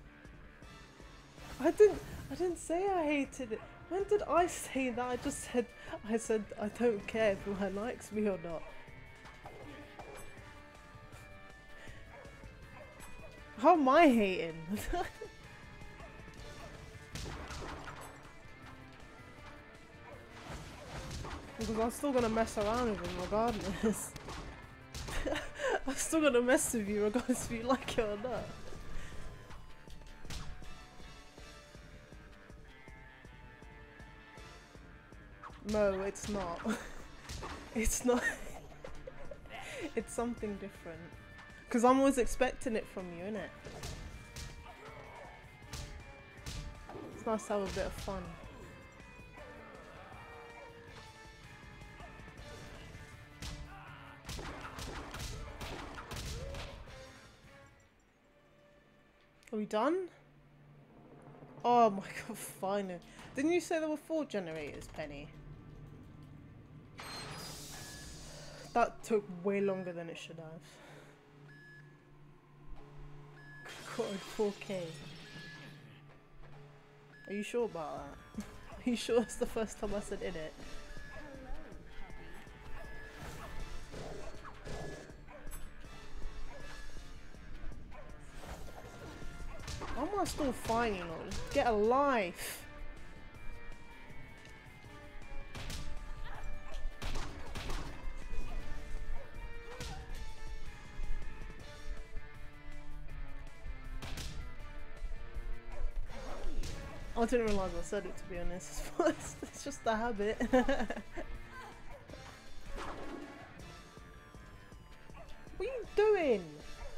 I didn't say I hated it. When did I say that? I said I don't care if anyone likes me or not. How am I hating? Because I'm still gonna mess around with him regardless. I'm still gonna mess with you regardless if you like it or not. No, it's not. It's not. It's something different. Because I'm always expecting it from you, innit? It's nice to have a bit of fun. Are we done? Oh my god, finally. Didn't you say there were 4 generators, Penny? That took way longer than it should have. God, 4K. Are you sure about that? Are you sure it's the first time I said in it? Why am I still fighting you lot? Just get a life. I didn't realise I said it, to be honest. It's just a habit. What are you doing?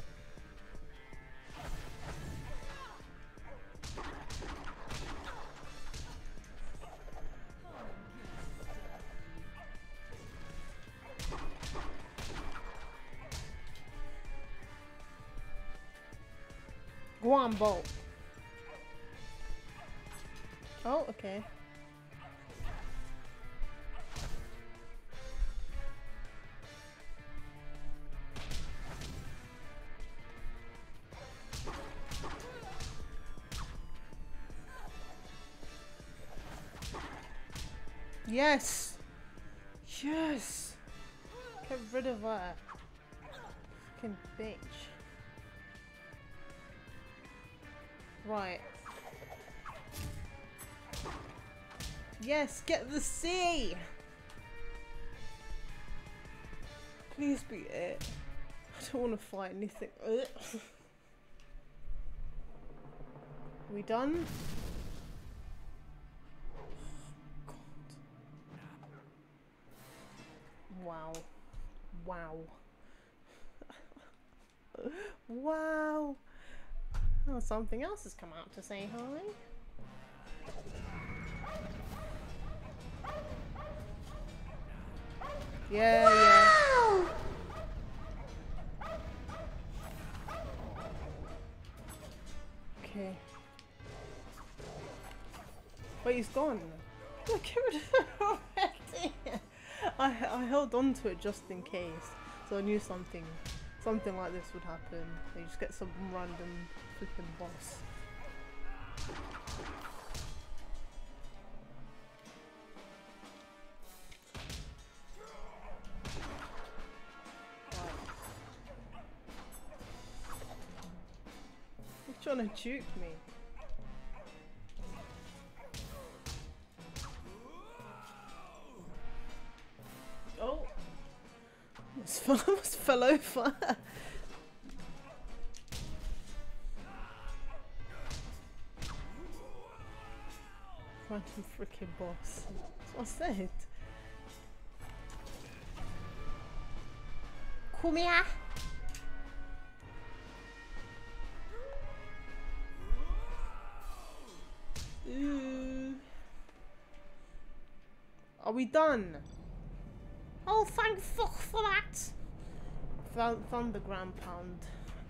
Go on, Bolt. Oh, okay. Yes! Yes! Get rid of that. Fucking bitch. Right. Yes, get the C! Please be it. I don't want to fight anything. Ugh. Are we done? God. Wow. Wow. Wow. Oh, something else has come out to say hi. Yeah, yeah. Okay. Wait, he's gone. Look, get rid of it already. I held on to it just in case, so I knew something like this would happen. You just get some random flipping boss. Trying to juke me. Oh, almost fell over. Random freaking boss. That's what I said. Come here. Are we done? Oh, thank fuck for that! Found the ground pound.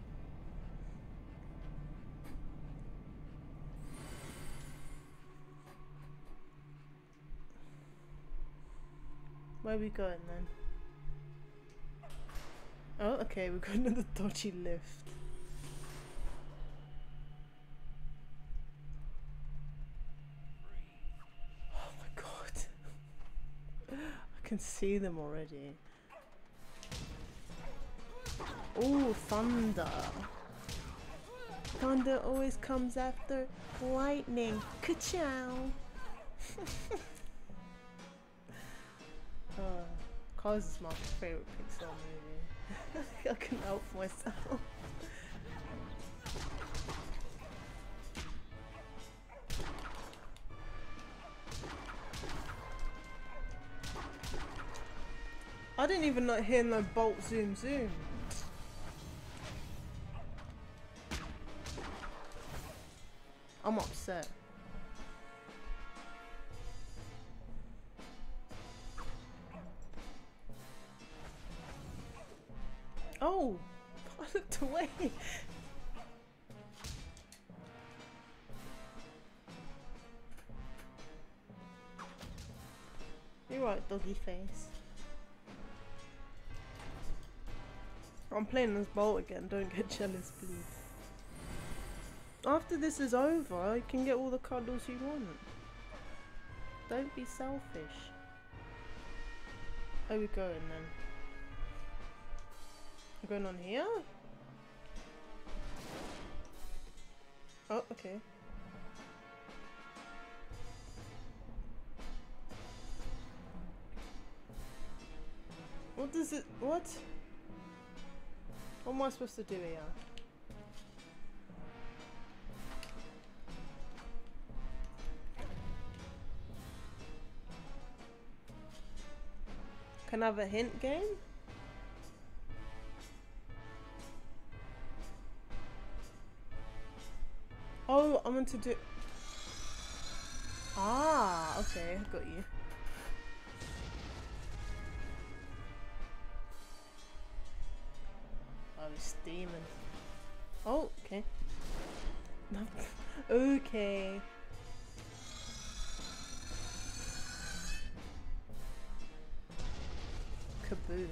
Where are we going then? Oh, okay, we're going to the dodgy lift. can see them already. Oh, thunder. Thunder always comes after lightning. Ka-chow. Cars is my favorite Pixar movie. I can help myself. I didn't even not hear no bolt zoom zoom. I'm upset. Oh, I looked away. You're right, doggy face. I'm playing as Bolt again, don't get jealous please. After this is over, you can get all the cuddles you want. Don't be selfish. Where are we going then? We're going on here? Oh, okay. What does it... what? What am I supposed to do here? Can I have a hint game? Oh, I want to do... Ah, okay, got you. Oh, he's steaming. Oh, okay. No. Okay. Kaboom.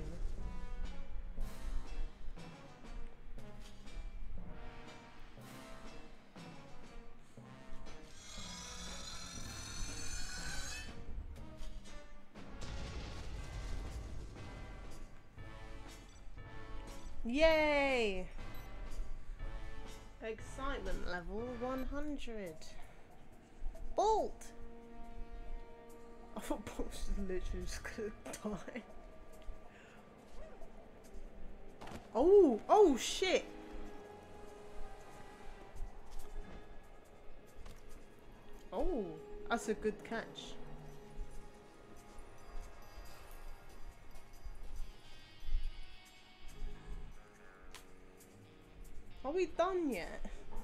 Yay! Excitement level 100. Bolt! I thought Bolt was literally just gonna die. Oh! Oh shit! Oh, that's a good catch. Are we done yet?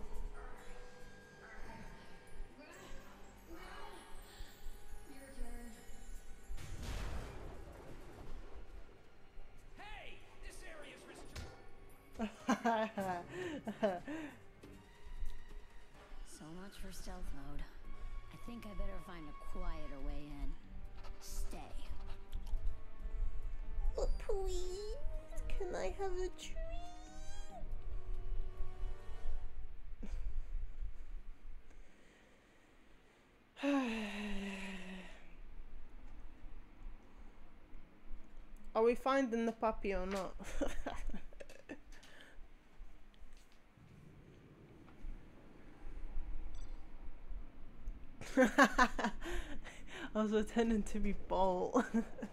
Hey, this area's So much for stealth mode. I think I better find a quieter way in. Stay. Oh, please, can I have a treat? Are we finding the puppy or not? I was pretending to be Bolt.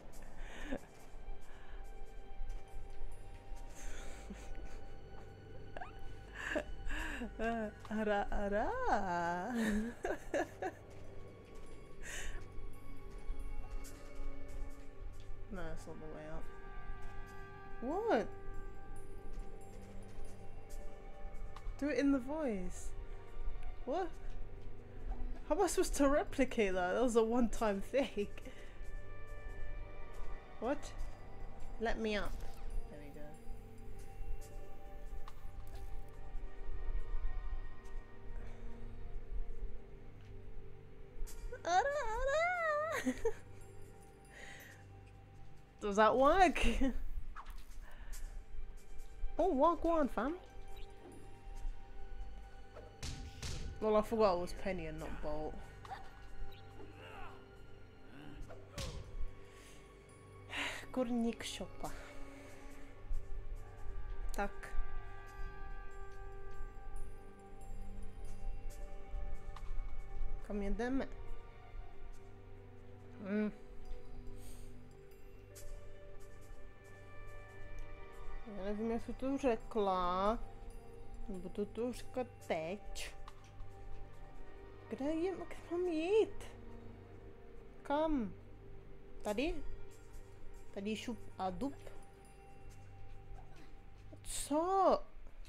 Ara ara. No, it's not the way up. What? Do it in the voice. What? How am I supposed to replicate that? That was a one-time thing. What? Let me up. There we go. Ara, ara. Does that work? Oh, what? Go on, fam. Well, I forgot it was Penny and not Bolt. kurník šopa. Tak. Kam jedeme? Já nevím, jestli to řekla. Nebo to říkat teď. Kde mám jít? Kam? Tady? Tady šup a dup? Co?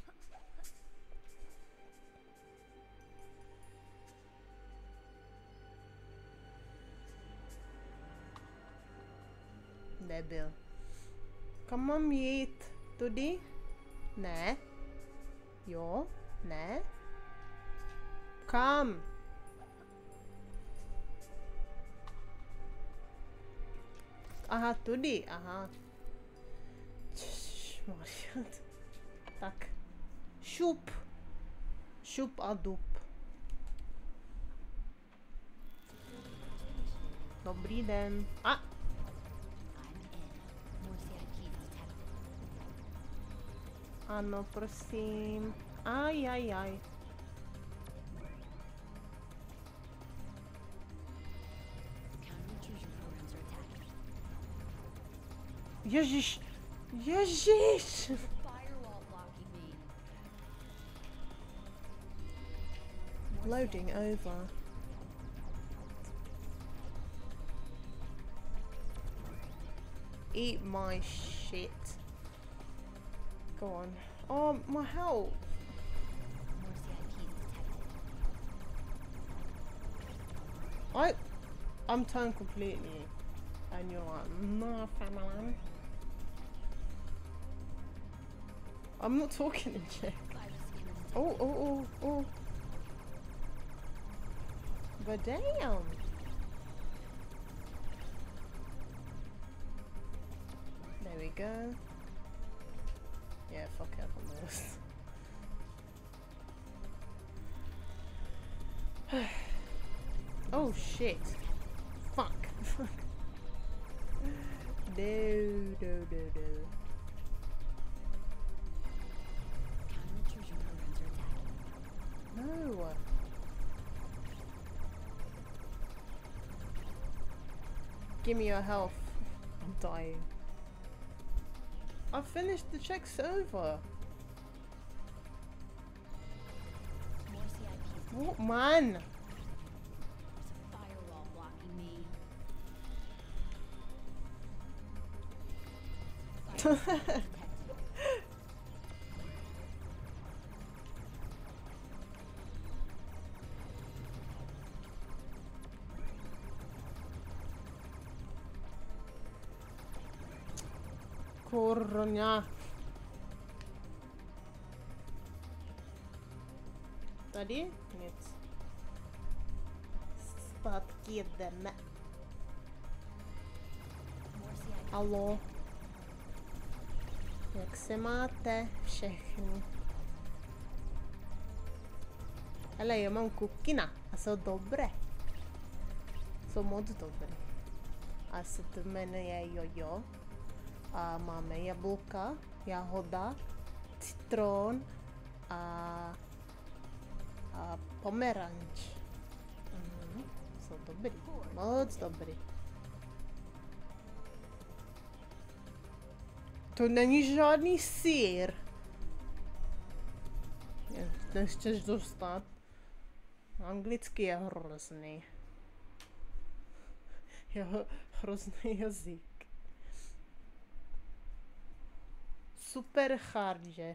Debil. Kam mám jít? Tudy? Ne. Jo? Ne. Kam? Aha, tudy, aha. Tak. Šup. Šup a dup. Dobrý den. A! Ano, prosím. Aj. Ježiš! Ježiš! Loading over. Eat my shit. Go on. Oh, my health. I'm turned completely, and you're like, no, family. I'm not talking in Czech. Oh. But damn. There we go. Yeah, fuck it up on this. Oh shit. Fuck. No. No. Give me your health. I'm dying. I finished the check's over. What, man? There's a firewall blocking me. Kurňa. Tady? Nic. Zpátky jedeme. Alo. Jak se máte všechny? Hele, já mám kukina a jsou dobré. Jsou moc dobré. A se to jmenuje Jojo. A máme jablka, jahoda, citron a pomeranč. Jsou dobrý, moc dobrý. To není žádný sýr. Nechceš dostat. Anglicky je hrozný. Jeho hrozný jazyk. Super charge.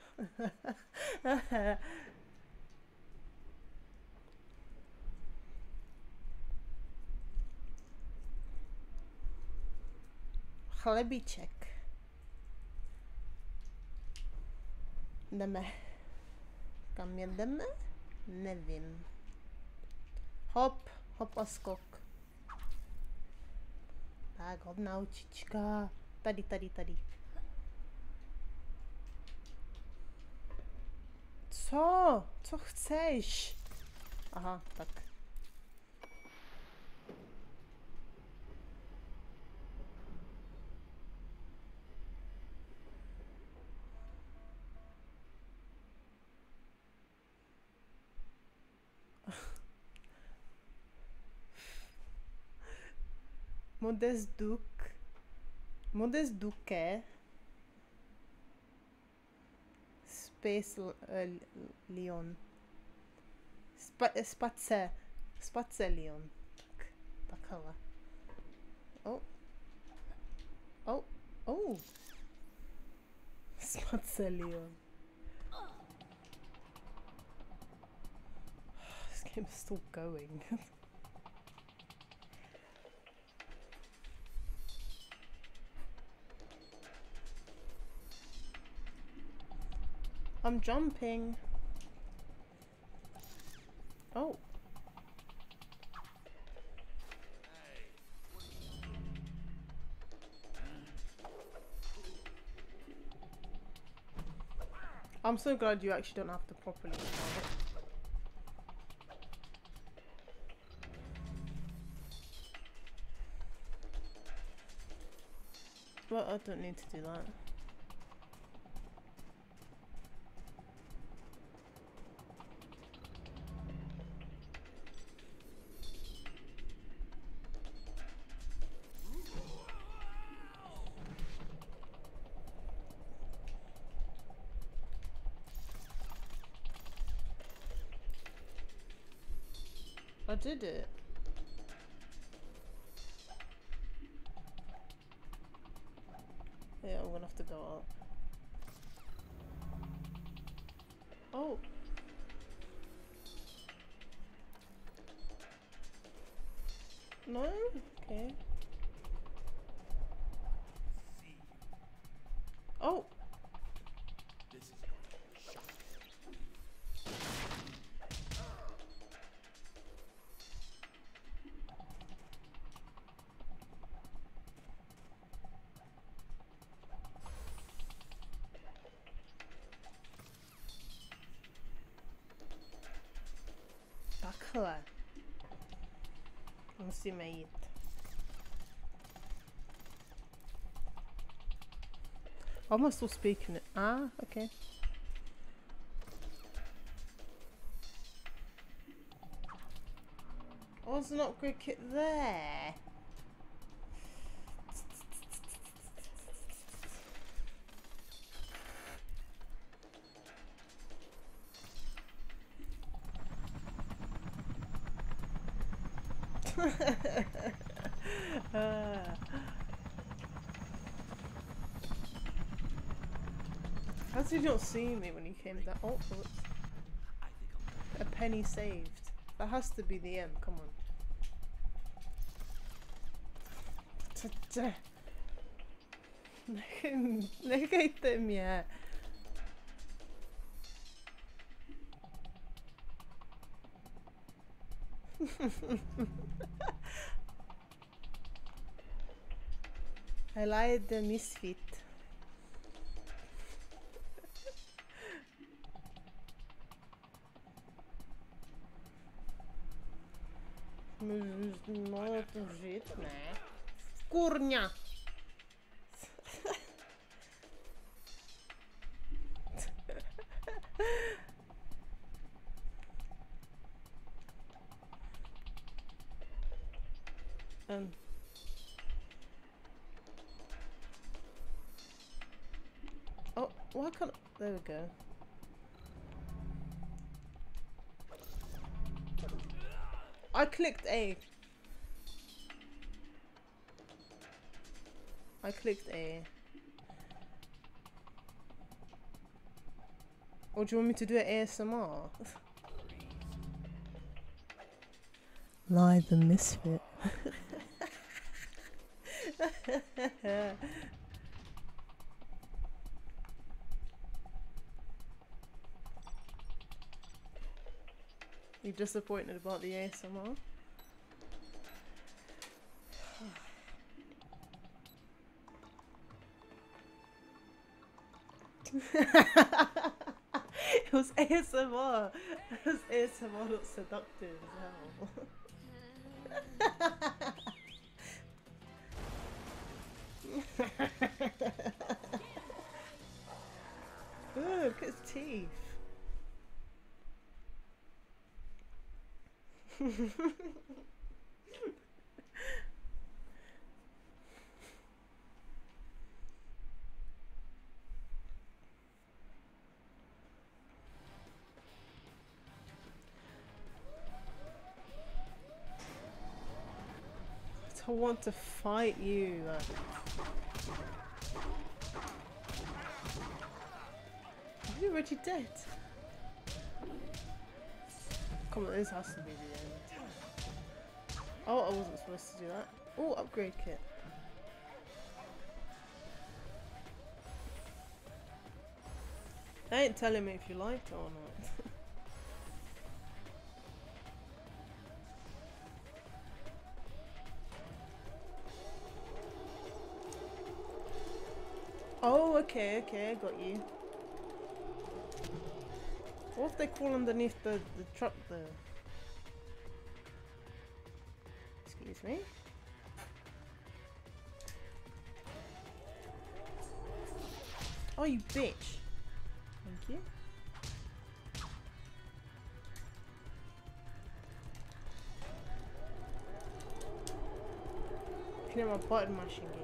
Chlebíček. Jdeme. Kam jedeme? Nevím. Hop, hop a skok. Tak, hodná učička. Tady. Co? Co chceš? Aha, tak. Modest Duke. Modest Duque. Space Leon. Spatzelion. Takala. Oh. Oh. Oh. Spatzelion. This game is still going. I'm jumping. Oh. I'm so glad you actually don't have to properly start it. Well, I don't need to do that. I did it. Yeah, I'm gonna have to go up. Oh. No? Okay. Oh. This is shock. Takla. Måste med hit. Why am I still speaking it? Ah, okay. Oh, there's an upgrade kit there. How did you not see me when you came down? Oh, whoops. A penny saved. That has to be the M, come on. Negate yeah. I lied the misfit. Not żyć, ne? Kurnia! Oh, why can't... There we go. I clicked A. I clicked A. Or do you want me to do it ASMR? Lie the misfit. You disappointed about the ASMR? It was ASMR. It was ASMR, not seductive as hell. Ooh, look at his teeth. don't want to fight you. Are you already dead? Come on, this has to be the end. Oh, I wasn't supposed to do that. Oh, upgrade kit. They ain't telling me if you liked it or not. Oh, okay, okay, I got you. What if they crawl underneath the truck there? Excuse me? Oh, you bitch. Thank you. Can you hear my button mashing game?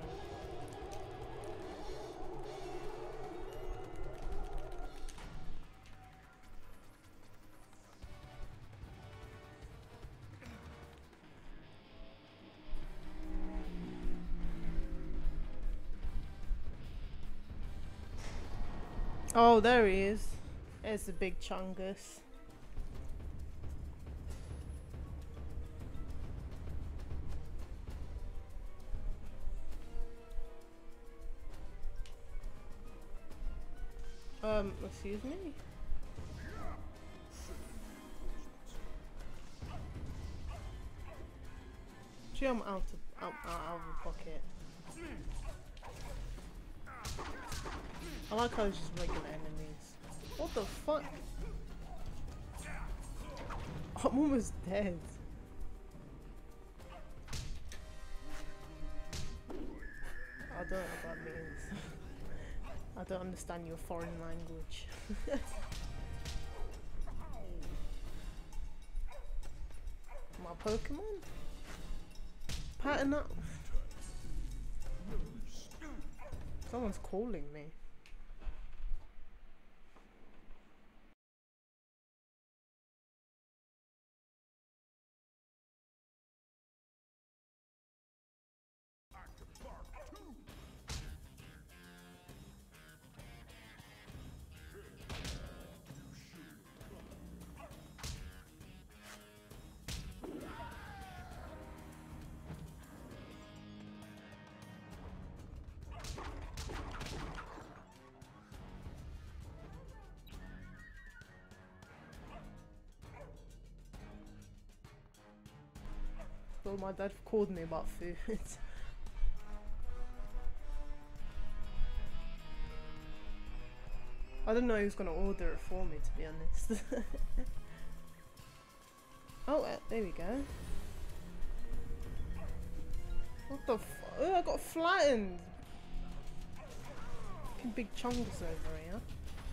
Oh, there he is. There's the big chungus. Excuse me? Gee, I'm out of the pocket. I like how it's just regular enemies. What the fuck? I'm almost dead. I don't know what that means. I don't understand your foreign language. My Pokemon? Pattern up. Someone's calling me. Well, my dad called me about food. I didn't know he was gonna order it for me, to be honest. Oh, there we go. What the f— oh, I got flattened! Fucking big chunks over here.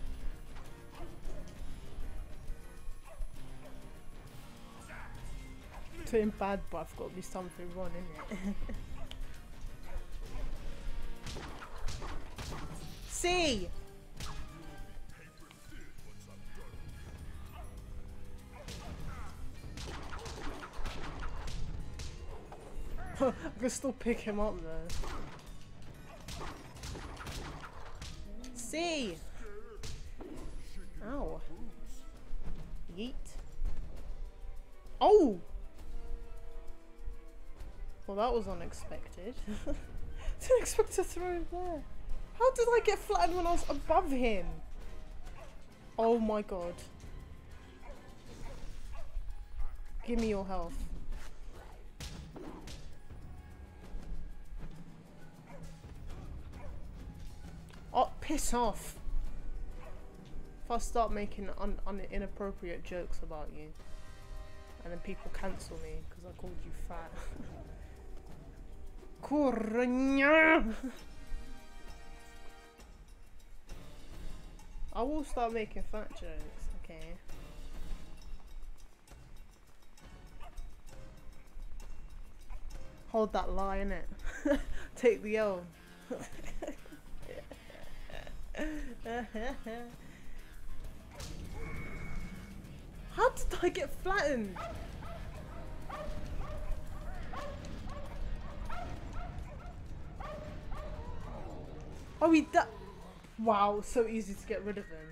Doing bad, but I've got to be something wrong, innit? See! I can still pick him up though. See! Ow. Yeet. Oh! Well, that was unexpected. Didn't expect to throw him there. How did I get flattened when I was above him? Oh my god. Give me your health. Oh, piss off. If I start making inappropriate jokes about you, and then people cancel me because I called you fat. Cornya! I will start making fat jokes, okay? Hold that lie, innit? Take the L. How did I get flattened? Oh, he died. Wow, so easy to get rid of him.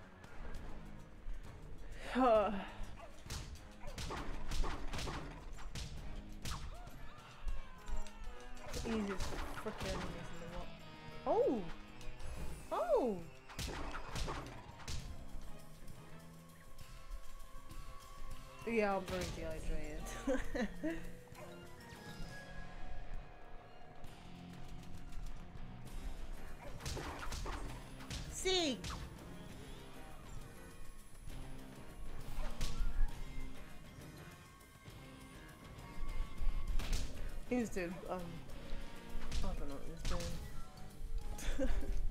The easiest freaking enemies in the world. Oh! Oh! Yeah, I'm very dehydrated. See! He was doing, I don't know what he was doing.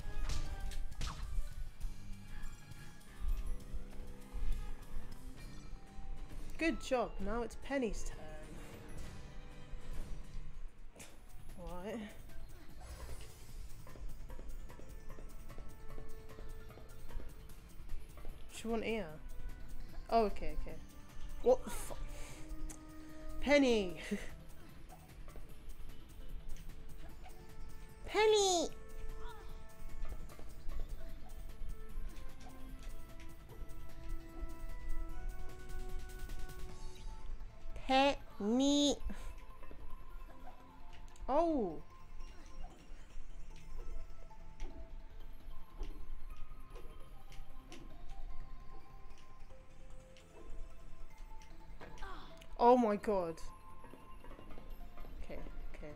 Good job, now it's Penny's turn. Right. She want ear. Oh, okay, okay. What the fuck? Penny! Penny! Penny! Oh! Oh my god. Okay, okay.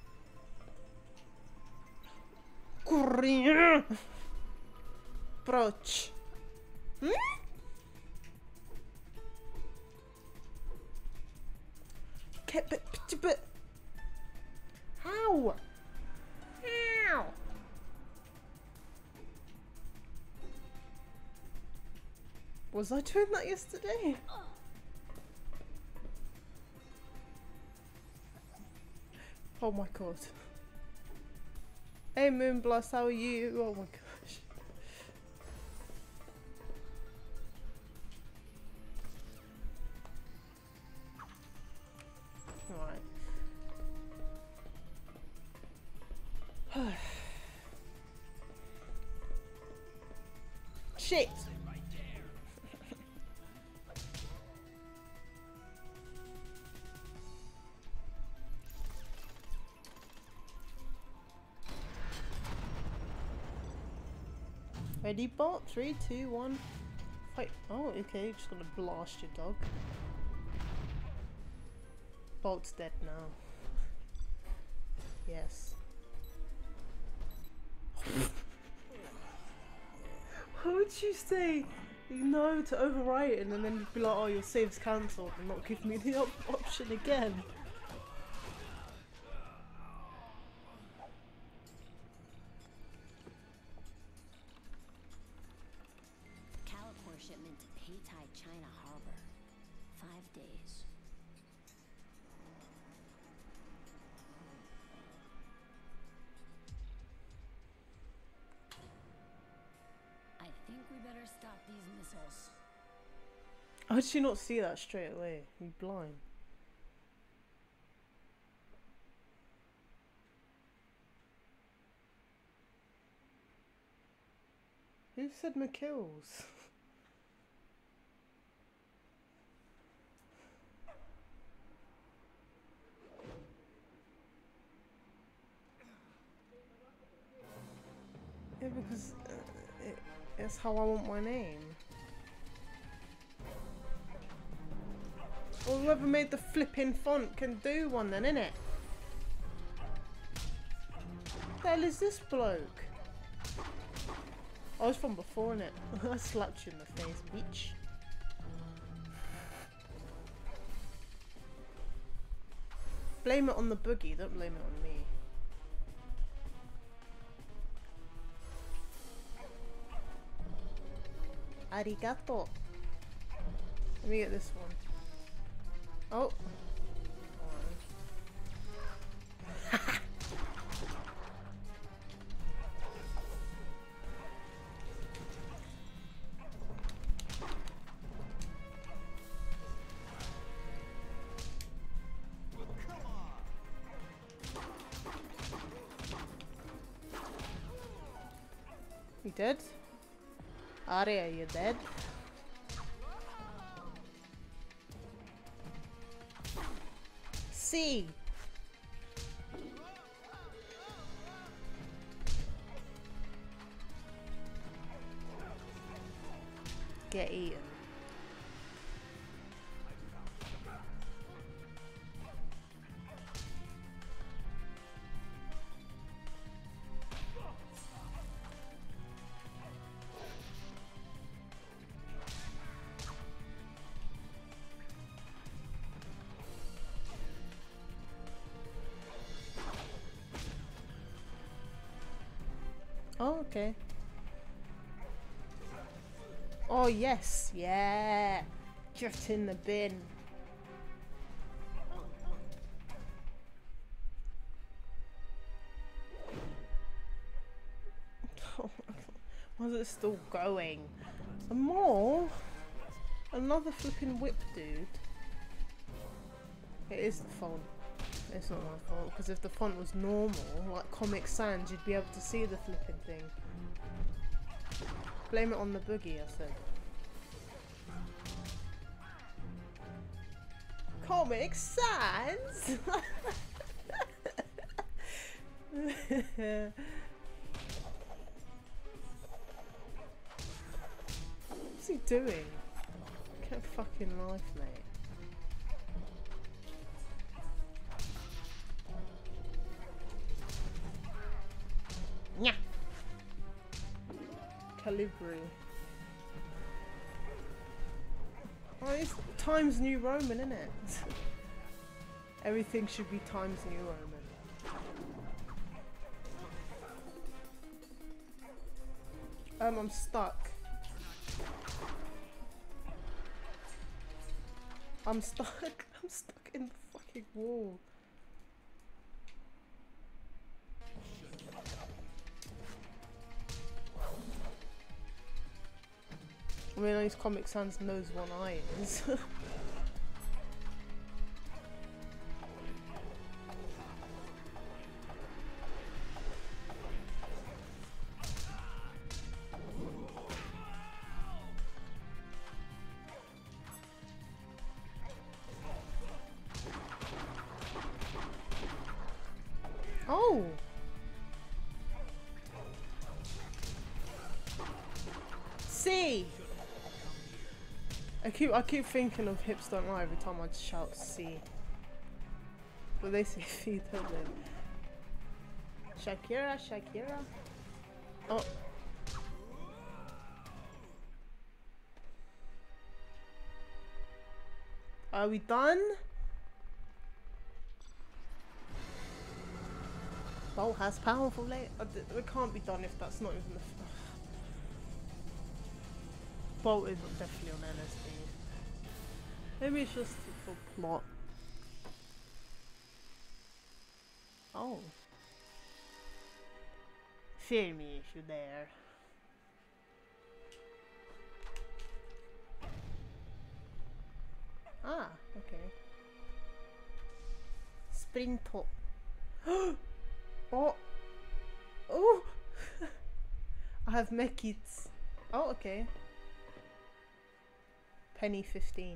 Correct. Broch. Hmm? But how? How? Was I doing that yesterday? Oh my god. Hey Moonblast, how are you? Oh my gosh. Alright. Shit! Ready, bot? 3, 2, 1. Fight. Oh, okay. Just gonna blast your dog. Bolt's dead now. Yes. How would you say no to overwrite it and then you'd be like, oh, your save's cancelled and not give me the option again? Shipment to Peitai, China Harbor. 5 days. I think we better stop these missiles. How did you not see that straight away? Are you blind? Who said McKills? Yeah, because it's how I want my name. Well, whoever made the flipping font can do one then, innit? What the hell is this bloke? I was from before, innit? I slapped you in the face, bitch. Blame it on the boogie, don't blame it on me. Arigato. Let me get this one. Oh. You dead? Arya, you dead? C. Get eaten. Oh, okay. Oh, yes. Yeah. Just in the bin. Oh my God. Why is it still going? And more? Another flipping whip, dude. It is the font. It's not my fault, because if the font was normal, like Comic Sans, you'd be able to see the flipping thing. Blame it on the boogie, I said. Comic Sans! What's he doing? Get fucking life, mate. Yeah. Calibri. Oh, it's Times New Roman, isn't it? Everything should be Times New Roman. I'm stuck. I'm stuck. I'm stuck in the fucking wall. I mean, at least Comic Sans knows one eye is. Oh! C! I keep thinking of Hips Don't Lie every time I shout C. But they say C, don't they? Shakira, Shakira. Oh. Are we done? Bolt has powerful leg. We can't be done if that's not even the. Bolt is definitely on LSD. Maybe it's just for plot. Oh. Fear me if you dare. Ah, okay. Sprinto. Oh! Oh! I have mechits. Oh, okay. Penny 15.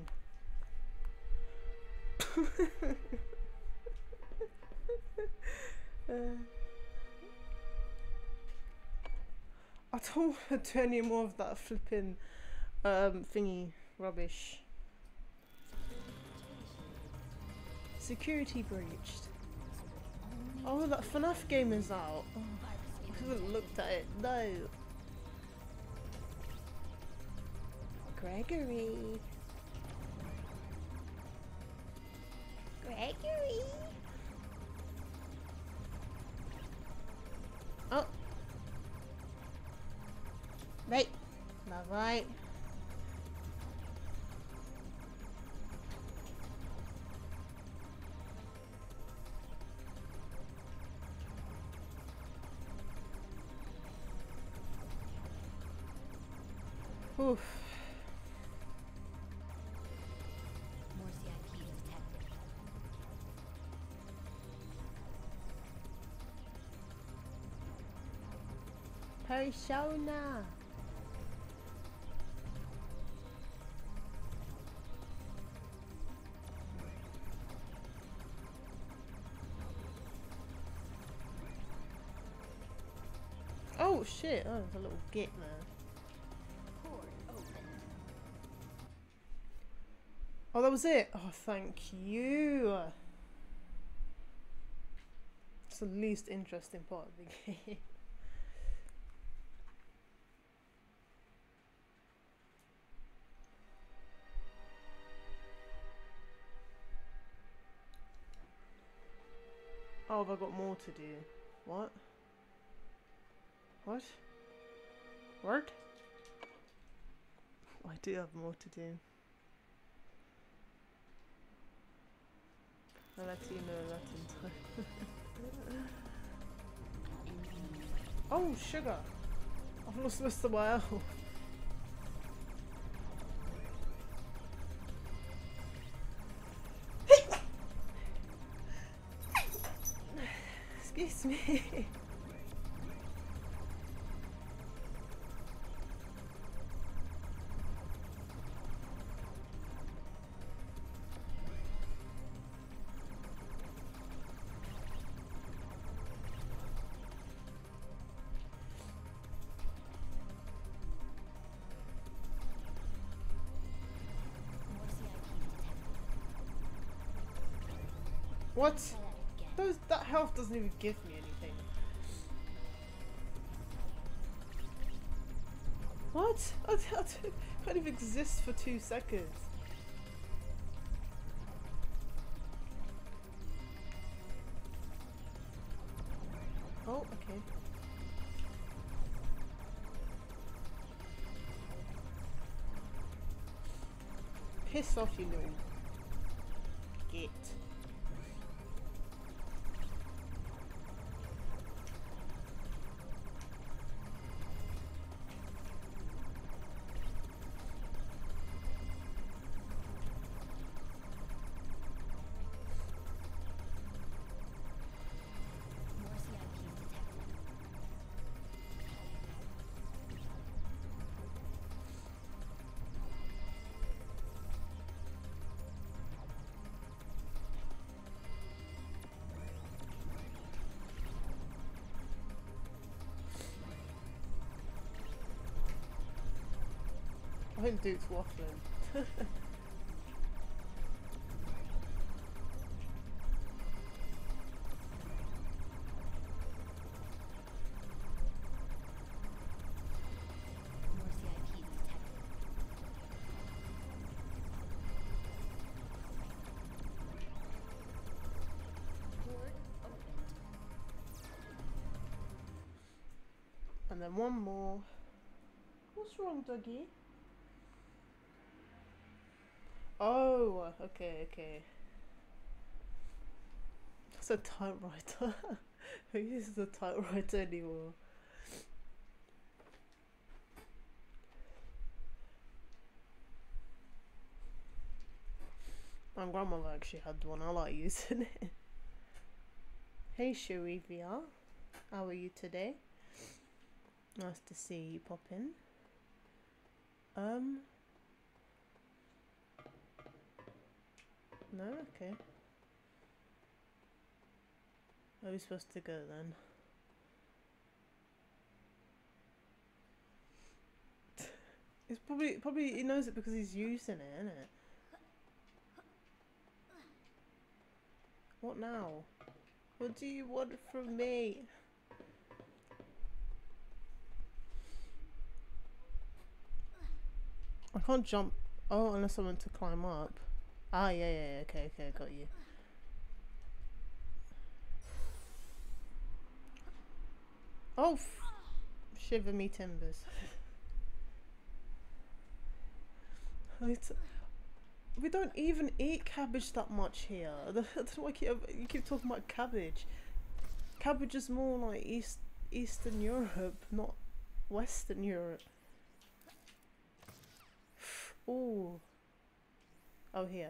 I don't want to do any more of that flipping thingy rubbish. Security breached. Oh, that FNAF game is out. Oh, I haven't looked at it. No. Gregory. Gregory. Oh. Right. Bye-bye. Oof. More CIP detected. Persona. Oh shit, oh, there's a little git there. Oh, that was it? Oh, thank you. It's the least interesting part of the game. Oh, have I got more to do? What? What? What? I do have more to do. I'll let you know that in time. Oh, sugar! I've lost Mr. Wow. Excuse me. What? That health doesn't even give me anything. What? I can't even exist for 2 seconds. Oh, okay. Piss off, you little git. I think Duke's waffling. And then one more. What's wrong, Dougie? Oh, okay, okay. That's a typewriter. Who uses a typewriter anymore? My grandmother actually had one. I like using it. Hey, Sharivia. How are you today? Nice to see you pop in. No? Okay. Where are we supposed to go then? It's probably he knows it because he's using it, isn't it? What now? What do you want from me? I can't jump. Oh, unless I want to climb up. Ah, yeah, okay, got you. Oh, shiver me timbers. We don't even eat cabbage that much here. That's why you keep talking about cabbage. Cabbage is more like Eastern Europe, not Western Europe. Ooh. Oh, here.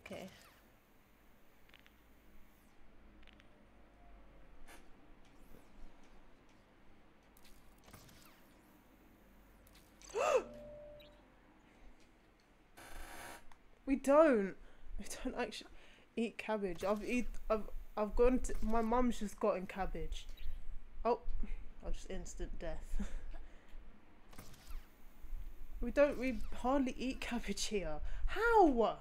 Okay. We don't actually eat cabbage. I've gone to, my mum's just gotten cabbage. Oh, I'll just instant death. We hardly eat cabbage here. How?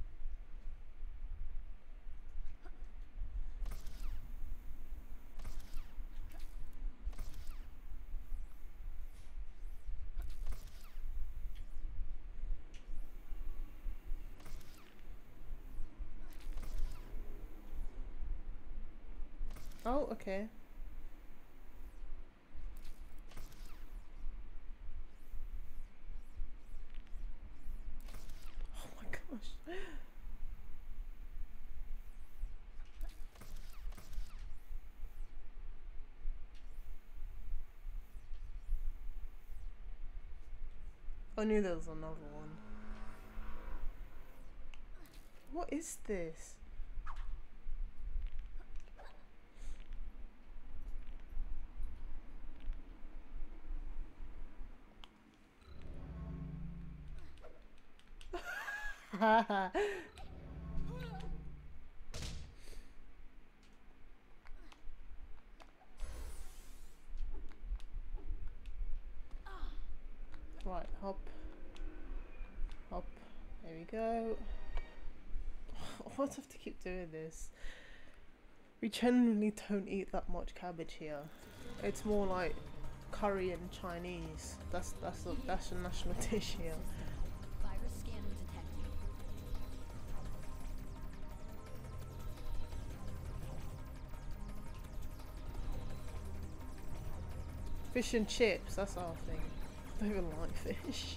Oh, okay. Oh my gosh. I knew there was another one. What is this? Right, hop. Hop. There we go. Why do I have to keep doing this? We generally don't eat that much cabbage here. It's more like curry and Chinese. That's a national dish here. Virus scan detected. Fish and chips, that's our thing. I don't even like fish.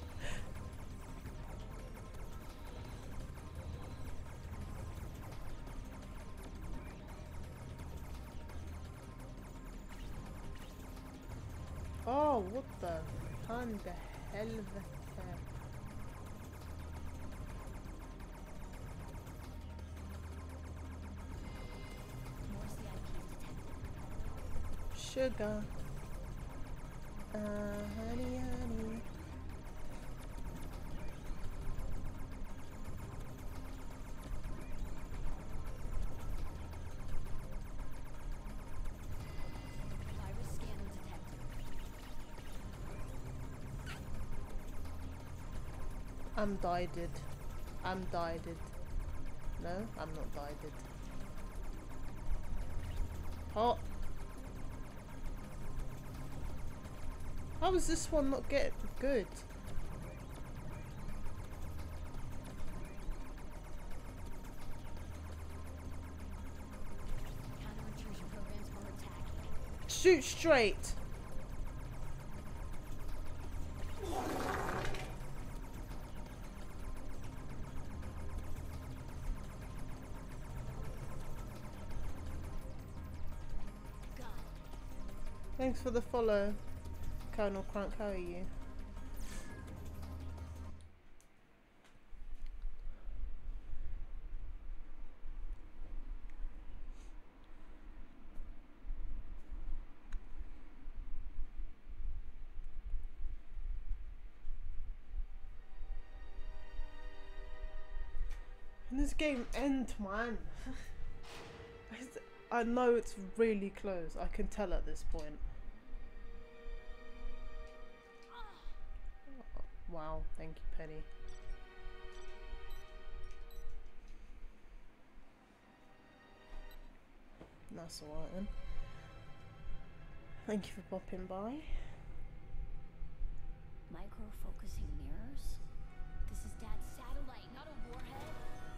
Oh, what the hell is that? More CIPs detected. Sugar. Honey, honey. Virus scan detected. I'm dyed. I'm dyed. No, I'm not dyed. Oh. How is this one not get good? Counter-intrusion programs are attacking. Shoot straight. Thanks for the follow, Colonel Crunk. How are you? And this game end, man. I know it's really close. I can tell at this point. Oh, wow, thank you, Penny. That's alright then. Thank you for popping by. Micro-focusing mirrors? This is Dad's satellite, not a warhead.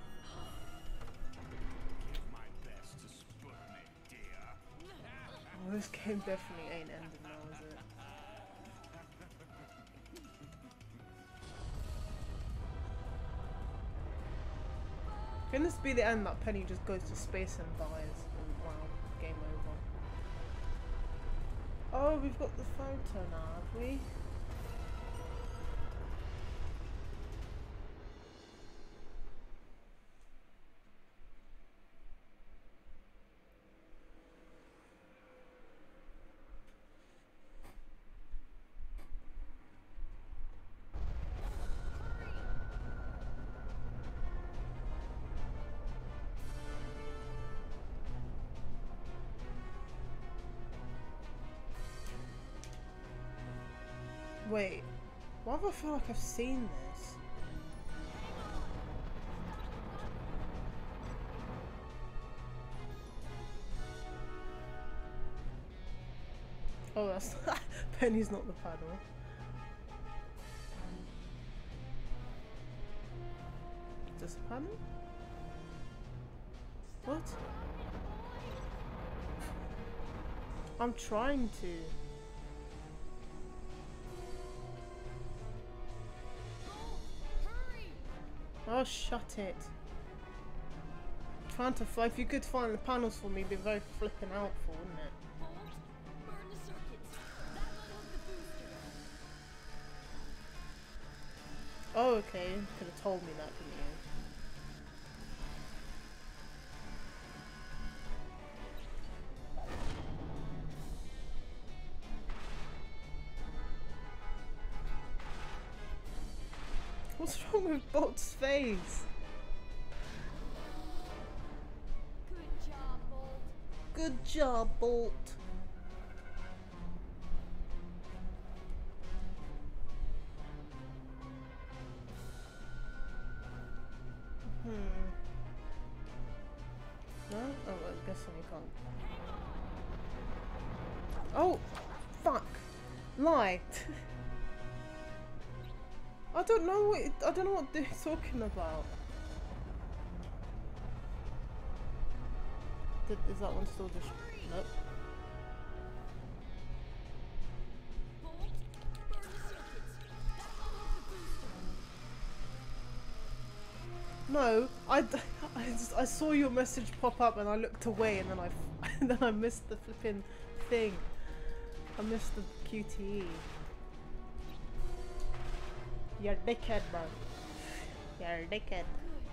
Give my best to Sputnik, dear. Oh, this game definitely ain't ending now, is it? Can this be the end that Penny just goes to space and dies? And wow, game over. Oh, we've got the photo now, have we? Wait, why do I feel like I've seen this? Oh, that's Penny's not the paddle. Is this a paddle? What? I'm trying to. Oh, shut it. Trying to fly. If you could find the panels for me, it'd be very flipping helpful, wouldn't it? Oh, okay. Could have told me that, couldn't you? What's wrong with Bolt's face? Good job, Bolt. Good job, Bolt. No? Oh, I guess we can't. Oh! Fuck! Lie! I don't know what they're talking about. Is that one still just... Nope. No, I saw your message pop up and I looked away and then I missed the flipping thing. I missed the QTE. You're a dickhead, bro. You're a dickhead.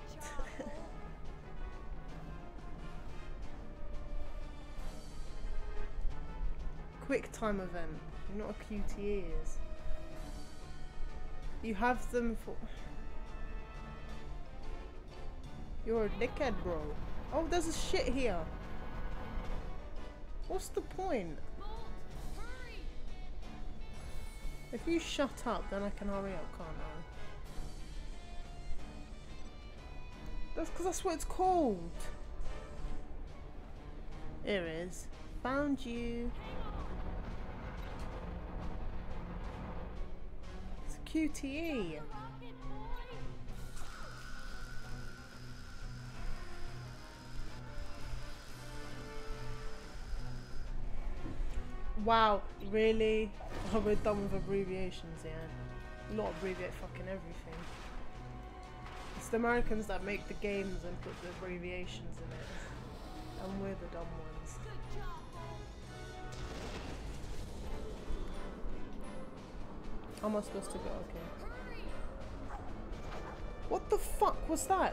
Quick time event. You know what a QTE is. You have them for... You're a dickhead, bro. Oh, there's a shit here. What's the point? If you shut up, then I can hurry up, can't I? That's because that's what it's called. Here it is. Found you. It's a QTE. Wow, really? Oh, we're done with abbreviations, yeah. Not abbreviate fucking everything. It's the Americans that make the games and put the abbreviations in it. And we're the dumb ones. How am I supposed to go? Okay. What the fuck was that?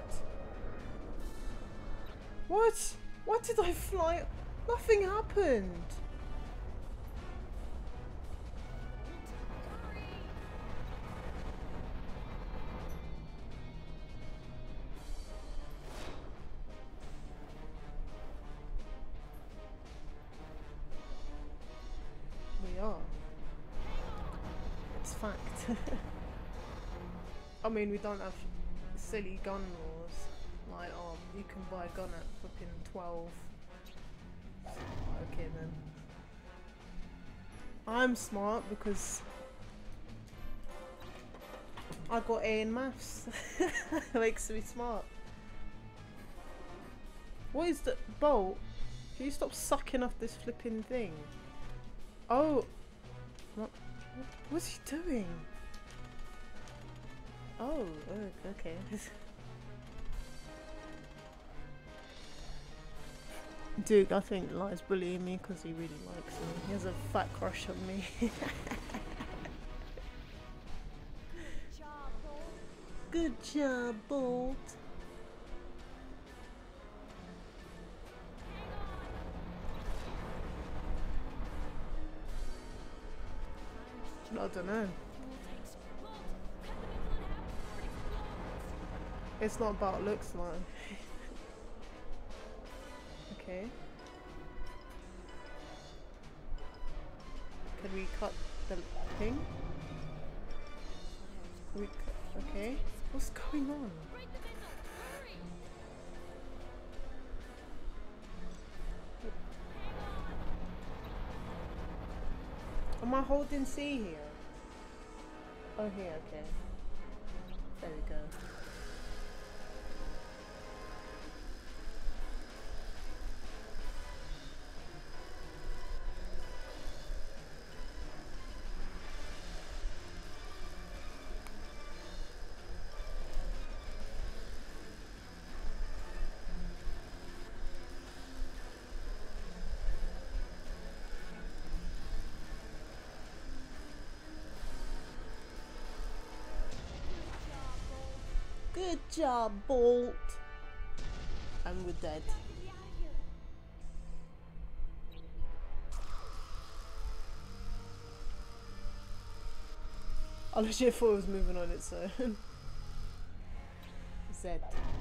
What? Why did I fly? Nothing happened. We are. It's fact. I mean, we don't have silly gun laws. Like, oh, you can buy a gun at flipping 12. Okay then. I'm smart because I got A in maths. Makes me smart. What is the Bolt? Can you stop sucking off this flipping thing? Oh, what's he doing? Oh, okay. Duke, I think Li's bullying me because he really likes me. He has a fat crush on me. Good job, Bolt. I don't know. It's not about looks, man. Okay. Can we cut the thing? Okay, what's going on? Am I holding C here? Oh, here, okay. There we go. Good job, Bolt. And we're dead. I legit thought it was moving on its own. Z.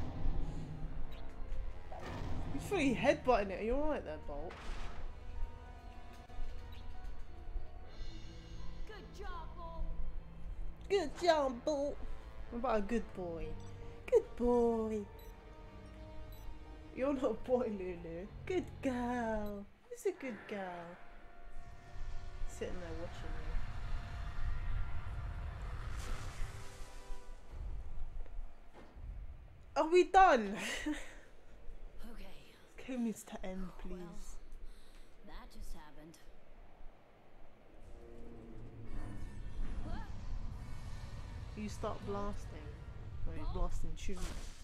You fully headbutting it. Are you alright there, Bolt? Good job, Bolt. Good job, Bolt. What about a good boy? Good boy. You're not a boy, Lulu. Good girl. Who's a good girl? Sitting there watching you. Are we done? Okay. This game needs to end, please. Well, that just happened. You start blasting. Or you blasting tunes.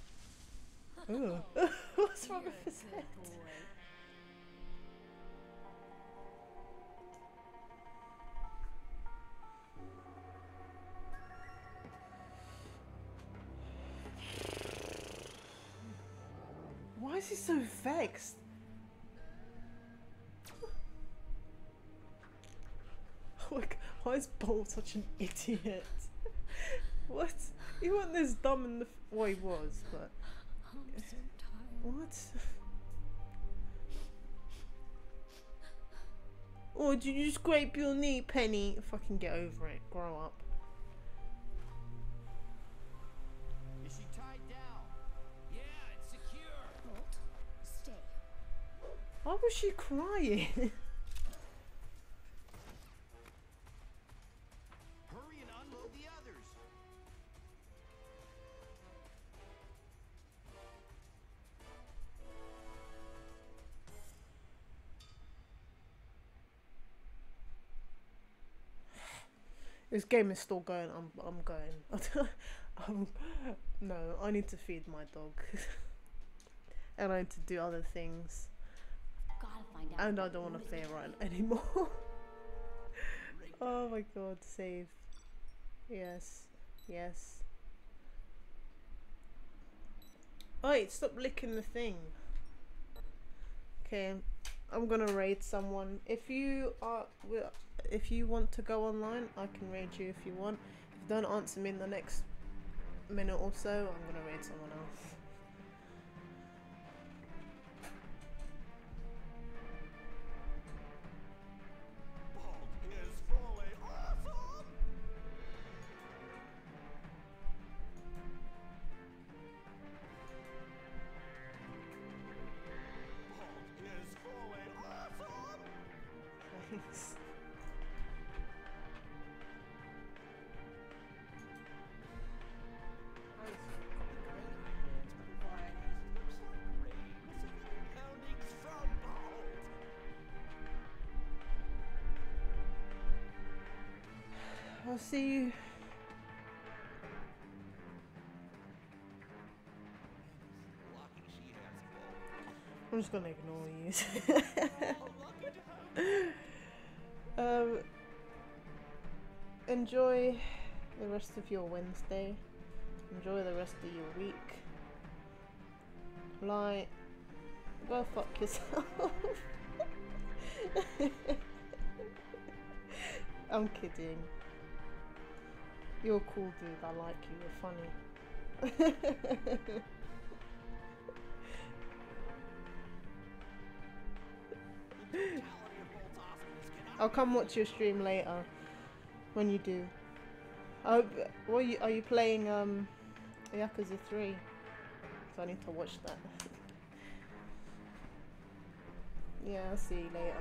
Ugh. What's wrong with his head? Why is he so vexed? Like, why is Bolt such an idiot? What? He wasn't this dumb in the well, he was, but I'm so tired. what? Oh, did you scrape your knee, Penny? Fucking get over it. Grow up. Is she tied down? Yeah, it's secure. Bolt, stay. Why was she crying? Hurry and unload the others. This game is still going. I'm going. No, I need to feed my dog. And I need to do other things. Gotta find out. And I don't want to play around anymore. Oh my god, save. Yes. Yes. Wait, stop licking the thing. Okay, I'm gonna raid someone. If you want to go online, I can raid you if you want. If you don't answer me in the next minute or so, I'm gonna raid someone else. Bolt is fully awesome. Bolt is fully awesome. Thanks. Poundings from Bolt. I'll see you. Lucky she has Bolt. I'm just gonna ignore you. Oh, lucky to have Enjoy the rest of your Wednesday. Enjoy the rest of your week. Like, go fuck yourself. I'm kidding. You're a cool dude. I like you. You're funny. I'll come watch your stream later when you do. What are you playing? Yakuza 3. So I need to watch that. Yeah, I'll see you later.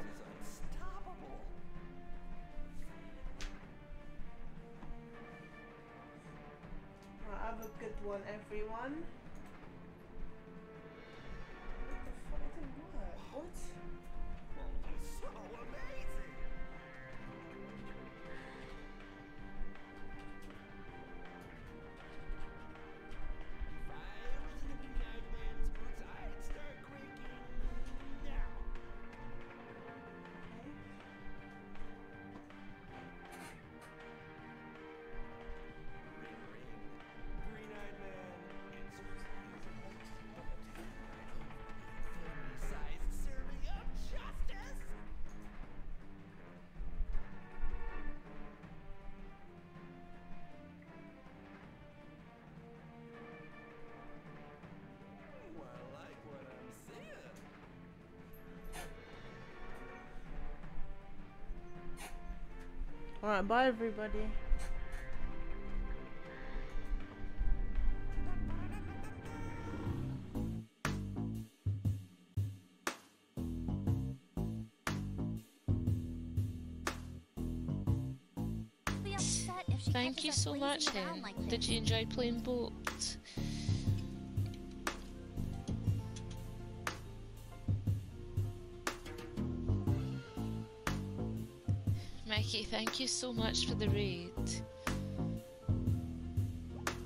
Have a good one, everyone. What the fuck? It didn't work. What? So amazing! If I was in the Green-Eyed Man's boots, I'd start quaking now. Ring, ring. Green-Eyed Man answers the family-sized serving of justice. Well, I like what I'm seeing. Alright, bye everybody. Be upset if she Thank catches you us so much, lazing around Hen. like Did this. you enjoy playing Bolt? Mikey, thank you so much for the raid.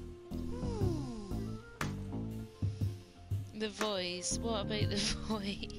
The voice, what about the voice?